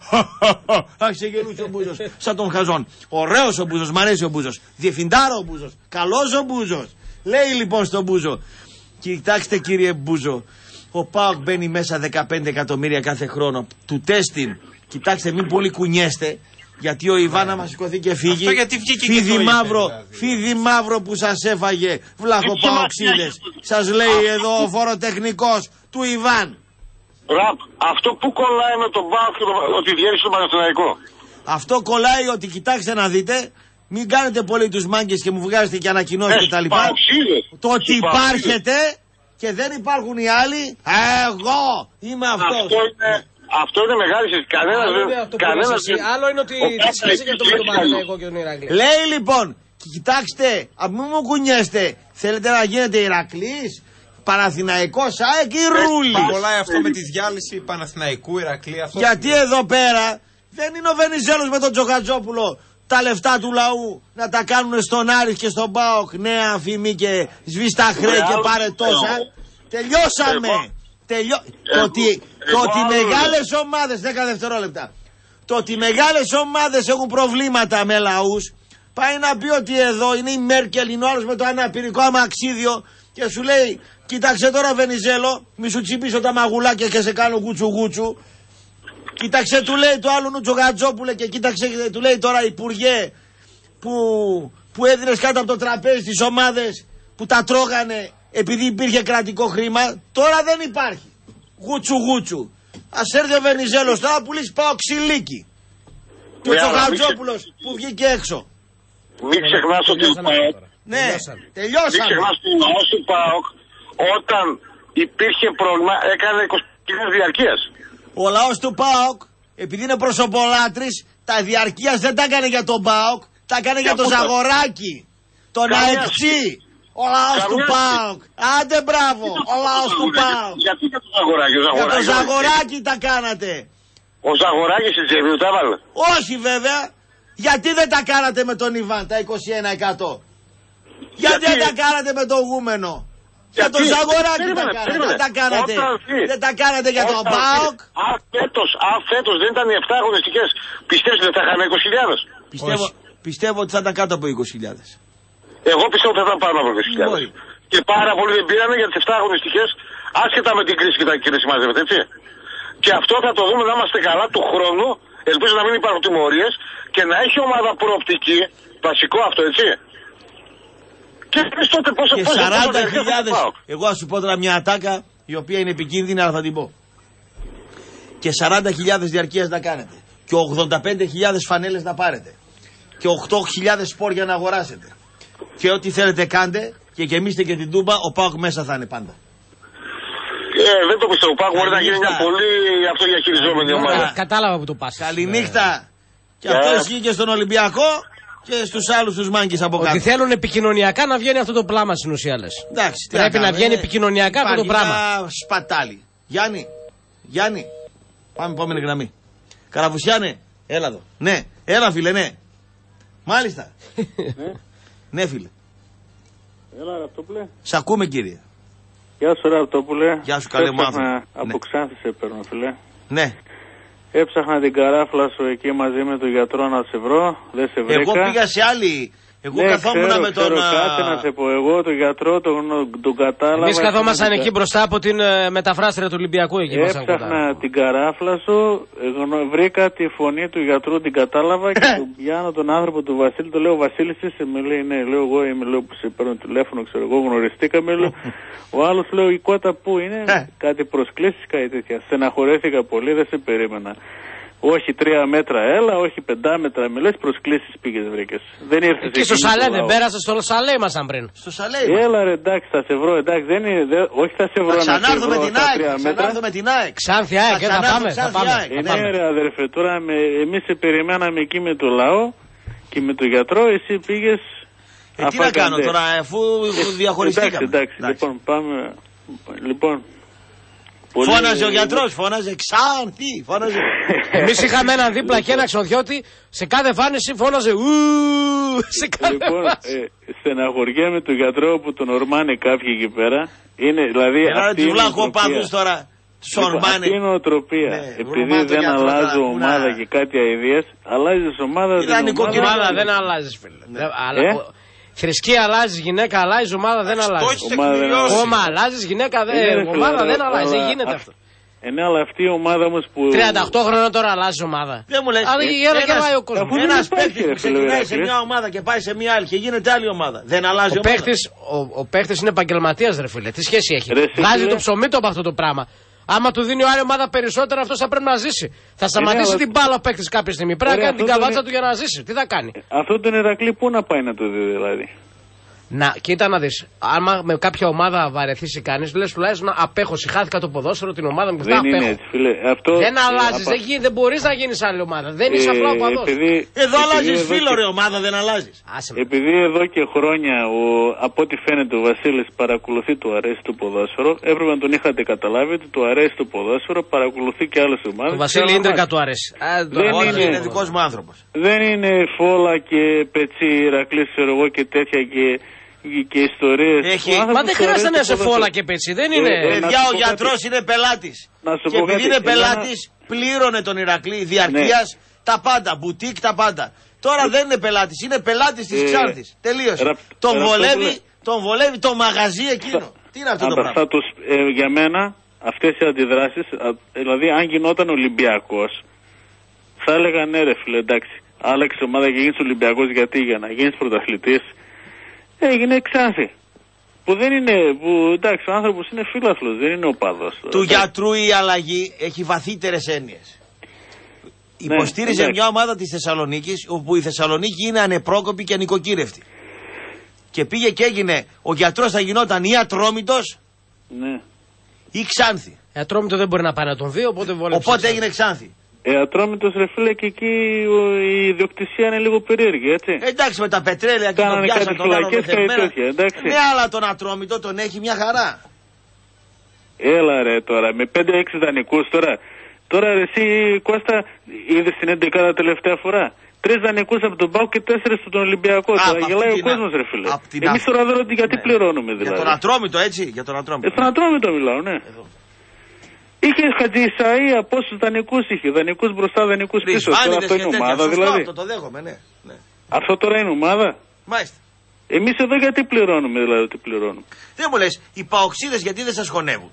Άρχισε γελούσε ο Μπούζος σαν τον Χαζόν. Ωραίος ο Μπούζος, μ' αρέσει ο Μπούζος. Διευθυντάρο ο Μπούζος, καλός ο Μπούζος. Λέει λοιπόν στον Μπούζο, κοιτάξτε κύριε Μπούζο, ο ΠΑΟΚ μπαίνει μέσα δεκαπέντε εκατομμύρια κάθε χρόνο του τέστην. Κοιτάξτε, μην πολύ κουνιέστε. Γιατί ο Ιβάν άμα σηκωθεί και φύγει. Αυτό γιατί βγήκε φίδι και το μαύρο, είπε, δηλαδή. φίδι μαύρο που σας έφαγε. Βλάχο παοξίδες. Σας λέει εδώ ο φοροτεχνικός του Ιβάν. Ραπ, αυτό που κολλάει με τον ΠΑΟΚ και το, ότι διέρχεται στο Παναθηναϊκό. Αυτό κολλάει ότι κοιτάξτε να δείτε. Μην κάνετε πολύ τους μάγκες και μου βγάζετε και ανακοινώσεις ε, και τα λοιπά. Το ότι υπάρχετε και δεν υπάρχουν οι άλλοι. Εγώ είμαι αυτός. Αυτό είναι... Αυτό είναι μεγάλη σχέση. Κανένας δεν. Κανένας δεν. Άλλο είναι ότι τη σχέση για το με τον Παναθηναϊκό και τον Ηρακλή. Λέει λοιπόν, κοιτάξτε, μην μου κουνιέστε. Θέλετε να γίνετε Ηρακλής, Παναθηναϊκός, ΑΕΚ ή Ρούλης. Κολλάει αυτό με τη διάλυση Παναθηναϊκού, Ηρακλή. Αυτό γιατί είναι. Εδώ πέρα δεν είναι ο Βενιζέλος με τον Τζοκατζόπουλο τα λεφτά του λαού να τα κάνουν στον Άρη και στον ΠΑΟΚ. Νέα αφημί και σβήστα χρέη και πάρε τόσα. Τελειώσαμε. Τελειώ... Ε, το ότι, ε, το ότι μεγάλες ομάδες, δέκα δευτερόλεπτα, το ότι μεγάλες ομάδες έχουν προβλήματα με λαούς, πάει να πει ότι εδώ είναι η Μέρκελ, είναι ο άλλος με το αναπηρικό αμαξίδιο και σου λέει, κοίταξε τώρα Βενιζέλο, μη σου τσιπήσω τα μαγουλάκια και σε κάνω γούτσου γούτσου. Κοίταξε του λέει το άλλο Νουτσογατζόπουλε και κοίταξε του λέει τώρα Υπουργέ που, που έδινες κάτω από το τραπέζι τις ομάδες που τα τρώγανε επειδή υπήρχε κρατικό χρήμα, τώρα δεν υπάρχει. Γούτσου γούτσου. Ας έρθει ο Βενιζέλος τώρα που λύσει πάω ξυλίκι. Και ο Τσοχατζόπουλος που βγήκε έξω. Μην ξεχνάς ότι ο ΠΑΟΚ. Ναι, τελειώσαμε. Μην ξεχνάς ότι ο λαός του ΠΑΟΚ όταν υπήρχε πρόβλημα έκανε είκοσι χιλιάδες διαρκείας. Ο λαός του ΠΑΟΚ επειδή είναι προσωπολάτρης τα διαρκείας δεν τα έκανε για τον ΠΑΟΚ, τα έκανε για τον Ζαγοράκη. Τον αεξή. Ο λαός του ΠΑΟΚ. Άντε μπράβο. Ο λαός του ΠΑΟΚ. Γιατί για το Ζαγοράκη. Για το Ζαγοράκη τα κάνατε. Ο Ζαγοράκης στην τσέπη του τα έβαλε. Όχι βέβαια. Γιατί δεν τα κάνατε με τον Ιβάν τα είκοσι ένα τοις εκατό. Γιατί δεν τα κάνατε με τον Γούμενο. Για τον Ζαγοράκη τα κάνατε. Δεν τα κάνατε. Δεν τα κάνατε για τον ΠΑΟΚ. Αν φέτος, αν φέτος δεν ήταν οι επτά αγωνιστικές, πιστεύετε ότι θα είχαμε είκοσι χιλιάδες. Πιστεύω ότι θα ήταν κάτω από είκοσι χιλιάδες. Εγώ πιστεύω ότι θα ήταν πάνω από είκοσι χιλιάδες. Και πάρα πολλοί δεν πήρανε για τις επτά αγωνιστικές, άσχετα με την κρίση και τα κύριε συμμαζεύεται, έτσι. Και αυτό θα το δούμε να είμαστε καλά του χρόνου, ελπίζω να μην υπάρχουν τιμωρίες και να έχει ομάδα προοπτική, βασικό αυτό, έτσι. Και εμείς τότε πώς θα πούμε. σαράντα χιλιάδες, εγώ θα σου πω τώρα μια ατάκα η οποία είναι επικίνδυνη, αλλά θα την πω. Και σαράντα χιλιάδες διαρκείας να κάνετε. Και ογδόντα πέντε χιλιάδες φανέλες να πάρετε. Και οκτώ χιλιάδες σπόρια να αγοράσετε. Και ό,τι θέλετε κάντε και γεμίστε και την τούμπα, ο ΠΑΟΚ μέσα θα είναι πάντα. Ε, δεν το πιστεύω. Ο ΠΑΟΚ μπορεί να γίνει μια πολύ αυτοδιαχειριζόμενη ομάδα. Κατάλαβα που το πας. Καληνύχτα. Και αυτό ισχύει και στον Ολυμπιακό και στους άλλους τους μάγκες από κάτω. Ότι θέλουν επικοινωνιακά να βγαίνει αυτό το πλάμα στην ουσία λες. Εντάξει, πρέπει να βγαίνει επικοινωνιακά αυτό το πράγμα. Σπατάλι. Γιάννη, Γιάννη, πάμε επόμενη γραμμή. Καραβουσιάνε, έλα εδώ. Ναι, έλα φίλε, ναι. Μάλιστα. Ναι, φίλε. Έλα, Ραπτόπουλε. Σ' ακούμε, κύριε. Γεια σου, Ραπτόπουλε. Γεια σου, καλέ μου άνθρωπο. Από ναι. Ξάνθη σε παίρνω, φίλε. Ναι. Έψαχνα την καράφλα σου εκεί μαζί με τον γιατρό να σε βρω. Δεν σε βρήκα. Εγώ πήγα σε άλλη. Εγώ ναι, καθόμουν ξέρω, με τον. Ξέρω, κάτσε να σε πω. Εγώ τον γιατρό τον, τον κατάλαβα. Εμείς καθόμασταν εκεί μπροστά από την uh, μεταφράστρια του Ολυμπιακού. Εκεί έψαχνα την καράφλα σου. Βρήκα τη φωνή του γιατρού, την κατάλαβα και τον πιάνω τον άνθρωπο του Βασίλη. Το λέω Βασίλη, είσαι. Με λέει ναι, λέω εγώ είμαι. Λέω που σε παίρνω τηλέφωνο, ξέρω εγώ, γνωριστήκαμε. Λέω. Ο άλλο λέω η κότα που είναι. Κάτι προσκλήσει, κάτι τέτοια. Στεναχωρέθηκα πολύ, δεν σε περίμενα. Όχι τρία μέτρα έλα, όχι πεντάμετρα. Με λες προσκλήσεις πήγες βρήκες. Δεν ήρθες εκεί. Και στο Σαλέ δεν πέρασε, στο Σαλέ ήμασταν πριν. Στο Σαλέ. Έλα ρε εντάξει θα σε βρω, εντάξει δεν είναι, δε, όχι θα σε βρω να ξανάρθουμε την ΑΕΚ, ξανάρθουμε την ΑΕΚ. Ξάνθη ΑΕΚ, θα πάμε, θα πάμε. Ναι ρε αδερφέ, τώρα εμείς σε περιμέναμε εκεί με το λαό και με το γιατρό, εσύ πήγες. Ε, τι να κάνω τώρα, αφού διαχωριστήκαμε. Εντάξει, εντάξει, λοιπόν πάμε, λοιπόν. Πολύ... Φώναζε ο γιατρός, φώναζε Ξάνθη, φώναζε. Εμείς είχαμε έναν δίπλα και ένα ξοδιώτη, σε κάθε εμφάνιση φώναζε ου. Σε κάθε λοιπόν, ε, στεναχωριέμαι τον γιατρό που τον ορμάνε κάποιοι εκεί πέρα. Είναι, δηλαδή, Ένα αυτή τους βλαχοπάδους τώρα. Τους ορμάνε. Αυτή είναι η οτροπία. Ναι, επειδή δεν αλλάζω ομάδα και κάτι αηδίες, αλλάζεις ομάδα. Η ομάδα δεν αλλάζεις, φίλε. Ναι. Ε? Θρησκεία αλλάζει, γυναίκα αλλάζει, ομάδα δεν αλλάζει. Κόμμα αλλάζει, γυναίκα δεν. Ε, ομάδα δεν αλλάζει, δεν γίνεται αυτό. Ε, ναι, αλλά αυτή η ομάδα όμως που. τριάντα οκτώ χρόνια τώρα αλλάζει ομάδα. Δεν μου λες. Αλλά η γέρα γελάει ο κόσμος. Ένας παίκτης που ξεκινάει σε μια ομάδα και πάει σε μια άλλη και γίνεται άλλη ομάδα. Δεν αλλάζει ο ομάδα. Παίκτης, ο, ο παίκτης είναι επαγγελματίας, ρε φίλε. Τι σχέση έχει. Ρε, Βγάζει το ψωμί του από αυτό το πράγμα. Άμα του δίνει ο άλλη ομάδα περισσότερα, αυτό θα πρέπει να ζήσει. Θα σταματήσει ε, την μπάλα ο παίκτης κάποια στιγμή. Πρέπει να κάνει την καβάτσα του για να ζήσει. Τι θα κάνει. Αυτό τον Ηρακλή πού να πάει να το δει, δηλαδή. Να, κοίτα να δεις. Άμα με κάποια ομάδα βαρεθήσει κανείς, λες τουλάχιστον απέχωση. Χάθηκα το ποδόσφαιρο, την ομάδα μου και αυτά απέχω. Έτσι, φίλε. Αυτό, δεν αλλάζεις, ε, δεν, δεν μπορείς να γίνεις άλλη ομάδα. Δεν είσαι ε, απλά ο παδός. Επειδή, εδώ αλλάζεις φίλο, και... ρε ομάδα, δεν αλλάζεις. Επειδή εδώ και χρόνια, ο, από ό,τι φαίνεται, ο Βασίλης παρακολουθεί το αρέσει το ποδόσφαιρο, έπρεπε να τον είχατε καταλάβει ότι το αρέσει το ποδόσφαιρο, παρακολουθεί και άλλες ομάδες. Το Βασίλη Ίντρικα του αρέσει. Είναι δικός μου άνθρωπος. Δεν είναι φόλα και πετσί, Ηρακλής, ξέρω εγώ και τέτοια και. Και ιστορίες. Έχει... Μα δεν χρειάζεται να είσαι φόλα και πετσί, δεν είναι. Ε, Παιδιά, ο γιατρός είναι πελάτης. Και επειδή είναι πελάτης, πλήρωνε τον Ηρακλή διαρκείας ναι. τα πάντα, μπουτίκ τα πάντα. Τώρα ε... δεν είναι πελάτης, είναι πελάτης της ε... Ξάνθης. Τελείωσε. Ρα... Τον, Ρα... βολεύει, Ρα... τον βολεύει το μαγαζί εκείνο. Στα... Τι είναι αυτό το πράγμα. Τους, ε, για μένα, αυτές οι αντιδράσεις, δηλαδή αν γινόταν Ολυμπιακός, θα έλεγα ναι, ρε φίλε, εντάξει. Άλλαξε ομάδα και γίνεις Ολυμπιακός γιατί για να γίνεις πρωταθλητής. Έγινε Ξάνθη. Που δεν είναι, που εντάξει, ο άνθρωπος είναι φίλαθλος, δεν είναι οπαδός. Του εντάξει. Γιατρού η αλλαγή έχει βαθύτερες έννοιες. Ναι, υποστήριζε εντάξει. μια ομάδα της Θεσσαλονίκης, όπου η Θεσσαλονίκη είναι ανεπρόκοπη και νοικοκύρευτη. Και πήγε και έγινε, ο γιατρός θα γινόταν ή Ατρόμητος ναι. ή Ξάνθη. Ε, Ατρόμητο δεν μπορεί να πάει να τον δει, οπότε βόλεψε. Οπότε έγινε Ξάνθη. Ε, Ατρόμητος ρε φίλε και εκεί η ιδιοκτησία είναι λίγο περίεργη, έτσι. Εντάξει με τα πετρέλαια και τον πιάσαν τον άλλο μεθερμένα. Ναι, αλλά τον Ατρόμητο τον έχει μια χαρά. Έλα ρε τώρα, με πέντε έξι δανεικούς τώρα. Τώρα ρε εσύ Κώστα, είδες την έντεκα τα τελευταία φορά. Τρεις δανεικούς από τον ΠΑΟΚ και τέσσερις από τον Ολυμπιακό. Α, τώρα γελάει ο κόσμος ρε φίλε. Εμείς τώρα δεν ρωτή γιατί ναι. πληρώνουμε δηλαδή. Για τον Ατρόμητο έτσι, για τον Ατρόμητο. Ε, στον Ατρόμητο μιλάω, ναι. Εδώ. Είχε Χατζησαΐα, πόσους δανεικούς είχε, δανεικούς μπροστά, δανεικούς πίσω. Τώρα αυτό είναι ομάδα σωστό, δηλαδή. Αυτό το δέχομαι, ναι. ναι. Αυτό τώρα είναι ομάδα. Μάλιστα. Εμείς εδώ γιατί πληρώνουμε δηλαδή, ότι πληρώνουμε. Δεν μου λες, οι παοξίδες γιατί δεν σας χωνεύουν.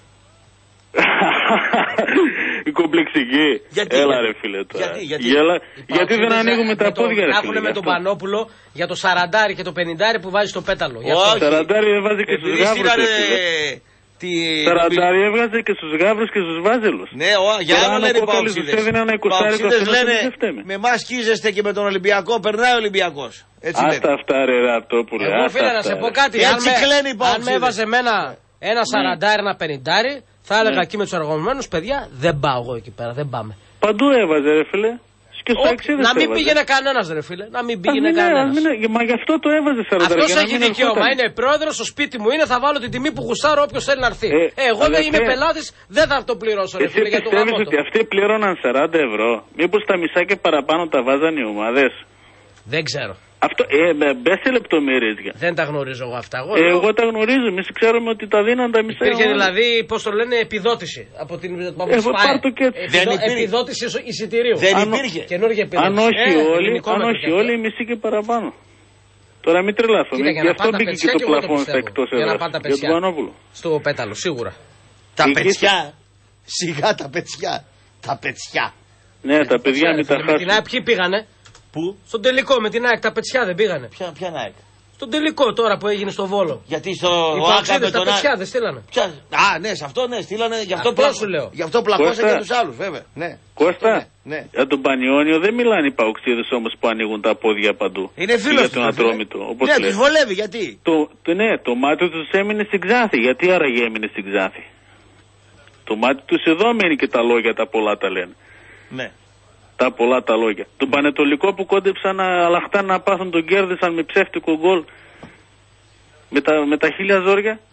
Η κομπλεξική. Γιατί, Έλα γιατί, ρε φίλε τώρα. Γιατί, γιατί, Γέλα, γιατί δεν ανοίγουμε τα πόδια ρε φίλε. Έχουν με τον Πανόπουλο για το σαραντάρι και το πενηντάρι που βάζει στο πέταλο. Όχι. Σαραντάρι βάζει και στους γάβρους. Τη... Σαραντάρι έβγαζε και στους γάβρους και στους βάζελους. Ναι, ο, για άλλο λένε οι παοξίδες. Οι λένε με εμάς σκίζεστε και με τον Ολυμπιακό περνάει ο Ολυμπιακός. Άστα αυτά ρε Ραπτόπουλε. Εγώ φίλε να σε πω κάτι. Έτσι κλαίνει οι παοξίδες. Αν με έβαζε ένα σαραντάρι, ένα πενηντάρι, θα έλεγα εκεί με τους εργαζομένους παιδιά δεν πάω εγώ εκεί πέρα, δεν πάμε. Παντού έβαζε ρε φίλε. Και Ο, να μην πήγαινε κανένας ρε φίλε, να μην πήγαινε κανένας. Μα γι' αυτό το έβαζε σαραντάρι. Αυτός έχει δικαίωμα, είναι πρόεδρος, στο σπίτι μου είναι, θα βάλω την τιμή που γουστάρω όποιος θέλει να έρθει. Ε, ε, εγώ δεν είμαι πελάτης, δεν θα το πληρώσω ρε φίλε για το γάμο. Ότι αυτοί πλήρωναν σαράντα ευρώ, μήπως τα μισά και παραπάνω τα βάζαν οι ομάδες. Δεν ξέρω. Αυτό, ε, μπες σε λεπτομέρειες. Δεν τα γνωρίζω εγώ αυτά. Εγώ, ε, εγώ τα γνωρίζω. Εμείς ξέρουμε ότι τα δίναν τα μισά. Υπήρχε δηλαδή, πώς το λένε, επιδότηση από την από ε, πάρ' και... Επιδο, επιδότηση εισιτηρίου. Δεν υπήρχε. Καινούργια επιδότηση. Αν όχι ε, όλοι, αν όχι όλοι, μισή και παραπάνω. Τώρα μην τρελαθούμε. Γι' αυτό μπήκε και το πλαφόν στα εκτός έδρας. Για τον Πανόπουλο. Στο πέταλο, σίγουρα. Τα πετσιά. Σιγά τα πετσιά. Τα πετσιά. Ναι, τα παιδιά μην τα χάσουν. Την ΑΕΚ ποιοι πήγανε. Πού? Στον τελικό με την ΑΕΚ τα πετσιά δεν πήγανε. Ποια, ποια ΑΕΚ? Στον τελικό τώρα που έγινε στο Βόλο. Γιατί στο Βόλο τα πετσιά δεν στείλανε. Ποια... Α, ναι, σε αυτό ναι, στείλανε. Γι' αυτό, αυτό σου λέω. Γι' αυτό πλακώσαν και τους άλλους, βέβαια. Ναι. Κώστα, ναι, ναι. Για τον Πανιόνιο δεν μιλάνε οι παοξίδες όμως που ανοίγουν τα πόδια παντού. Είναι φίλος για τον Ατρόμητο. Ναι, τους βολεύει, γιατί. Το, το, ναι, το μάτι τους έμεινε στην Ξάνθη. Γιατί άραγε έμεινε στην Ξάνθη. Το μάτι τους εδώ μένει και τα λόγια τα πολλά τα λένε. Ναι. Τα πολλά τα λόγια. Τον Πανετολικό που κόντεψαν να αλλαχτά να πάθουν τον κέρδισαν με ψεύτικο γκολ με τα, με τα χίλια ζόρια.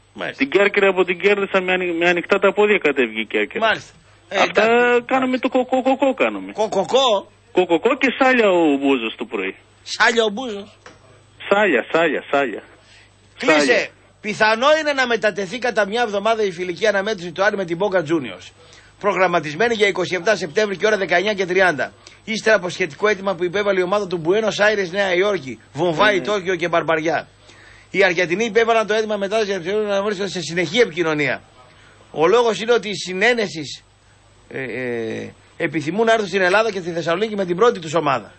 Την Κέρκυρα από την κέρδισα με, ανοι... με ανοιχτά τα πόδια κατέβηκε η Κέρκυρα. Μάλιστα. Ε, Αυτά εντάξει. κάνουμε το κοκοκοκό κάνουμε. Κοκοκό. Κοκοκό και σάλια ο Μπούζος το πρωί. Σάλια ο Μπούζος. Σάλια, σάλια, σάλια. Κλείσε. Σάλια. Πιθανό είναι να μετατεθεί κατά μια εβδομάδα η φιλική αναμέτρηση του Άρη με την Boca Juniors. Προγραμματισμένη για εικοστή εβδόμη Σεπτέμβρη και ώρα δεκαεννιά και τριάντα. Ύστερα από σχετικό αίτημα που υπέβαλε η ομάδα του Buenos Aires Νέα Υόρκη, Βομβάη, Τόκιο και Μπαρμπαριά. Οι Αργεντινοί υπέβαλαν το αίτημα μετά να βρίσκονται σε συνεχή επικοινωνία. Ο λόγος είναι ότι οι συνένεσης ε, ε, επιθυμούν να έρθουν στην Ελλάδα και στη Θεσσαλονίκη με την πρώτη τους ομάδα.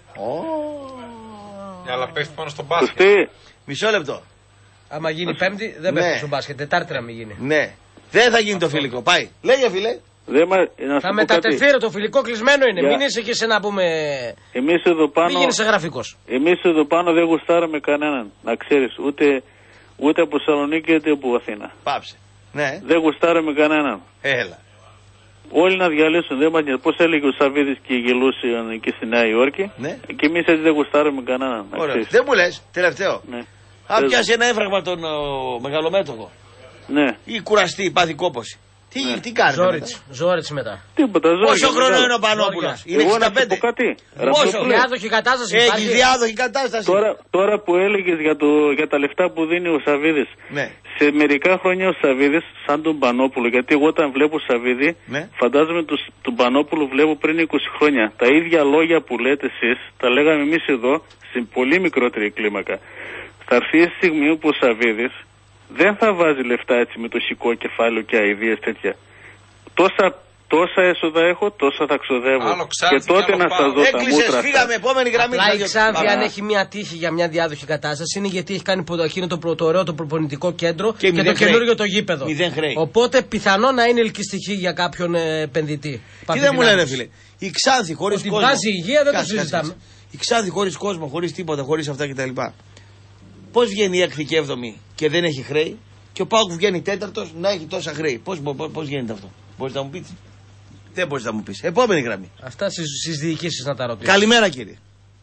Oh. Αλλά πέφτει πάνω στον μπάσκετ. Μισό λεπτό. Άμα γίνει Πέμπτη, δεν ναι. πέφτει στον μπάσκετ. Τετάρτη να μην γίνει. Ναι. Δεν θα γίνει το φιλικό. Πάει. Λέγε, φίλε. Δεν μα... να θα μετατεθεί το φιλικό κλεισμένο είναι. Yeah. Μην είσαι και σε να πούμε. Εμείς εδώ πάνω. Μην γίνεσαι γραφικός. Εμείς εδώ πάνω δεν γουστάραμε κανέναν. Να ξέρεις. Ούτε, ούτε από Θεσσαλονίκη ούτε από Αθήνα. Πάψε. Ναι. Δεν γουστάραμε κανέναν. Έλα. Όλοι να διαλύσουν. Δεν μας νοιάζει. Πώς έλεγε ο Σαββίδης και γελούσε εκεί στη Νέα Υόρκη. Ναι. Και εμείς έτσι δεν γουστάραμε κανέναν. Δεν μου λες, τελευταίο. Ναι. Αν πιάσει ένα έμφραγμα τον μεγαλομέτωχο. Ναι. Ή κουραστεί, πάθει κόπωση. Τι, ναι. τι κάνει. Ζόριτς μετά. Τίποτα, πόσο χρόνο είναι ο Πανόπουλος? Είναι εξήντα πέντε. Πόσο διάδοχη κατάσταση υπάρχει. Έχει διάδοχη κατάσταση. Τώρα, τώρα που έλεγες για, το, για τα λεφτά που δίνει ο Σαββίδης. Ναι. Σε μερικά χρόνια ο Σαββίδης, σαν τον Πανόπουλο, γιατί εγώ όταν βλέπω Σαββίδη, ναι. φαντάζομαι τους, τον Πανόπουλο βλέπω πριν είκοσι χρόνια. Τα ίδια λόγια που λέτε εσείς, τα λέγαμε εμείς εδώ, σε πολύ μικρότερη κλίμακα. Θα έρθει η στιγμή που ο Σαββίδης δεν θα βάζει λεφτά έτσι με το σηκώ κεφάλαιο και αηδίες τέτοια. Τόσα, τόσα έσοδα έχω, τόσα θα ξοδεύω. Άλλο Ξάνθη, και τότε να σας δω τα μούτρα. Φύγαμε, επόμενη γραμμή. Απλά η Ξάνθη, αν έχει μια τύχη για μια διάδοχη κατάσταση, είναι γιατί έχει κάνει εκείνο το πρωτοραίο, το προπονητικό κέντρο και, και το καινούργιο το γήπεδο. Οπότε πιθανό να είναι ελκυστική για κάποιον επενδυτή. Τι δεν μου λένε, φίλε. Η Ξάνθη χωρίς κόσμο. Ότι βάζει υγεία δεν το συζητάμε. Η Ξάνθη χωρίς κόσμο, χωρίς τίποτα, χωρίς αυτά κτλ. Πώς βγαίνει η έκτη και έβδομη και δεν έχει χρέη, και ο ΠΑΟΚ βγαίνει τέταρτος να έχει τόσα χρέη? Πώς, πώς, πώς γίνεται αυτό? Μπορείς να μου πεις? Δεν μπορείς να μου πεις. Επόμενη γραμμή. Αυτά στις διοικήσεις να τα ρωτήσω. Καλημέρα, κύριε.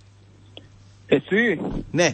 Εσύ? Ναι.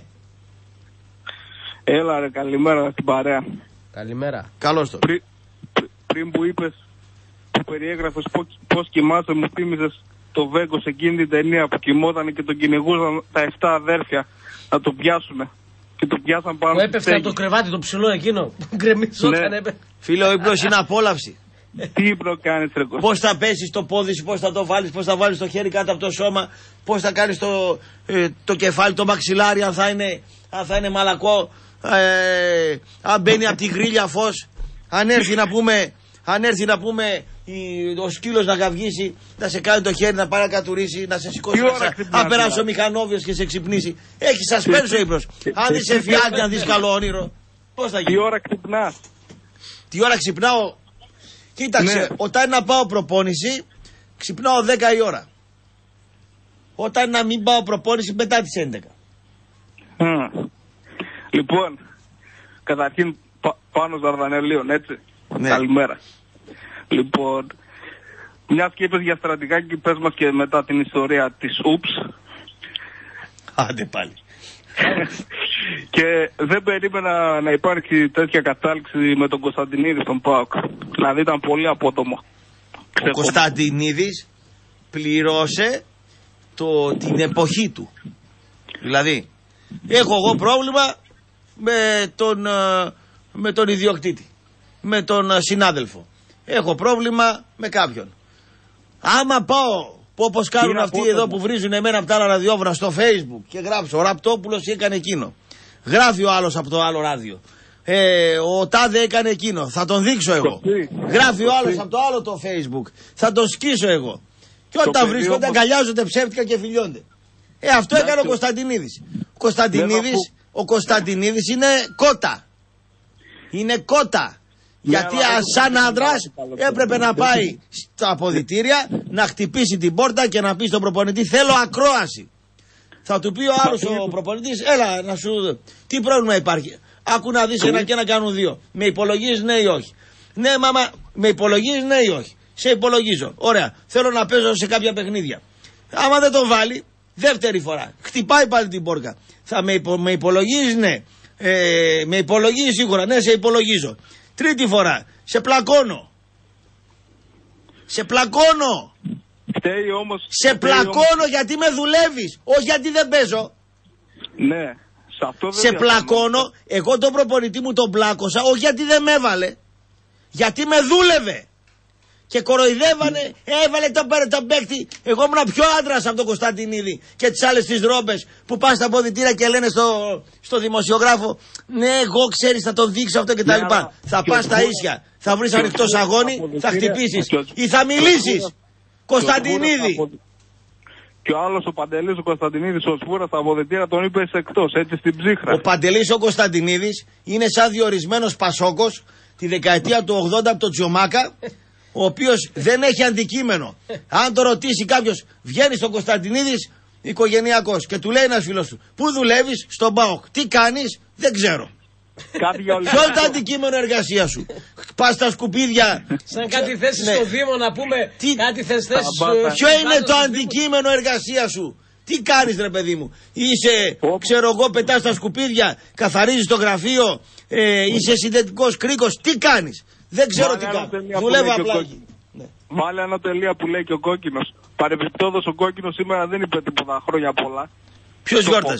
Έλα ρε, καλημέρα στην παρέα. Καλημέρα. Καλώς το. Πρι, πρι, πριν που είπες, που περιέγραφες πώς, πώς κοιμάσαι, μου θύμιζες το Βέγκος εκείνη την ταινία που κοιμόταν και τον κυνηγούσαν τα εφτά αδέρφια να τον πιάσουμε. Και το πιάσαν πάνω. Που έπεφτε από το κρεβάτι το ψηλό εκείνο που γκρεμιζόταν. Ναι. Φίλε, ο ύπνος είναι απόλαυση. Τι ύπνο κάνεις ρε Κώστα? Πώς θα πέσεις το πόδι σου, πώς θα το βάλεις, πώς θα βάλεις το χέρι κάτω από το σώμα, πώς θα κάνεις το, ε, το κεφάλι, το μαξιλάρι, αν θα είναι, αν θα είναι μαλακό, ε, αν μπαίνει από την γκρίλια φως, αν έρθει να πούμε, αν έρθει να πούμε η, ο σκύλος να καυγήσει, να σε κάνει το χέρι, να πάει να κατουρίσει, να σε σηκώσει, να περάσει ο μηχανόβιος και σε ξυπνήσει. Έχει σασπένς ο ύπνος. Αν είσαι φιάλτη, αν δεις καλό όνειρο, πώς θα γίνει? Τι ώρα ξυπνάς? Τι ώρα ξυπνάω? Κοίταξε, ναι. Όταν να πάω προπόνηση, ξυπνάω δέκα η ώρα. Όταν να μην πάω προπόνηση, μετά τις έντεκα. Mm. Λοιπόν, καταρχήν πα, πάνω Δαρδανελίων, έτσι. Ναι. Καλημέρα. Λοιπόν, μια και είπες για στρατηγάκι, πες μας και μετά την ιστορία της Ούψ. Άντε πάλι. Και δεν περίμενα να υπάρχει τέτοια κατάληξη με τον Κωνσταντινίδη στον ΠΑΟΚ. Δηλαδή ήταν πολύ απότομο. Ο Κωνσταντινίδης πληρώσε το, την εποχή του. Δηλαδή, έχω εγώ πρόβλημα με τον, με τον ιδιοκτήτη, με τον συνάδελφο. Έχω πρόβλημα με κάποιον. Άμα πάω, όπως κάνουν αυτοί απότομο εδώ που βρίζουν εμένα από τα άλλα ραδιόφωνα στο Facebook και γράψω, ο Ραπτόπουλος έκανε εκείνο. Γράφει ο άλλος από το άλλο ράδιο. Ε, ο Τάδε έκανε εκείνο. Θα τον δείξω εγώ. Γράφει ο άλλος από το άλλο το Facebook. Θα τον σκίσω εγώ. Και όταν βρίσκονται αγκαλιάζονται ψεύτικα και φιλιώνται. Ε, αυτό έκανε ο Κωνσταντινίδης. Ο Κωνσταντινίδης, ο Κωνσταντινίδης είναι κότα. Είναι κότα. Γιατί σαν άντρας έπρεπε να πάει στα αποδυτήρια, να χτυπήσει την πόρτα και να πει στον προπονητή θέλω ακρόαση. Θα του πει ο άλλος ο προπονητής, έλα να σου... Τι πρόβλημα υπάρχει? Άκου να δεις ένα και ένα κάνουν δύο. Με υπολογίζεις ναι ή όχι? Ναι μάμα, με υπολογίζεις ναι ή όχι? Σε υπολογίζω. Ωραία. Θέλω να παίζω σε κάποια παιχνίδια. Άμα δεν τον βάλει, δεύτερη φορά, χτυπάει πάλι την πόρτα. Θα με, υπο, με υπολογίζεις ναι. Ε, με υπολογίζεις σίγουρα. Ναι, σε υπολογίζω. Τρίτη φορά. Σε πλακώνω. Σε πλακώνω. Φταίει όμως. Σε πλακώνω όμως... γιατί με δουλεύεις. Όχι γιατί δεν παίζω. Ναι. Σε, αυτό σε πλακώνω. Εγώ τον προπονητή μου τον πλάκωσα. Όχι γιατί δεν με έβαλε. Γιατί με δούλευε. Και κοροϊδεύανε, έβαλε τον το παίκτη. Εγώ ήμουν πιο άντρας από τον Κωνσταντινίδη και τις άλλες τις ρόμπες που πάνε στα ποδητήρια και λένε στο, στο δημοσιογράφο, ναι, εγώ ξέρεις θα τον δείξω αυτό και τα λοιπά. Θα πας στα ίσια, θα βρεις ανοιχτό σαγόνι, θα χτυπήσεις ή θα μιλήσεις. Κωνσταντινίδη. Και ο άλλος ο Παντελής ο Κωνσταντινίδης ο Σφούρας στα αποδυτήρα τον είπε εκτός, έτσι στην ψύχρα. Ο Παντελής ο Κωνσταντινίδης είναι σαν διορισμένος Πασόκος τη δεκαετία του ογδόντα από τον Τζιομάκα, ο οποίος δεν έχει αντικείμενο. Αν το ρωτήσει κάποιος, βγαίνει στον Κωνσταντινίδης οικογενειακός και του λέει ένας φίλος του, πού δουλεύεις? Στον ΠΑΟΚ. Τι κάνεις? Δεν ξέρω. Ποιο είναι το αντικείμενο εργασία σου? Πας στα σκουπίδια. Σαν κάτι θέσεις ναι. στο Δήμο να πούμε. Τι... Κάτι θέσεις. Ποιο είναι το αντικείμενο εργασία σου? Τι κάνεις ρε παιδί μου? Είσαι, ξέρω εγώ, πετάς στα σκουπίδια, καθαρίζεις το γραφείο, ε, είσαι συνδετικός κρίκος. Τι κάνεις? Δεν ξέρω Βάλε τι κάνω. Δουλεύω απλά. Ναι. Βάλε ένα τελεία που λέει και ο Κόκκινος. Παρεμπιπτόντως ο Κόκκινος σήμερα δεν είπε τίποτα χρόνια πολλά. Ποιος γιόρταζε?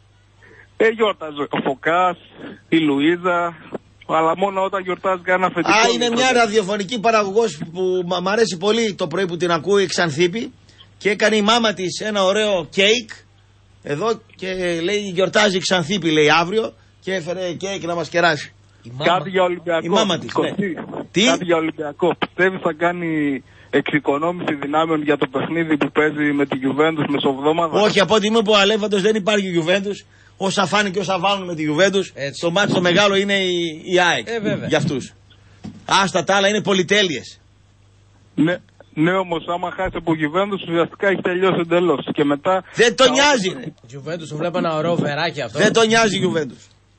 Ε, γιόρταζε ο Φωκάς, η Λουίζα, αλλά μόνο όταν γιορτάζει κανένα αφεντικό. Α, είναι μια ραδιοφωνική παραγωγός που μ' αρέσει πολύ το πρωί που την ακούει η Ξανθήπη και έκανε η μάμα της ένα ωραίο κέικ εδώ και λέει γιορτάζει η Ξανθήπη, λέει αύριο, και έφερε κέικ να μας κεράσει. Η Κάτι για Ολυμπιακό. Η μάμα της, ναι. Τι? Κάτι για Ολυμπιακό. Πιστεύεις θα κάνει εξοικονόμηση δυνάμεων για το παιχνίδι που παίζει με τη Γιουβέντους μεσοβδόμαδα? Όχι, από ό,τι είμαι που ο Αλέφαντος δεν υπάρχει Γιουβέντους. Όσα φάνε και όσα βάλουν με τη Γιουβέντους, το μάτσο το μεγάλο είναι η, η ΑΕΚ. Ε, για αυτούς. Άστα τα άλλα είναι πολυτέλειες. Ναι. Ναι, όμως άμα χάσει από Γιουβέντους ουσιαστικά έχει τελειώσει εντελώς. Και μετά. Δεν το νοιάζει. Γιουβέντους το βλέπω ένα ωραίο βεράκι αυτό. Δεν το νοιάζει Γιουβέντους.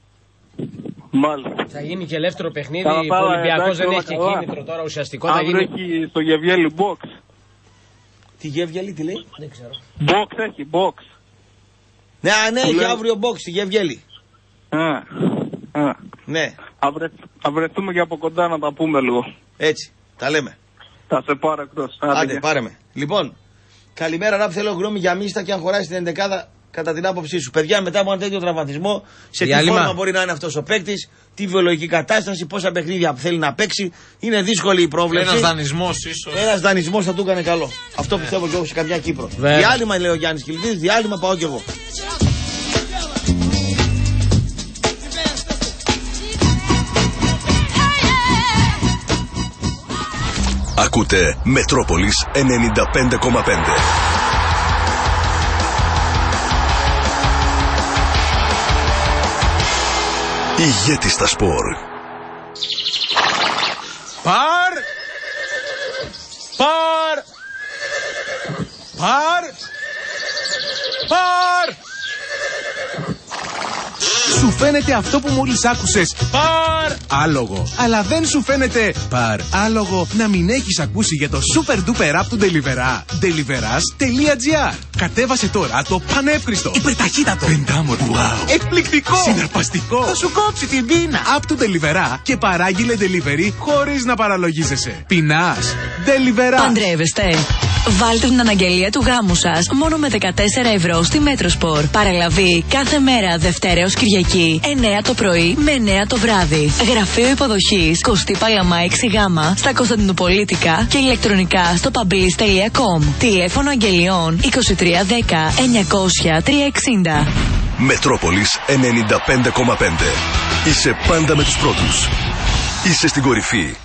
Μάλιστα. Θα γίνει και ελεύθερο παιχνίδι. Ο Ολυμπιακός δεν έχει και κίνητρο τώρα ουσιαστικό. Θα γίνει... έχει στο Γεβγέλη box. Τι Γεβγέλη, τι λέει? Δεν ξέρω. Box έχει, box. Ναι, ναι, έχει αύριο box στη Γεβγέλη. Α, α. Ναι. Θα βρεθούμε και από κοντά να τα πούμε λίγο. Έτσι, τα λέμε. Θα σε πάρω εκτός. Άντε, πάρε με. Λοιπόν, καλημέρα, ραπ, θέλω γνώμη για μίστα και αν χωράει στην ενδεκάδα κατά την άποψή σου. Παιδιά, μετά από ένα τέτοιο τραυματισμό, σε τι φόρμα μπορεί να είναι αυτός ο παίκτης, τι βιολογική κατάσταση, πόσα παιχνίδια θέλει να παίξει. Είναι δύσκολη η πρόβλεψη. Ένας δανεισμός ίσως. Ένας δανεισμός θα του έκανε καλό. Αυτό πιστεύω και εγώ σε καμιά Κύπρο. Βέβαια. Διάλειμμα, λέει ο Γιάννης Κιλτίδης, διάλειμμα πάω κι εγώ. Ακούτε Μετρόπολης ενενήντα πέντε κόμμα πέντε. Ηγέτη στα σπορ. Παρ! Παρ! Παρ! Παρ! Σου φαίνεται αυτό που μόλις άκουσες παρ άλογο, αλλά δεν σου φαίνεται παρ άλογο να μην έχεις ακούσει για το super duper app του Deliverá. Deliveras.gr. Κατέβασε τώρα το πανεύκριστο, υπερταχύτατο, πεντάμορφο, wow, εκπληκτικό, συναρπαστικό, θα σου κόψει την πείνα app του Deliverá και παράγγειλε delivery χωρίς να παραλογίζεσαι. Πεινάς? Deliverá. Παντρεύεστε? Βάλτε την αναγγελία του γάμου σας μόνο με δεκατέσσερα ευρώ στη Μέτροσπορ. Παραλαβή κάθε μέρα Δευτέρα έως Κυριακή, εννιά το πρωί με εννιά το βράδυ. Γραφείο υποδοχής Κωστή Παλαμά έξι γ στα Κωνσταντινοπολίτικα και ηλεκτρονικά στο pablis τελεία com. Τηλέφωνο αγγελιών είκοσι τρία δέκα εννιακόσια τριακόσια εξήντα. Μετρόπολης ενενήντα πέντε κόμμα πέντε. Είσαι πάντα με τους πρώτους. Είσαι στην κορυφή.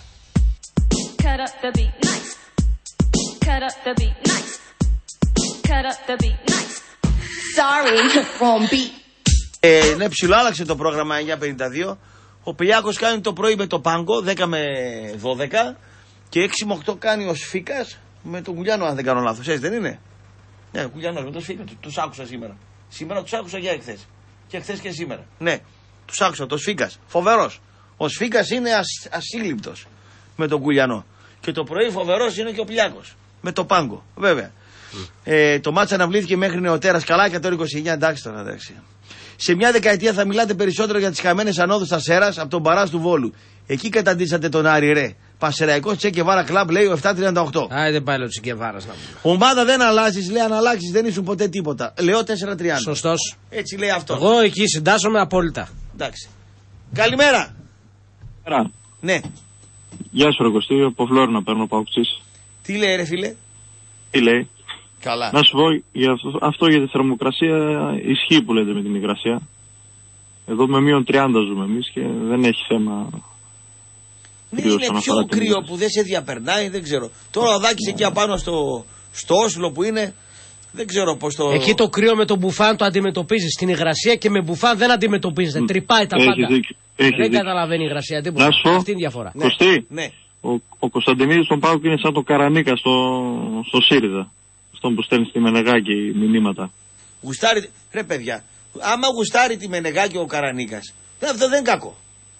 Cut up the beat, nice. Cut up the beat, nice. Sorry, wrong beat. Ε, ναι, ψιλοάλλαξε το πρόγραμμα εννιά πενήντα δύο. Ο Πηλιάκος κάνει το πρωί με το Πάγκο, δέκα με δώδεκα. Και έξι με οκτώ κάνει ο Σφίκας με τον Κουλιάνο, αν δεν κάνω λάθος. Έτσι δεν είναι? Ναι, ο Κουλιάνος με τον Σφίκα, τους άκουσα σήμερα. Σήμερα τους άκουσα για εχθές. Και εχθές και σήμερα. Ναι, τους άκουσα, το Σφίκας. Φοβερός. Ο Σφίκας είναι ασ, ασύλληπτος με τον Κουλιανό. Και το πρωί φοβερός είναι και ο Πηλιάκος. Με το Πάγκο, βέβαια. Mm. Ε, το μάτσα αναβλήθηκε μέχρι νεοτέρας. Καλά, εκατόν είκοσι εννιά, εντάξει τώρα, εντάξει. Σε μια δεκαετία θα μιλάτε περισσότερο για τις χαμένες ανόδους στα Σέρας από τον Παράς του Βόλου. Εκεί καταντήσατε τον Άρη, ρε. Πασεραϊκός Τσεκεβάρα Κλαμπ, λέει ο επτακόσια τριάντα οκτώ. Α, δεν πάει ο Τσεκεβάρας να πούμε. Ομάδα δεν αλλάζει, λέει, αν αλλάξει δεν ήσουν ποτέ τίποτα. Λέω τετρακόσια τριάντα. Σωστός. Έτσι λέει αυτό. Εγώ εκεί συντάσσομαι απόλυτα. Εντάξει. Καλημέρα. Καλημέρα. Ναι. Γεια σου, ρε Κωστή, από Φλόρινα παίρνω παουξής. Τι λέει, ρε φίλε? Τι λέει? Καλά. Να σου πω, για αυτό, αυτό για τη θερμοκρασία ισχύει που λέτε με την υγρασία. Εδώ με μείον τριάντα ζούμε εμείς και δεν έχει θέμα. Ναι, είναι πιο κρύο που δεν σε διαπερνάει, δεν ξέρω. Τώρα ο Δάκης εκεί απάνω στο, στο Όσλο που είναι, δεν ξέρω πώς το... Εκεί το κρύο με τον μπουφάν το αντιμετωπίζεις. Στην υγρασία και με μπουφάν δεν αντιμετωπίζεται. Mm. Τρυπάει τα πάντα. Δίκιο. Δεν δίκιο. Καταλαβαίνει η υγρασία τίποτα. Να σου πω, αυτή είναι η διαφορά. Κωστή, ναι. ο, ο Κωνσταντινίδης στον Πάοκ είναι σαν το Καρανίκα στο, στο ΣΥΡΙΖΑ. Στον που στέλνει στη Μενεγάκη μηνύματα. Γουστάρει, ρε παιδιά, άμα γουστάρει τη Μενεγάκη ο Καρανίκας, αυτό δεν είναι κακό.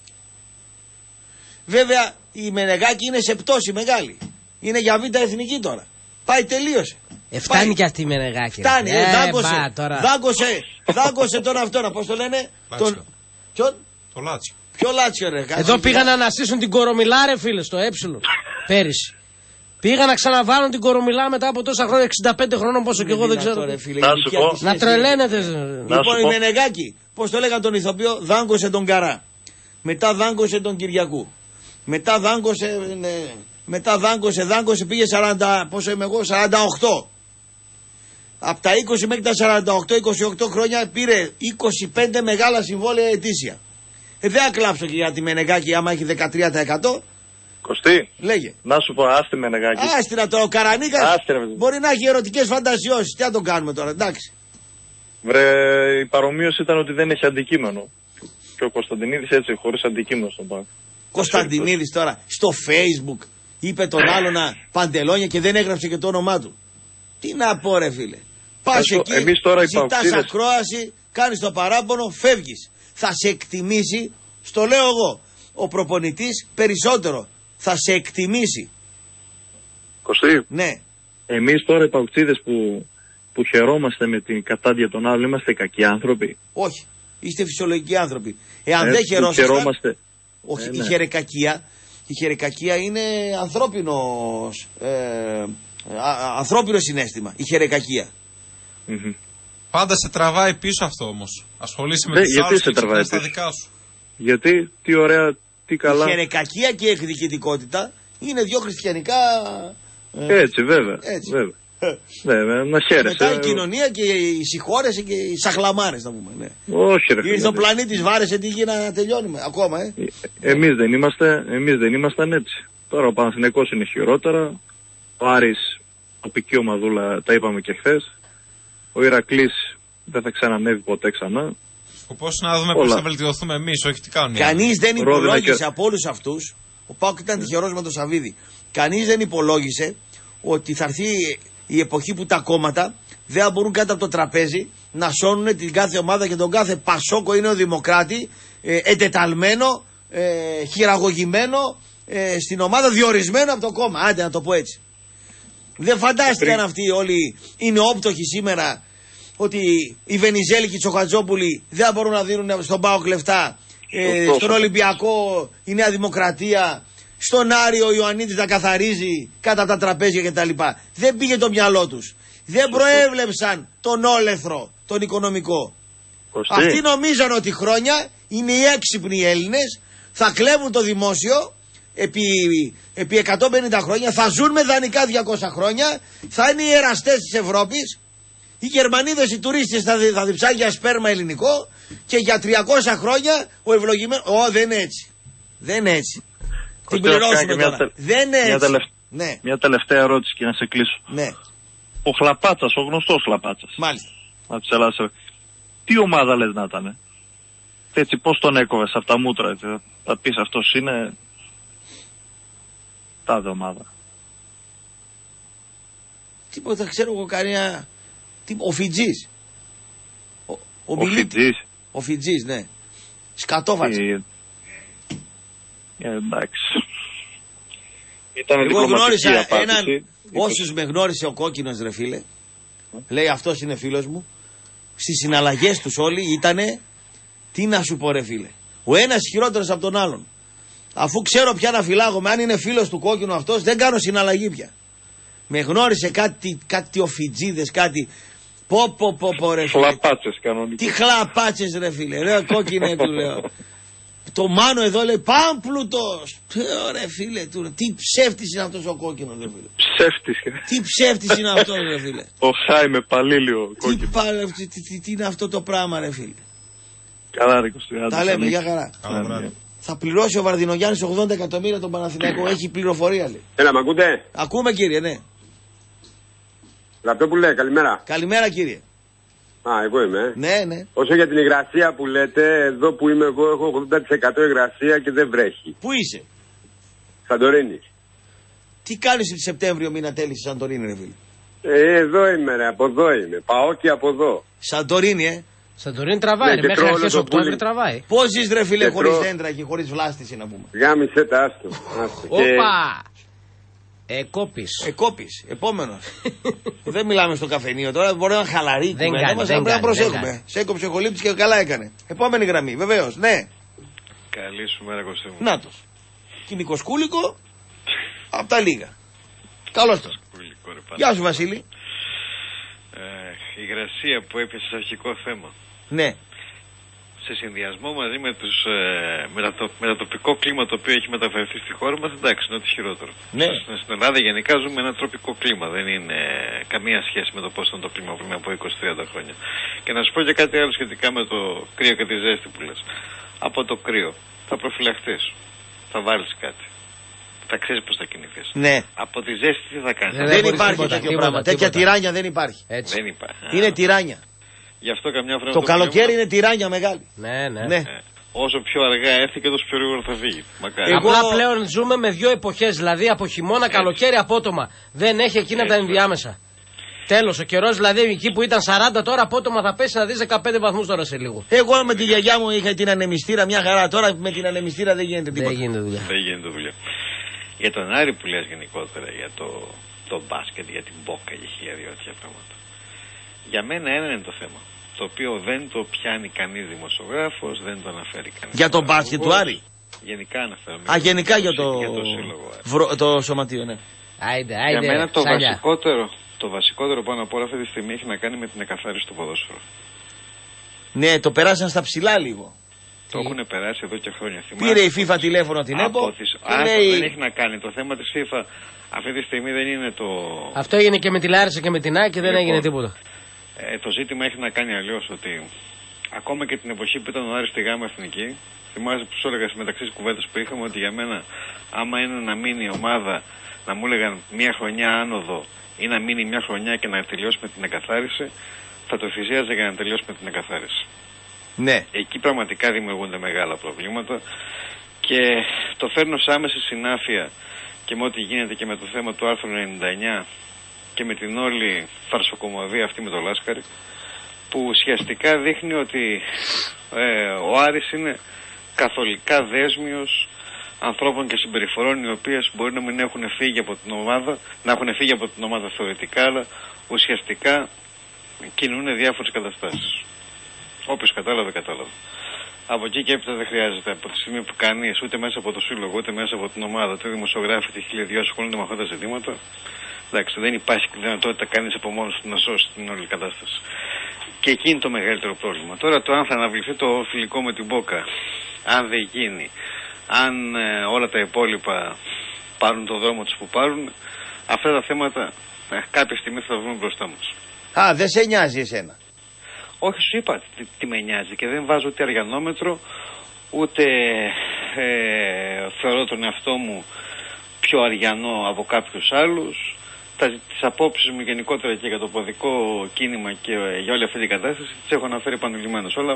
Βέβαια η Μενεγάκη είναι σε πτώση μεγάλη. Είναι για β' εθνική τώρα. Πάει, τελείωσε. Εφτάνει Πάει. Και αυτή η Μενεγάκη. Φτάνει, ε, δάγκωσε, τώρα. δάγκωσε, δάγκωσε τον αυτόν, πώς το λένε. Τον... Ποιον? Το Λάτσιο. Ποιο Λάτσιο, ρε? Εδώ πήγαν να αναστήσουν την Κορομιλά, ρε φίλε, στο Έψιλο. Πέρυσι. Πήγαν να ξαναβάλουν την Κορομιλά μετά από τόσα χρόνια, εξήντα πέντε χρόνων, πόσο και εγώ δεν ξέρω. Ρε, φίλε, να σου πω. Να τρελαίνετε. Λοιπόν, η Μενεγάκη, πώς το λέγανε τον ηθοποιό, δάγκωσε τον Καρά. Μετά δάγκωσε τον Κυριακού. Μετά δάγκωσε, ναι, μετά δάγκωσε, δάγκωσε, πήγε σαράντα, πόσο είμαι εγώ, σαράντα οκτώ. Από τα είκοσι μέχρι τα σαράντα οκτώ είκοσι οκτώ χρόνια πήρε είκοσι πέντε μεγάλα συμβόλαια ετήσια. Ε, δεν θα κλάψω και για τη Μενεγάκη άμα έχει δεκατρία τοις εκατό. Κωστή, λέγε. Να σου πω, άστη Μενεγάκη. Άστη να το, ο Καρανίκας μπορεί να έχει ερωτικές φαντασιώσεις. Τι να το κάνουμε τώρα, εντάξει. Βρε, η παρομοίωση ήταν ότι δεν έχει αντικείμενο. Και ο Κωνσταντινίδης έτσι, χωρίς αντικείμενο στον Πάοκ. Κωνσταντινίδης τώρα στο Facebook είπε τον άλλο να παντελόνια και δεν έγραψε και το όνομά του. Τι να πω, ρε φίλε. Πας εκεί, ζητάς ακρόαση, κάνεις το παράπονο, φεύγεις. Θα σε εκτιμήσει, στο λέω εγώ, ο προπονητής περισσότερο. Θα σε εκτιμήσει. Κωστή. Ναι. Εμείς τώρα οι παουξίδες που, που χαιρόμαστε με την κατάντια των άλλων, είμαστε κακοί άνθρωποι. Όχι. Είστε φυσιολογικοί άνθρωποι. Εάν ε, δεν χαιρόμαστε. Όχι, ε, ναι. η χερεκακία. Η χερεκακία είναι ανθρώπινος, ε, α, ανθρώπινο συναίσθημα. Η χερεκακία. Mm-hmm. Πάντα σε τραβάει πίσω αυτό όμως. Ασχολείσαι με Δε, τους άλλους και τραβάει στα δικά σου. Γιατί, τι ωραία, τι καλά. Η χερεκακία και η εκδικητικότητα είναι δύο χριστιανικά... Ε, έτσι βέβαια. Έτσι. βέβαια. Ναι, να χαίρεσαι. Μετά η κοινωνία και η συγχώρεση και οι σαχλαμάρες θα πούμε. Ναι. Όχι ρε. Ήρθε ο πλανήτης, βάρεσε τη γη να τελειώνουμε ακόμα. Ε. Ε, εμείς, δεν είμαστε, εμείς δεν ήμασταν έτσι. Τώρα ο Παναθηναϊκός είναι χειρότερα. Ο Άρης, τοπική ομαδούλα, τα είπαμε και χθες. Ο Ηρακλής δεν θα ξανανεύει ποτέ ξανά. Σκοπός να δούμε πώς θα βελτιωθούμε εμείς, όχι τι κάνουν. Κανείς δεν υπολόγισε και... από όλους αυτούς. Ο Πάοκ ήταν τυχερός με τον Σαββίδη. Κανείς δεν υπολόγισε ότι θα έρθει η εποχή που τα κόμματα δεν θα μπορούν κάτω από το τραπέζι να σώνουν την κάθε ομάδα και τον κάθε Πασόκο είναι ο Δημοκράτη ε, εντεταλμένο, ε, χειραγωγημένο ε, στην ομάδα, διορισμένο από το κόμμα. Άντε να το πω έτσι. Δεν φαντάστηκαν αυτοί όλοι είναι όπτωχοι σήμερα ότι οι Βενιζέλοι και οι Τσοχατζόπουλοι δεν θα μπορούν να δίνουν στον ΠΑΟΚ λεφτά, ε, στον Ολυμπιακό η Νέα Δημοκρατία, στον Άριο ο Ιωαννίδης να καθαρίζει κάτω από τα τραπέζια κτλ. Δεν πήγε το μυαλό τους. Δεν προέβλεψαν τον όλεθρο, τον οικονομικό. Κωστή. Αυτοί νομίζαν ότι χρόνια είναι οι έξυπνοι Έλληνες, θα κλέβουν το δημόσιο επί, επί εκατόν πενήντα χρόνια, θα ζουν με δανεικά διακόσια χρόνια, θα είναι οι εραστές της Ευρώπης. Οι Γερμανίδες, οι τουρίστες θα, θα διψάγει για σπέρμα ελληνικό και για τριακόσια χρόνια ο ευλογημένος. Ω, δεν είναι έτσι. Δεν είναι έτσι. Την πληρώσουμε τώρα. Τε... Δεν είναι έτσι. Μια, τελευ... ναι. μια τελευταία ερώτηση και να σε κλείσω. Ναι. Ο Χλαπάτσας, ο γνωστός Χλαπάτσας. Μάλιστα. Από της Ελλάδας. Τι ομάδα λες να ήταν? Έτσι πώς τον έκοβες από τα μούτρα? Έτσι, θα πεις αυτός είναι τάδε ομάδα. Τίποτα ξέρω εγώ κανένα. Ο Φιτζής. Ο, ο, ο Φιτζής. Ο Φιτζής, ναι. Σκατόφατσα. Ε, ε, εντάξει. Ήταν εγώ γνώρισα απάντηση. έναν, όσους με γνώρισε ο κόκκινος ρε φίλε, λέει αυτός είναι φίλος μου, στις συναλλαγές τους όλοι ήτανε Τι να σου πω, ρε φίλε. Ο ένας χειρότερος από τον άλλον. Αφού ξέρω πια να φυλάγομαι, αν είναι φίλος του κόκκινου αυτός, δεν κάνω συναλλαγή πια. Με γνώρισε κάτι, κάτι οφιτζίδες, κάτι. Πω πω πω πω ρε φίλε. Χλαπάτσες κανονικά. Τι χλαπάτσες ρε φίλε. Ρε κόκκινε του λέω. Το Μάνο εδώ λέει Πάμπλουτος. Ρε φίλε του. Τι ψεύτης είναι αυτός ο κόκκινος ρε φίλε. Ψεύτης. Τι ψεύτης είναι αυτός ρε φίλε. Ο Χάιμε Παλίλιο τι, τι, τι, τι, τι είναι αυτό το πράγμα ρε φίλε. Καλά ρε Κωστή. Τα λέμε για χαρά. Καλά, θα πληρώσει ο Βαρδινογιάννης ογδόντα εκατομμύρια τον Παναθηναϊκό. Έχει πληροφορία λέει. Έλα, μ' ακούτε? Ακούμε κύριε, ναι. Ραπτόπουλε, καλημέρα. Καλημέρα κύριε. Α, εγώ είμαι. Ναι, ναι. Όσο για την υγρασία που λέτε, εδώ που είμαι εγώ έχω ογδόντα τοις εκατό υγρασία και δεν βρέχει. Πού είσαι? Σαντορίνη. Τι κάνεις τη Σεπτέμβριο μήνα τέλη στη Σαντορίνη ρε φίλε? Ε, εδώ είμαι ρε, από εδώ είμαι. Πάω και από εδώ. Σαντορίνη, ε. Σαντορίνη τραβάει, ναι, μέχρι αρχές Οκτώβρη τραβάει. Πώς ζεις ρε φίλε και χωρίς τρώ... δέντρα και χωρίς βλάστηση να πούμε? Γάμισε τα άστο. Όπα! Εκόπης. Εκόπης. Επόμενος. Δεν μιλάμε στο καφενείο τώρα, μπορεί να χαλαρεί. Δεν κάνει, δεν πρέπει κάνει, να προσέχουμε. Σε έκοψε ο Χολύπτης και καλά έκανε. Επόμενη γραμμή, βεβαίως, ναι. Καλή σου μέρα Κωστή μου. Νάτος. Κινικοσκούλικο, απ' τα λίγα. Καλώς τον. Γεια σου Βασίλη. Ε, η υγρασία που έπιασε σε αρχικό θέμα. Ναι. Σε συνδυασμό μαζί με, τους, ε, με, το, με το τοπικό κλίμα το οποίο έχει μεταφερθεί στη χώρα μας, εντάξει, είναι ό,τι χειρότερο. Ναι. Στην Ελλάδα γενικά ζούμε ένα τροπικό κλίμα. Δεν είναι καμία σχέση με το πώς ήταν το κλίμα πριν από είκοσι με τριάντα χρόνια. Και να σου πω και κάτι άλλο σχετικά με το κρύο και τη ζέστη που λες. Από το κρύο θα προφυλαχθείς. Θα βάλεις κάτι. Θα ξέρεις πώς θα κινηθείς. Ναι. Από τη ζέστη τι θα κάνεις? Δεν, δεν υπάρχει τέτοιο πράγμα. Τέτοια τυράνια δεν υπάρχει. Έτσι. Δεν υπάρχει. Είναι τυράνια. Γι' αυτό καμιά φορά το, το καλοκαίρι είναι τυράνια μεγάλη. Ναι, ναι. ναι. Ε, όσο πιο αργά έρθει και τόσο πιο γρήγορα θα φύγει. Μακάρι. Εγώ... Απλά πλέον ζούμε με δύο εποχές. Δηλαδή από χειμώνα, καλοκαίρι απότομα. Δεν έχει εκείνα τα ενδιάμεσα. Τέλος, ο καιρός δηλαδή εκεί που ήταν σαράντα τώρα απότομα θα πέσει να δεις δεκαπέντε βαθμούς τώρα σε λίγο. Εγώ με τη γιαγιά μου είχα την ανεμιστήρα μια χαρά. Τώρα με την ανεμιστήρα δεν γίνεται τίποτα. Δεν γίνεται δουλειά. Δεν γίνεται δουλειά. Για τον Άρη που λες γενικότερα, για το, το μπάσκετ, για την μπόκα, για χίλια δύο τέτοια πράγματα. Για μένα ένα είναι το θέμα. Το οποίο δεν το πιάνει κανείς δημοσιογράφος, δεν το αναφέρει κανείς. Για τον μπάσκετ του Άρη. Γενικά αναφέρομαι. Α, γενικά για το, για το σύλλογο. Βρο... το σωματείο, ναι. Άιντε, άιντε, για μένα το σάλια. βασικότερο, το βασικότερο πάνω απ' όλα αυτή τη στιγμή έχει να κάνει με την εκαθάριση του ποδόσφαιρου. Ναι, το περάσαν στα ψηλά λίγο. Το έχουν περάσει εδώ και χρόνια. Πήρε η FIFA τηλέφωνο την ΕΠΟ. Λέει... Δεν έχει να κάνει. Το θέμα της FIFA αυτή τη στιγμή δεν είναι το. Αυτό έγινε και με τη Λάρισα και με την ΑΕΚ και δεν λοιπόν, έγινε τίποτα. Ε, το ζήτημα έχει να κάνει αλλιώς ότι ακόμα και την εποχή που ήταν ο Άρης στη Γάμα Εθνική, θυμάσαι που σου έλεγα μεταξύ της κουβέντας που είχαμε ότι για μένα, άμα είναι να μείνει η ομάδα, να μου έλεγαν μια χρονιά άνοδο ή να μείνει μια χρονιά και να τελειώσει με την εκαθάριση, θα το θυσίαζε για να τελειώσει με την εκαθάριση. Ναι. Εκεί πραγματικά δημιουργούνται μεγάλα προβλήματα και το φέρνω σε άμεση συνάφεια και με ό,τι γίνεται και με το θέμα του άρθρου ενενήντα εννιά και με την όλη φαρσοκομωδία αυτή με το Λάσκαρη, που ουσιαστικά δείχνει ότι ε, ο Άρης είναι καθολικά δέσμιος ανθρώπων και συμπεριφορών οι οποίες μπορεί να μην έχουν φύγει από την ομάδα, να έχουν φύγει από την ομάδα θεωρητικά, αλλά ουσιαστικά κινούν διάφορες καταστάσεις. Όποιος κατάλαβε, κατάλαβε. Από εκεί και έπειτα δεν χρειάζεται από τη στιγμή που κανείς ούτε μέσα από το σύλλογο, ούτε μέσα από την ομάδα, ούτε δημοσιογράφοι τη χίλια δυο ασχολούνται με αυτά τα ζητήματα. Εντάξει, δεν υπάρχει δυνατότητα κανείς από μόνος του να σώσει την όλη κατάσταση. Και εκεί είναι το μεγαλύτερο πρόβλημα. Τώρα το αν θα αναβληθεί το φιλικό με την Μπόκα, αν δεν γίνει, αν ε, όλα τα υπόλοιπα πάρουν τον δρόμο τους που πάρουν, αυτά τα θέματα ε, κάποια στιγμή θα τα βρούμε μπροστά μας. Α, δεν σε νοιάζει εσένα? Όχι, σου είπα τι, τι με νοιάζει και δεν βάζω ούτε αριανόμετρο, ούτε ε, θεωρώ τον εαυτό μου πιο αριανό από κάποιους άλλους. Τις απόψεις μου γενικότερα και για το ποδικό κίνημα και για όλη αυτή την κατάσταση τις έχω αναφέρει επανειλημμένως. Όλα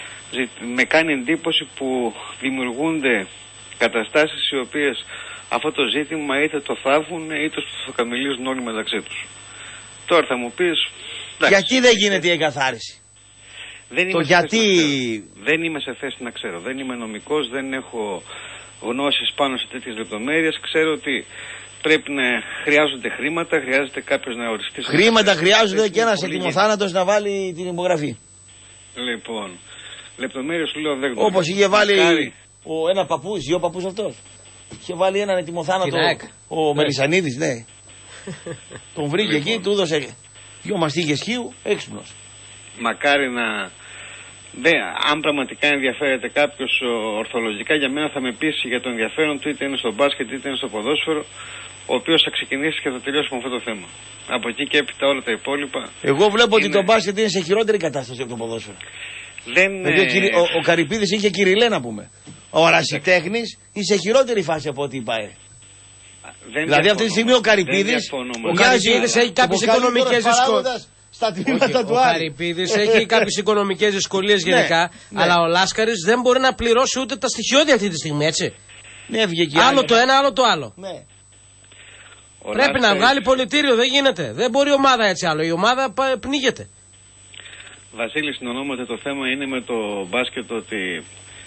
με κάνει εντύπωση που δημιουργούνται καταστάσεις οι οποίες αυτό το ζήτημα είτε το θάβουν είτε το καμιλίζουν όλοι μεταξύ τους. Τώρα θα μου πεις... Εντάξει, γιατί δεν γίνεται η εγκαθάριση? Δεν το γιατί... Δεν είμαι σε θέση να ξέρω. Δεν είμαι νομικός, δεν έχω γνώσεις πάνω σε τέτοιες λεπτομέρειες. Ξέρω ότι πρέπει να χρειάζονται χρήματα, χρειάζεται κάποιος να οριστεί. Χρήματα χρειάζονται και ένας ετοιμοθάνατος να βάλει την υπογραφή. Λοιπόν, Λεπτομέρειες σου λέω δεν γνωρίζω. Όπως είχε βάλει Κάρι. ο, ένα παππούς, δύο παππούς αυτός. Είχε βάλει έναν ετοιμοθάνατο ο Ναι. Μελισσανίδης, ναι. Τον βρήκε εκεί, του έδωσε δύο μαστίγες χείου, έξυπνος. Μακάρι να. Δε, αν πραγματικά ενδιαφέρεται κάποιο ορθολογικά, για μένα θα με πείσει για το ενδιαφέρον του, είτε είναι στο μπάσκετ είτε είναι στο ποδόσφαιρο, ο οποίος θα ξεκινήσει και θα τελειώσει με αυτό το θέμα. Από εκεί και έπειτα όλα τα υπόλοιπα. Εγώ βλέπω είναι... ότι το μπάσκετ είναι σε χειρότερη κατάσταση από το ποδόσφαιρο. Δεν, δηλαδή, ο, Κυρι... ο, ο Καρυπίδης είχε Κυριλέ να πούμε. Ο Ρασιτέχνης είναι σε χειρότερη φάση από ό,τι είπα. Δεν δηλαδή αυτή τη στιγμή ο Καρυπίδης. Ο Καρυπίδης έχει κάποιες οικονομικές δυσκολίες. Στα τμήματα του ο Άρη. Καρυπίδης έχει κάποιες οικονομικές δυσκολίες γενικά, ναι, αλλά ναι. ο Λάσκαρης δεν μπορεί να πληρώσει ούτε τα στοιχειώδη αυτή τη στιγμή, έτσι. Ναι, βγήκε άλλο το ένα, άλλο το άλλο. Ναι. Ο Πρέπει Λάσκαρης... να βγάλει πολιτήριο, δεν γίνεται. Δεν μπορεί η ομάδα έτσι άλλο. Η ομάδα πνίγεται. Βασίλη, συνονόμαται το θέμα είναι με το μπάσκετ ότι.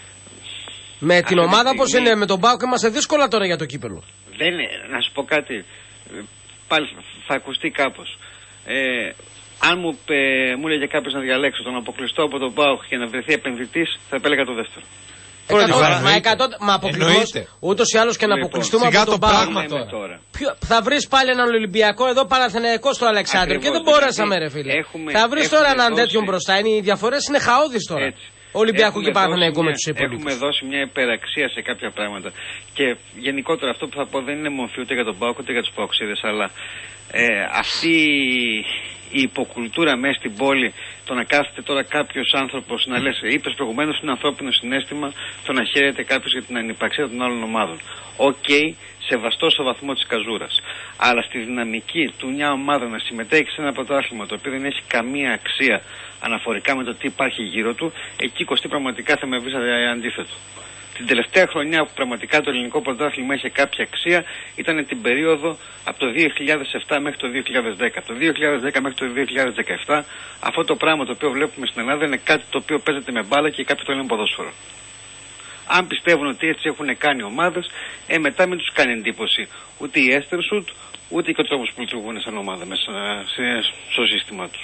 Με την ομάδα στιγμή... όπως είναι, με τον Πάοκ είμαστε δύσκολα τώρα για το κύπελο. Δεν είναι, να σου πω κάτι. Πάλι θα ακουστεί κάπως. Ε, αν μου, ε, μου έλεγε κάποιος να διαλέξω τον αποκλειστό από τον ΠΑΟΚ και να βρεθεί επενδυτής, θα επέλεγα το δεύτερο. Μα, εκατό, μα αποκλειστός, ούτως ή άλλως και να αποκλειστούμε λοιπόν, από τον ΠΑΟΚ. Θα βρεις πάλι έναν Ολυμπιακό εδώ Παναθηναϊκό στο Αλεξάνδριο και δεν μπορέσαμε, ρε φίλε. Έχουμε, θα βρεις τώρα έναν τέτοιον μπροστά. Είναι, οι διαφορές είναι χαόδεις τώρα. Έτσι. Ολυμπιακού και Παναθηναϊκού με τους υπόλοιπους. Έχουμε δώσει μια υπεραξία σε κάποια πράγματα. Και γενικότερα αυτό που θα πω δεν είναι μορφή ούτε για τον ΠΑΟΚ ούτε για τους ΠΑΟΚΣίδες, αλλά ε, αυτή η υποκουλτούρα μέσα στην πόλη, το να κάθεται τώρα κάποιος άνθρωπος να λες, είπες προηγουμένως είναι ανθρώπινο συναίσθημα το να χαίρεται κάποιος για την ανυπαρξία των άλλων ομάδων. Οκ, okay, σεβαστό στο βαθμό της καζούρας. Αλλά στη δυναμική του μια ομάδα να συμμετέχει σε ένα πρωτάθλημα το οποίο δεν έχει καμία αξία αναφορικά με το τι υπάρχει γύρω του, εκεί Κωστή πραγματικά θα με βρει αντίθετο. Την τελευταία χρονιά που πραγματικά το ελληνικό πρωτάθλημα είχε κάποια αξία ήταν την περίοδο από το δύο χιλιάδες επτά μέχρι το δύο χιλιάδες δέκα. Από το δύο χιλιάδες δέκα μέχρι το δύο χιλιάδες δεκαεπτά αυτό το πράγμα το οποίο βλέπουμε στην Ελλάδα είναι κάτι το οποίο παίζεται με μπάλα και κάποιοι το λένε ποδόσφαιρο. Αν πιστεύουν ότι έτσι έχουν κάνει ομάδες, ε, μετά μην τους κάνει εντύπωση ούτε η Έστερσουτ ούτε και ο τρόπος που λειτουργούν σαν ομάδα μέσα στο σύστημά τους.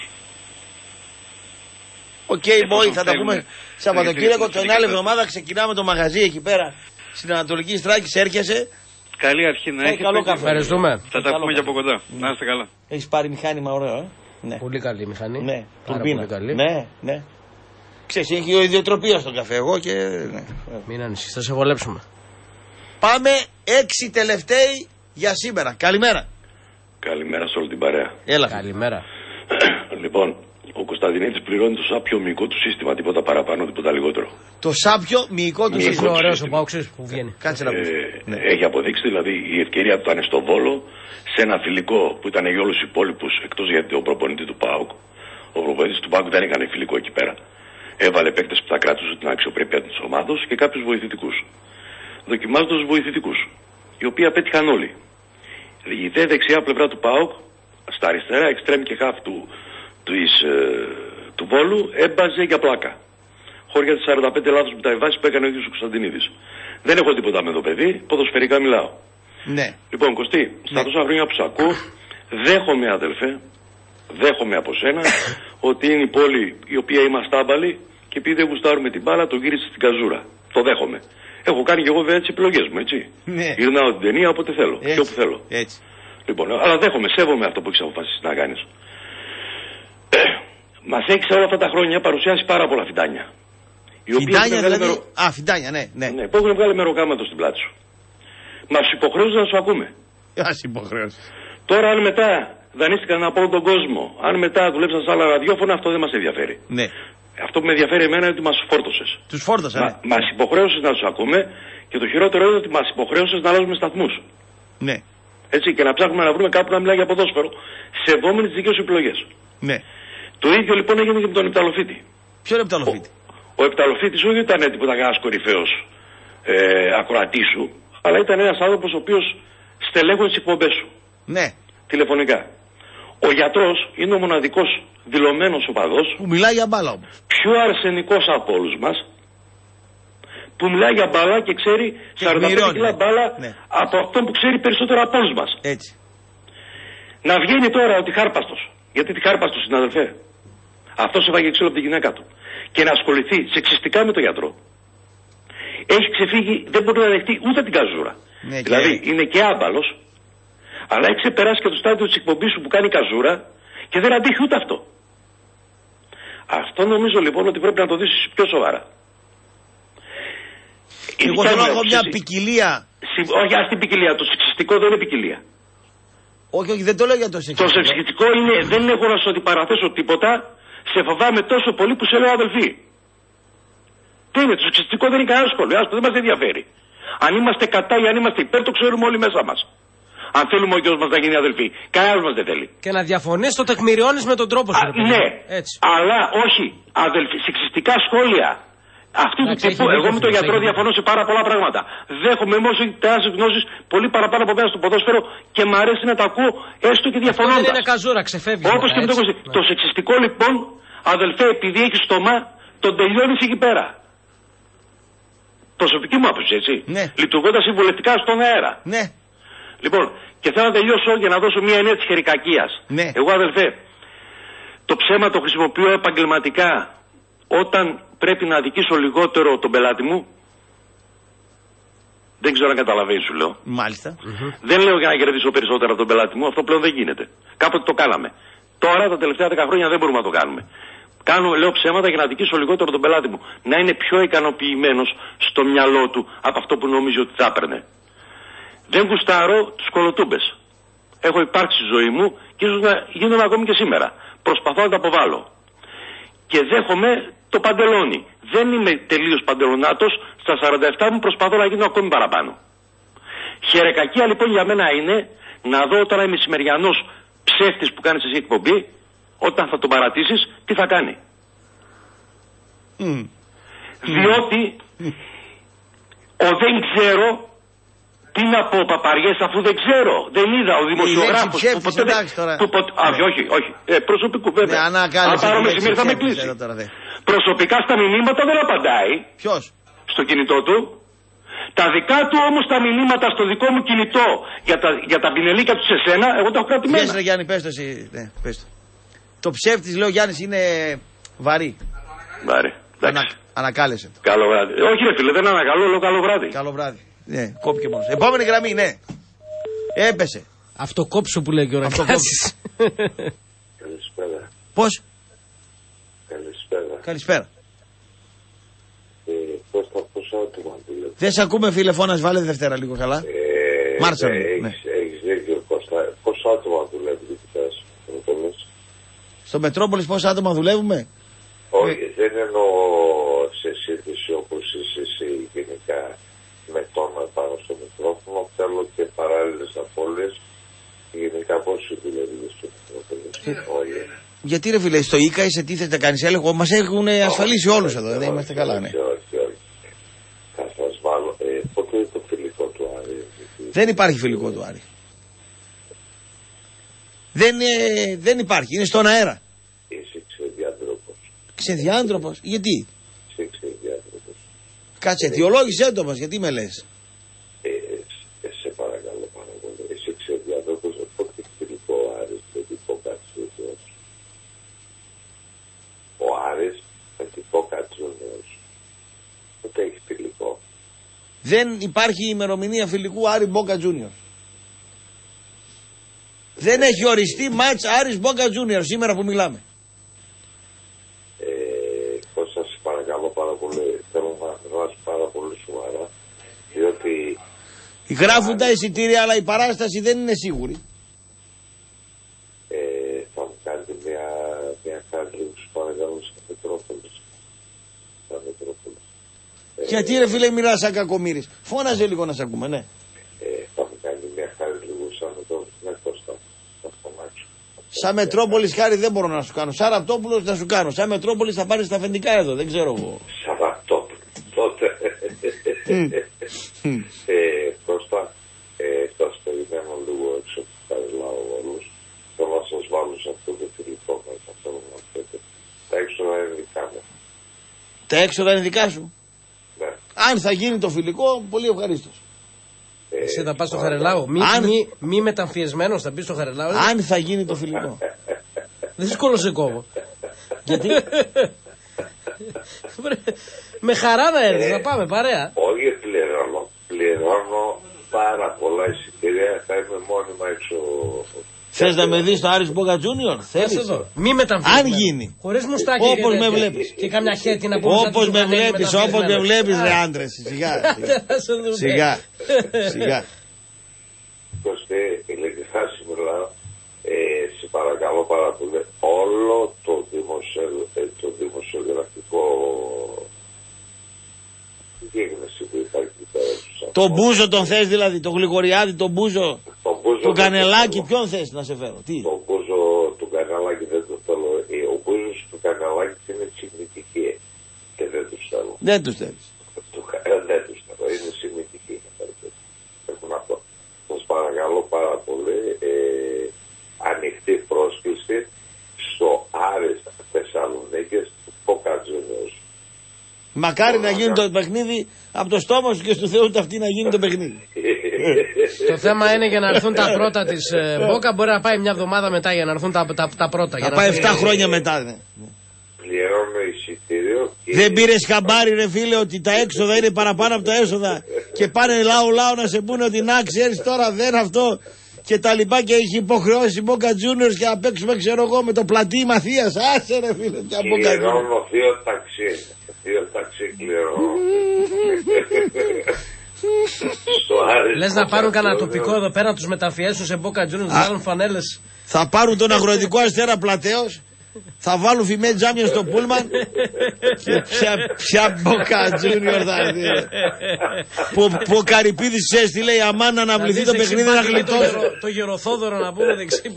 Οκ, okay, boy, θα τα πούμε Σαββατοκύριακο. Την άλλη εβδομάδα ξεκινάμε το μαγαζί εκεί πέρα στην Ανατολική Στράκης. Έρχεσαι. Καλή αρχή να έχετε. Καλό καφέ. Ευχαριστούμε. Θα τα πούμε και από κοντά. Να είστε καλά. Έχεις πάρει μηχάνημα ωραίο, ε? Ναι. Πολύ καλή μηχανή. Ναι, πάρα πολύ καλή. Ναι, ναι. Ξέρεις, έχει ο ιδιοτροπία στον καφέ. Εγώ και. Ναι. Μην ανησυχείς, θα σε βολέψουμε. Πάμε έξι τελευταίοι για σήμερα. Καλημέρα. Καλημέρα σε όλη την παρέα. Έλα. Καλημέρα. Λοιπόν, ο Κωνσταντινίδης πληρώνει το σάπιο μυϊκό του σύστημα, τίποτα παραπάνω, τίποτα λιγότερο. Το σάπιο μυϊκό του σύστημα. Είναι ωραίος ο Παοξής που βγαίνει. Κάτσε να πεις. Ε, ναι. Έχει αποδείξει δηλαδή η ευκαιρία που ήταν στο Βόλο, σε ένα φιλικό που ήταν για όλους τους υπόλοιπους, εκτός γιατί ο προπονητή του ΠΑΟΚ. Ο προπονητής του ΠΑΟΚ δεν έκανε φιλικό εκεί πέρα. Έβαλε παίκτες που θα κράτουσαν την αξιοπρέπεια της ομάδος και κάποιους βοηθητικούς. Δοκιμάζοντας τους βοηθητικούς, οι οποίοι απέτυχαν όλοι. Η δε δεξιά πλευρά του ΠΑΟΚ, στα αριστερά, εξτρέμ και χαφ του, της, ε, του Βόλου, έμπαζε για πλάκα. Χωριά τις σαράντα πέντε λάθος μεταβιβάσεις που έκανε ο ίδιος ο Κωνσταντινίδης. Δεν έχω τίποτα με το παιδί, ποδοσφαιρικά μιλάω. Ναι. Λοιπόν, Κωστή, στα τόσα χρόνια που σ' ακούω, δέχομαι αδελφέ, δέχομαι από σένα ότι είναι η πόλη η οποία είμαστε άμπαλοι και επειδή δεν γουστάρουμε την μπάλα, το γύρισε στην καζούρα. Το δέχομαι. Έχω κάνει και εγώ βέβαια τις επιλογές μου, έτσι. Ναι. Γυρνάω την ταινία όποτε θέλω έτσι, και όπου θέλω. Έτσι. Λοιπόν, αλλά δέχομαι, σέβομαι αυτό που έχεις αποφασίσει να κάνεις. Ε, μας έχεις όλα αυτά τα χρόνια παρουσιάσει πάρα πολλά φιντάνια. Φιντάνια δηλαδή. Μερο... Α, φιντάνια, ναι, ναι. Ναι, που έχουν βγάλει μεροκάματο στην πλάτη σου. Μας υποχρέωσαν να σου ακούμε. Ας υποχρέωσαν. Τώρα, αν μετά δανείστηκαν από όλο τον κόσμο, αν μετά δουλέψαν σε άλλα ραδιόφωνα, αυτό δεν μας ενδιαφέρει. Ναι. Αυτό που με ενδιαφέρει εμένα είναι ότι μας φόρτωσες. Τους φόρτωσα. Μα, ναι. Μας υποχρέωσες να τους ακούμε και το χειρότερο είναι ότι μας υποχρέωσες να αλλάζουμε σταθμούς. Ναι. Έτσι, και να ψάχνουμε να βρούμε κάπου να μιλάει για ποδόσφαιρο, σεβόμενοι τις δικές σου επιλογές. Ναι. Το ίδιο λοιπόν έγινε και με τον Επταλοφίτη. Ποιον Επταλοφίτη? Ο, ο Επταλοφίτης όχι ήταν τίποτα κανένας κορυφαίος ε, ακροατής σου, αλλά ήταν ένας άνθρωπος ο οποίος στελέχωνε τις εκπομπές σου. Ναι. Τηλεφωνικά. Ο γιατρός είναι ο μοναδικός δηλωμένος οπαδός που μιλάει για μπάλα όμως. Πιο αρσενικός από όλους μας, που μιλάει για μπάλα και ξέρει σαράντα πέντε κιλά μπάλα ναι. από αυτόν που ξέρει περισσότερο από όλους μας. Έτσι. Να βγαίνει τώρα ότι χάρπαστος. Γιατί τη χάρπαστος, συναδελφέ. Αυτός έβαγε ξύλο από τη γυναίκα του. και να ασχοληθεί σεξιστικά με τον γιατρό, έχει ξεφύγει, δεν μπορεί να δεχτεί ούτε την καζούρα. Ναι, δηλαδή και... είναι και άμπαλος, αλλά έχει ξεπεράσει και το στάδιο της εκπομπής σου που κάνει καζούρα και δεν αντέχει ούτε αυτό. Αυτό νομίζω λοιπόν ότι πρέπει να το δεις πιο σοβαρά. Εγώ θέλω να έχω μια ποικιλία. Όχι, ας την ποικιλία. Το σεξιστικό δεν είναι ποικιλία. Όχι, όχι, δεν το λέω για το σεξιστικό. Το σεξιστικό είναι, δεν έχω να σου αντιπαραθέσω τίποτα. Σε φοβάμαι τόσο πολύ που σε λέω αδελφοί. Τι είναι, το σεξιστικό δεν είναι κανένα σχόλιο. Άστο, δεν μας ενδιαφέρει. Αν είμαστε κατά ή αν είμαστε υπέρ, το ξέρουμε όλοι μέσα μας. Αν θέλουμε ο γιος μας να γίνει αδελφοί. Κανένας μας δεν θέλει. Και να διαφωνείς, το τεκμηριώνεις με τον τρόπο σου. Α, ναι, έτσι. Αλλά όχι. Αδελφοί, σεξιστικά σχόλια. Αυτή του τύπου, εγώ με τον γιατρό διαφωνώ σε πάρα πολλά πράγματα. Δέχομαι όμως τεράστιες γνώσεις πολύ παραπάνω από μένα στο ποδόσφαιρο και μου αρέσει να τα ακούω έστω και διαφωνώντας. Αυτό δεν είναι καζούρα, ξεφεύγει. Όπως και με το κοστί. Το σεξιστικό λοιπόν, αδελφέ, επειδή έχει στόμα, τον τελειώνεις εκεί πέρα. Προσωπική μου άποψη, έτσι. Ναι. Λειτουργώντας συμβουλευτικά στον αέρα. Ναι. Λοιπόν, και θέλω να τελειώσω για να δώσω μια ενέργεια της χερικακίας. Ναι. Εγώ, αδελφέ, το ψέμα το χρησιμοποιώ επαγγελματικά όταν πρέπει να αδικήσω λιγότερο τον πελάτη μου. Δεν ξέρω αν καταλαβαίνεις, σου λέω. Μάλιστα. Mm-hmm. Δεν λέω για να κερδίσω περισσότερα από τον πελάτη μου, αυτό πλέον δεν γίνεται. Κάποτε το κάναμε. Τώρα, τα τελευταία δέκα χρόνια δεν μπορούμε να το κάνουμε. Κάνω, λέω ψέματα για να αδικήσω λιγότερο τον πελάτη μου. Να είναι πιο ικανοποιημένος στο μυαλό του από αυτό που νόμιζε ότι θα έπαιρνε. Δεν γουστάρω τους κολοτούμπες. Έχω υπάρξει στη ζωή μου και ίσως να γίνομαι ακόμη και σήμερα. Προσπαθώ να τα αποβάλω. Και δέχομαι το παντελόνι. Δεν είμαι τελείως παντελονάτος. Στα σαράντα επτά μου προσπαθώ να γίνω ακόμη παραπάνω. Χερεκακία λοιπόν για μένα είναι να δω όταν είμαι μεσημεριανός ψεύτης που κάνεις εσύ εκπομπή, όταν θα τον παρατήσεις, τι θα κάνει. Mm. Διότι mm. ο δεν ξέρω τι να πω παπαριές αφού δεν ξέρω. Δεν είδα ο δημοσιογράφος που ποτέ δεν... Που ποτέ... Α, όχι, όχι. Ε, προσωπικού βέβαια. Ναι, αν πάρω μεσημέρι θα με κλείσει. Προσωπικά στα μηνύματα δεν απαντάει. Ποιος? Στο κινητό του. Τα δικά του όμως τα μηνύματα στο δικό μου κινητό για τα, για τα πινελίκια του σε σένα, εγώ τα έχω κρατημένα. Πες ρε Γιάννη, πες το εσύ. Ναι, πες το. Το ψεύτης, λέω Γιάννης, είναι βαρύ. Βαρύ. Ανα, ανακάλεσε το. Καλό βράδυ. Όχι ρε φίλε, δεν ανακαλώ, λέω καλό βράδυ. Καλό βράδυ. Ναι, κόπηκε μόνος. Επόμενη γραμμή, ναι. Έπεσε. Αυτοκόψω που λέει και ο Ρακάσης. Καλησπέρα. Πώς? Καλησπέρα. Καλησπέρα. Ε, πώς θα πόσα άτομα δουλεύει. Δεν σε ακούμε φίλε, φώνας, βάλε Δευτέρα λίγο καλά. Ε, Μάρτσα. Ναι, έχεις, ναι. έχεις δίκιο Κώστα. Πόσα άτομα δουλεύει δίπλας στο Μετρόπολης. Στο Μετρόπολης πόσα άτομα δουλεύουμε. Όχι, ε... δεν εννοώ σε σύνθεση όπως είσαι εσύ γενικά με τόνα πάνω στο μικρόφωνο. Θέλω και παράλληλες απώλειες. Γενικά πόσοι δουλεύει στο Μετρόπολης. Όχι. Γιατί ρε φίλε, στο ΙΚΑ είσαι τι θες να κάνεις έλεγχο, μας έχουν ασφαλίσει όλους εδώ, δεν είμαστε καλά, ναι. Όχι, όχι, όχι. Θα σας βάλω, ε, πότε είναι το φιλικό του Άρη. Δεν υπάρχει φιλικό του Άρη. Δεν, ε, δεν υπάρχει, είναι στον αέρα. Είσαι ξεδιάντροπος. Ξεδιάντροπος, γιατί. Είσαι ξεδιάντροπος. Κάτσε, αιτιολόγησέ το μας, γιατί με λες. Ε, ε, σε παρακαλώ πάρα πολύ. Είσαι ξεδιάντροπος, οπότε φιλικό Άρης, δεν τυπώ κάτι τέτοιο. Ο Άρης θα τυπώ κάτι ζωνιός. Ούτε έχει φιλικό. Δεν υπάρχει ημερομηνία φιλικού Άρη Μπόκα Τζούνιορ. Δεν έχει οριστεί μάτς Άρης Μπόκα Τζούνιορ σήμερα που μιλάμε. Ε, Κώστα, σας παρακαλώ πάρα πολύ. Θέλω να γράψω πάρα πολύ σοβαρά. Διότι... Γράφουν τα εισιτήρια αλλά η παράσταση δεν είναι σίγουρη. Ε, θα μου κάνετε μια, μια χάρη που σου παρακαλώ στα Μετρόπολης. Στα Μετρόπολης. Γιατί ρε φίλε μιλάς σαν κακομοίρης. Φώναζε λίγο να σε ακούμε, ναι. Ε, θα μου κάνει μια χάρη λίγο σαν Μετρόπολης. Ναι, Κώστα. Θα φωνάξω. Σαν Μετρόπολης χάρη δεν μπορώ να σου κάνω. Σαν Ραπτόπουλος να σου κάνω. Σαν Μετρόπολης θα πάρεις τα αφεντικά εδώ. Δεν ξέρω εγώ. Σαν Ραπτόπουλος. Τότε. ε, Κώστα, ε, θα σας περιμένω λίγο έξω από τα Ελλάδο όλους. Θέλω να σας βάλω σε αυτό το φιλικό μας. Θέλω να πείτε. Τα έξοδα είναι δικά μου. Τα έξοδα είναι δικά σου. Ναι. Αν θα γίνει το φιλικό, πολύ ευχαρίστως. Ε, Εσύ θα πας στο Χαρελάο. Μη, αν... μη, μη μεταμφιεσμένος θα πεις στο Χαρελάο. Αν θα γίνει το φιλικό. Δύσκολο σε κόβω. Γιατί? Με χαρά να έρθεις, να πάμε παρέα. Όχι πληρώνω, πληρώνω πάρα πολλά εισιτήρια, θα είμαι μόνιμα έξω. Θες να με δεις στο Άρης Μπόκα Τζούνιορ? Θέλεις? Μη μεταμφίσεις. Αν γίνει. Χωρίς μουστάκι. Όπως με βλέπεις. Και καμιά χέτη να πούμε. Όπως με βλέπεις, όπως με βλέπεις ρε άντρες. Σιγά. Σιγά. Σιγά. Κωστή, ειλικρινά μιλάω, σε παρακαλώ πάρα πολύ, όλο το, δημοσιο, το δημοσιογραφικό γίγνεση που υπάρχει εκεί πέρα. Το Μπούζο τον θες δηλαδή, το Γλυκοριάδη, τον Μπούζο, το Κανελάκι, ποιον θες να σε φέρω? Τι? Το Μπούζο του Κανελάκι δεν το θέλω. Ο Μπούζος του Κανελάκι είναι συγκριτική και δεν τους θέλω. Δεν τους θέλεις. Δεν τους θέλω, είναι συγκριτική. Έχουν αυτό. Σας παρακαλώ πάρα πολύ, ε, ανοιχτή πρόσκληση στο Άρης Θεσσαλονίκης του Μπόκα Τζούνιορς. Μακάρι να γίνει το παιχνίδι από το στόμα σου και στο Θεό του αυτή να γίνει το παιχνίδι. Το θέμα είναι για να έρθουν τα πρώτα της Μπόκα, μπορεί να πάει μια εβδομάδα μετά για να έρθουν τα, τα, τα πρώτα. Να πάει εφτά χρόνια μετά. Ναι. Πληρώνω εισιτήριο. Δεν πήρες χαμπάρι ρε φίλε ότι τα έξοδα είναι παραπάνω από τα έσοδα και πάνε λαό λαό να σε πούνε ότι να ξέρεις τώρα δεν αυτό και τα λοιπά και έχει υποχρεώσει η Μπόκα Τζούνιορς και να παίξουμε ξέρω εγώ με το πλατή Μαθίας. Άσε ρε φίλε. Πληρώνω δύο ταξί. Δύο ταξί πληρώνω. Λες να πάρουν κανένα τοπικό εδώ πέρα, τους μεταφιέσουν σε Μπόκα Τζούνιορς, να βάλουν φανέλες. Θα πάρουν τον αγροτικό Αστέρα Πλατέως, θα βάλουν φημέ τζάμια στο πούλμαν και ποια Μπόκα Τζούνιορ θα έρθει. Που ο Καρυπίδης ξέρεις τι λέει, αμάν να αναβληθεί το παιχνίδι να γλιτώσει. Το Γεροθόδωρο να πούμε δεξί.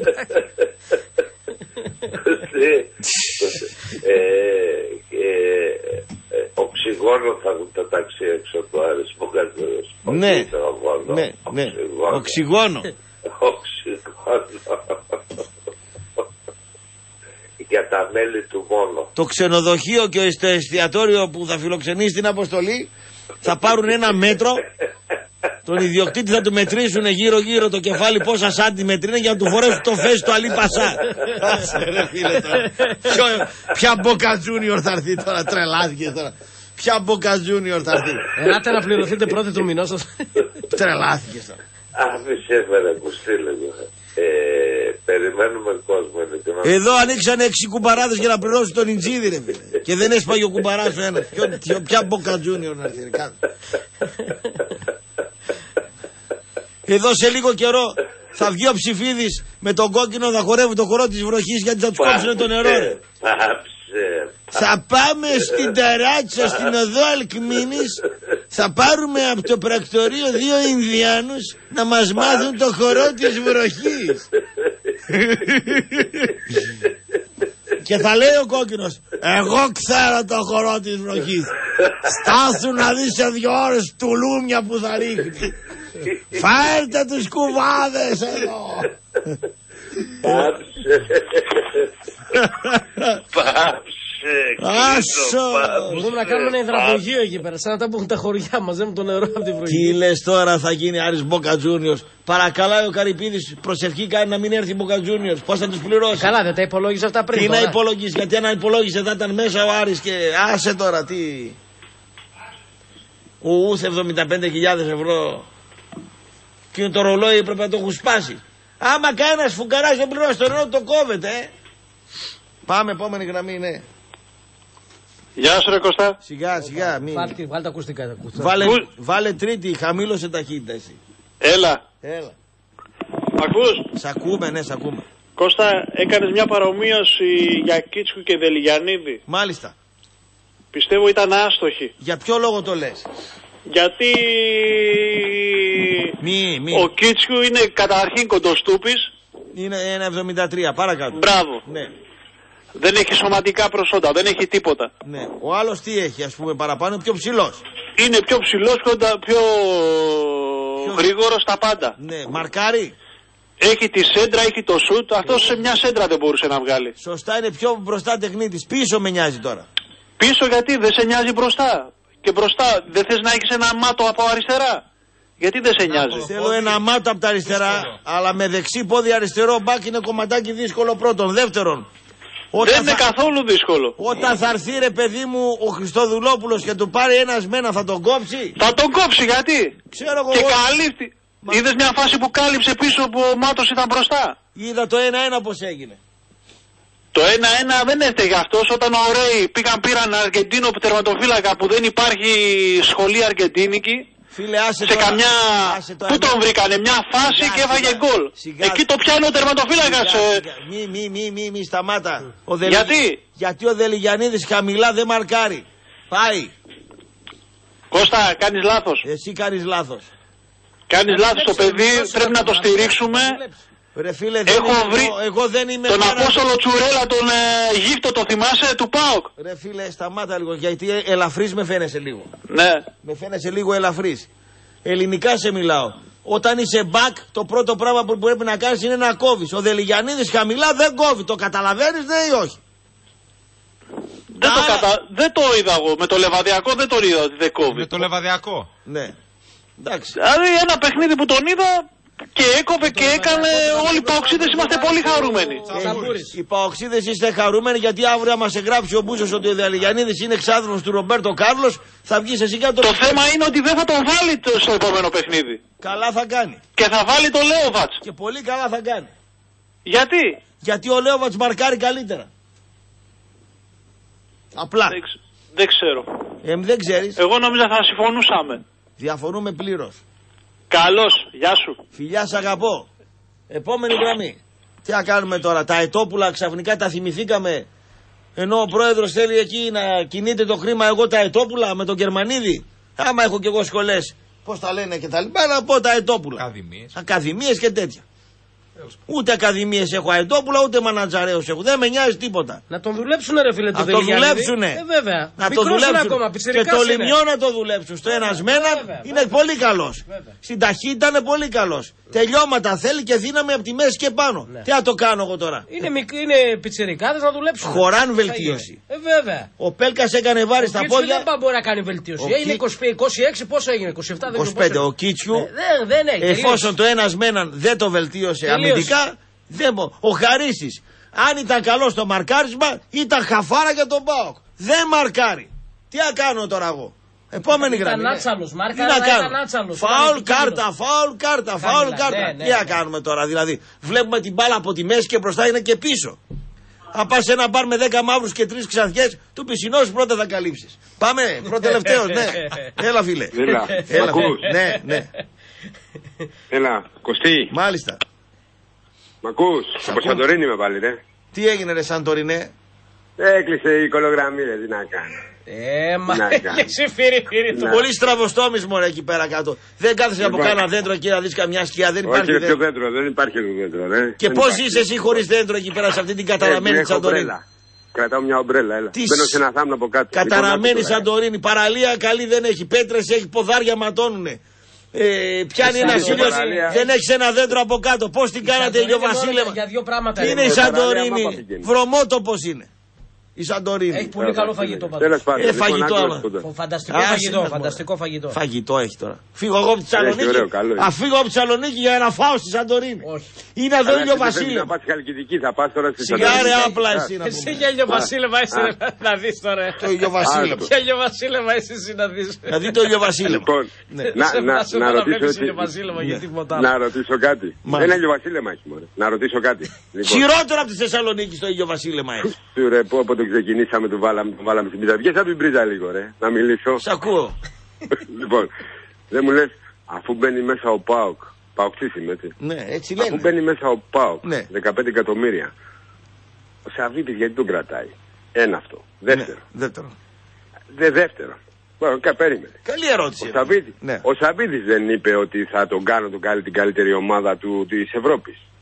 Οξυγόνο θα έχουν τα ταξί έξω από το Άρης Μπόκα Τζούνιορς. Ναι, ναι, οξυγόνο. Οξυγόνο. Για τα μέλη του μόνο. Το ξενοδοχείο και το εστιατόριο που θα φιλοξενήσει την αποστολή θα πάρουν ένα μέτρο. Τον ιδιοκτήτη θα του μετρήσουν γύρω γύρω το κεφάλι πόσα σάντιμετρ είναι για να του φορέσουν το φέση του Αλή Πασά. Ποια Μπόκα Τζούνιορ θα έρθει τώρα, τρελάθηκε τώρα. Ποια Μπόκα Τζούνιορ θα έρθει. Ελάτε να πληρωθείτε πρώτη του μηνός σας. Τρελάθηκε τώρα. Άφησε με να κουστεί λίγο. Ε, περιμένουμε κόσμο. Εδώ ανοίξανε έξι κουμπαράδες για να πληρώσουν τον Ιτζίδη ρε φίλε. Και δεν έσπαγε ο κουμπαράς ο ένας. Ποια Μπόκα Τζούνιορ να έρθει. Εδώ σε λίγο καιρό θα βγει ο Ψηφίδης με τον κόκκινο, θα χορεύει το χορό της βροχής γιατί θα τους κόψουν το νερό ρε. Θα πάμε στην ταράτσα στην οδό Αλκμήνης, θα πάρουμε από το πρακτορείο δύο Ινδιάνους να μας μάθουν το χορό της βροχής. Και θα λέει ο κόκκινος, εγώ ξέρω το χορό της βροχής. Στάσου να δεις σε δυο ώρες τουλούμια που θα ρίχνει. Φέρτε τους κουβάδες εδώ. Πάψε. Πάψε. Άσο. Μπορούμε να κάνουμε ένα υδραπογείο εκεί πέρα, σαν να τα που έχουν τα χωριά, μαζεύουν το νερό από τη βροχή. Τι λες τώρα θα γίνει Άρης Μπόκα Τζούνιορς? Παρακαλάει ο Καρυπίδης, προσευχή κάνει να μην έρθει η Μπόκα Τζούνιορς. Πώς θα τους πληρώσει? Καλά, δεν τα υπολόγισε αυτά πριν. Τι τώρα να υπολογίσει, γιατί αν υπολόγισε θα ήταν μέσα ο Άρης και άσε τώρα τι. Ουουθ εβδομήντα πέντε χιλιάδες ευρώ. Και το ρολόι έπρεπε να το έχουν σπάσει. Άμα κανένας φουγκαράς δεν πληρώσει το νερό το κόβεται. Ε. Πάμε επόμενη γραμμή, ναι. Γεια σου ρε Κωστά. Σιγά σιγά. Μην... Βάλτε, βάλτε τα ακουστικά. Βάλε, βάλε τρίτη, χαμήλωσε ταχύτητα εσύ. Έλα. Έλα. Μ' ακούς? Σ' ακούμε, ναι, σ' ακούμε. Κώστα, έκανες μια παρομοίωση για Κίτσκου και Δελιγιαννίδη. Μάλιστα. Πιστεύω ήταν άστοχη. Για ποιο λόγο το λες? Γιατί μη, μη. ο Κίτσκου είναι καταρχήν κοντοστούπης. Είναι ένα εβδομήντα τρία, παρακάτω. Μπράβο. Ναι. Δεν έχει σωματικά προσόντα, δεν έχει τίποτα. Ναι. Ο άλλος τι έχει, ας πούμε, παραπάνω, πιο ψηλός. Είναι πιο ψηλός, πιο, πιο, πιο... γρήγορος στα πάντα. Ναι, μαρκάρι. Έχει τη σέντρα, έχει το σουτ. Αυτός σε μια σέντρα δεν μπορούσε να βγάλει. Σωστά, είναι πιο μπροστά τεχνίτης. Πίσω με νοιάζει τώρα. Πίσω γιατί δεν σε νοιάζει μπροστά. Και μπροστά δεν θες να έχεις ένα μάτο από αριστερά. Γιατί δεν σε νοιάζει? Θέλω ένα μάτο από τα αριστερά, δύσκολο. Αλλά με δεξί πόδι αριστερό μπακ είναι κομματάκι δύσκολο πρώτον. Δεύτερον, Όταν δεν είναι θα... καθόλου δύσκολο. Όταν θα έρθει ρε παιδί μου ο Χριστοδουλόπουλος και του πάρει ένα μένα, θα τον κόψει. Θα τον κόψει, γιατί. Ξέρω εγώ. Και καλύφθη. Μα... Είδες μια φάση που κάλυψε πίσω που ο Μάτος ήταν μπροστά. Είδα το ένα ένα πώς έγινε. Το ένα ένα δεν έφταιγε αυτός. Όταν ο Ρέι πήγαν πήραν Αργεντίνο τερματοφύλακα που δεν υπάρχει σχολή αργεντίνικη. Φίλε, άσε σε τώρα, καμιά. Άσε Πού τον βρήκανε, μια φάση σιγά, και έφαγε γκολ. Εκεί το πιάνει ο τερματοφύλακας. Ε... Μη, μη, μη, μη, μη, σταμάτα. Ο Δελη... Γιατί? Γιατί ο Δελιγιαννίδης χαμηλά δεν μαρκάρει. Πάει. Κώστα, κάνεις λάθος. Εσύ κάνεις λάθος. Κάνεις λάθος το παιδί, πρέπει να το στηρίξουμε. Ρε φίλε, έχω δεν βρει εγώ, εγώ δεν είμαι τον Απόστολο Τσουρέλα, τον ε, γύφτο, το θυμάσαι, του ΠΑΟΚ. Ρε φίλε, σταμάτα λίγο, γιατί ελαφρύς με φαίνεσαι λίγο. Ναι. Με φαίνεσαι λίγο ελαφρύς. Ελληνικά σε μιλάω. Όταν είσαι back, το πρώτο πράγμα που πρέπει να κάνεις είναι να κόβεις. Ο Δελιγιαννίδης χαμηλά δεν κόβει. Το καταλαβαίνεις, ναι ή όχι? Δεν, Άρα... το κατα... δεν το είδα εγώ. Με το Λεβαδιακό δεν τον είδα ότι δεν κόβει. Με το Λεβαδιακό. Ναι. Εντάξει. Δηλαδή ένα παιχνίδι που τον είδα και έκοβε και έκανε, όλοι οι παοξίδες είμαστε πολύ χαρούμενοι. Οι παοξίδες είστε χαρούμενοι γιατί αύριο άμα σε γράψει ο Μπούσος ότι ο Δελιγιαννίδης είναι εξάδελφος του Ρομπέρτο Κάρλος, θα βγεις εσύ κάτω. Το θέμα είναι ότι δεν θα τον βάλει στο επόμενο παιχνίδι. Καλά θα κάνει. Και θα βάλει το Λέοβατς. Και πολύ καλά θα κάνει. Γιατί? Γιατί ο Λέοβατς μαρκάρει καλύτερα. Απλά. Δεν, δεν ξέρω. Ε, δεν ξέρεις. Εγώ νόμιζα θα συμφωνούσαμε. Διαφωνούμε πλήρως. Καλώς, γεια σου. Φιλιά, σ' αγαπώ. Επόμενη γραμμή. Τι να κάνουμε τώρα, τα ετόπουλα ξαφνικά τα θυμηθήκαμε. Ενώ ο πρόεδρος θέλει εκεί να κινείται το χρήμα, εγώ τα ετόπουλα με τον Γερμανίδη. Άμα έχω κι εγώ σχολές, πώς τα λένε και τα λοιπά, να πω τα ετόπουλα. Ακαδημίες. Ακαδημίες και τέτοια. Ούτε ακαδημίες έχω αετόπουλα, ούτε μανατζαρέους έχω. Δεν με νοιάζει τίποτα. Να τον δουλέψουνε, ρε φίλε, το Δελιγιαννίδη. Να τον δουλέψουνε. Ε, βέβαια. Να τον δουλέψουν. Ακόμα, και το Λιμιό να το δουλέψουν. Στο ένας με έναν είναι βέβαια. Πολύ καλός. Στην ταχύτητα είναι πολύ καλός. Τελειώματα θέλει και δύναμη από τη μέση και πάνω. Ναι. Τι να το κάνω εγώ τώρα. Είναι, μικ... είναι πιτσιρικάδες να δουλέψουν. Χωράν βελτίωση. Ε, βέβαια. Ο Πέλκας έκανε βάρη στα πόδια. Δεν μπορεί να κάνει βελτίωση. Ο είναι είκοσι έξι, πόσο έγινε, είκοσι επτά, είκοσι πέντε. Ο Κίτσιου, ε, δεν, δεν εφόσον το ένας με έναν δεν το βελτίωσε αμυντικά, δεν μπο... ο Χαρίσης, αν ήταν καλό στο μαρκάρισμα, ήταν χαφάρα για τον ΠΑΟΚ. Δεν μαρκάρει. Τι να κάνω τώρα εγώ. Επόμενη γραμμή. Ήταν άτσαλος, μάρκαρα, ήταν άτσαλος. Φάουλ κάρτα, φάουλ κάρτα, φάουλ κάρτα. Τι να κάνουμε τώρα, δηλαδή. Βλέπουμε την μπάλα από τη μέση και μπροστά είναι και πίσω. Αν πας σε ένα μπαρ με δέκα μαύρους και τρεις ξανθιές, του πισινός πρώτα θα καλύψεις. Πάμε, προτελευταίος, ναι. Έλα, φίλε. Έλα, Έλα ναι, ναι. Έλα, Κωστή. Μάλιστα. Μ' ακούς, από Σαντορίνη είμαι πάλι, ρε. Τι έγινε, ρε Σαντορίνε? Έκλεισε η κολογραμμή, ρε, τι να κάνω. Ε, μα έχεις φύρι φύρι του. Πολύ στραβοστόμης μωρέ εκεί πέρα κάτω. Δεν κάθεσαι από κάνα δέντρο εκεί να δεις καμιά σκιά. Δεν υπάρχει δέντρο. Όχι, δέντρο, δεν υπάρχει δέντρο, ρε. Και πώς είσαι εσύ χωρίς δέντρο εκεί πέρα σε αυτή την καταραμένη Σαντορίνη? Κρατάω μια ομπρέλα, έλα. Μπαίνω σε ένα θάμνο από κάτω. Καταραμένη Σαντορίνη, παραλία καλή δεν έχει. Πέτρες έχει, ποδάρια ματώνουνε. Ε, πιάνει ένα ήλιο, δεν έχει ένα δέντρο από κάτω. Πώς την κάνατε, ηλιοβασίλεμα? Είναι η Σαντορίνη. Βρωμότοπος είναι. Η Σαντορίνη. Έχει πολύ καλό φαγητό. Ε, φαγητό άμα. Φανταστικό φαγητό. Φανταστικό φαγητό. Φαγητό έχει τώρα. Φύγω εγώ από τη Θεσσαλονίκη. Α, φύγω από τη Θεσσαλονίκη για να φάω στη Σαντορίνη. Είναι εδώ ήλιο Βασίλεμα. Θα πας στη Χαλκιδική, θα πας τώρα στη Σαντορίνη. Απλά εσύ να Εσύ για ήλιο Βασίλεμα είσαι να δεις τώρα. Το ήλιο Βασίλεμα. Για ήλιο Βασίλεμα εσύ να δεις. Να δει το ήλιο Βασίλεμα. Να ρωτήσω κάτι. Ένα ήλιο Βασίλεμα έχει μόνο. Να ρωτήσω κάτι. Χειρότερο από τη Θεσσαλονίκη το ήλιο Βασίλεμα έχει. Από το ξεκινήσαμε, το βάλαμε, το βάλαμε στην πίτα. Βγες από την πρίζα λίγο, ρε, να μιλήσω. Σ' ακούω. Λοιπόν, δεν μου λες, αφού μπαίνει μέσα ο ΠΑΟΚ, ΠΑΟΚτσής είμαι, έτσι. Ναι, έτσι λένε. Αφού μπαίνει μέσα ο ΠΑΟΚ, ναι. δεκαπέντε εκατομμύρια, ο Σαββίδης γιατί τον κρατάει? Ένα αυτό. Δεύτερο. Ναι, δεύτερο. Δε, δεύτερο. Well, περίμενε. Καλή ερώτηση. Ο Σαββίδης, ναι. ο Σαββίδης δεν είπε ότι θα τον κάνω τον, την καλύτερη ομάδα του, της Ευρώπης?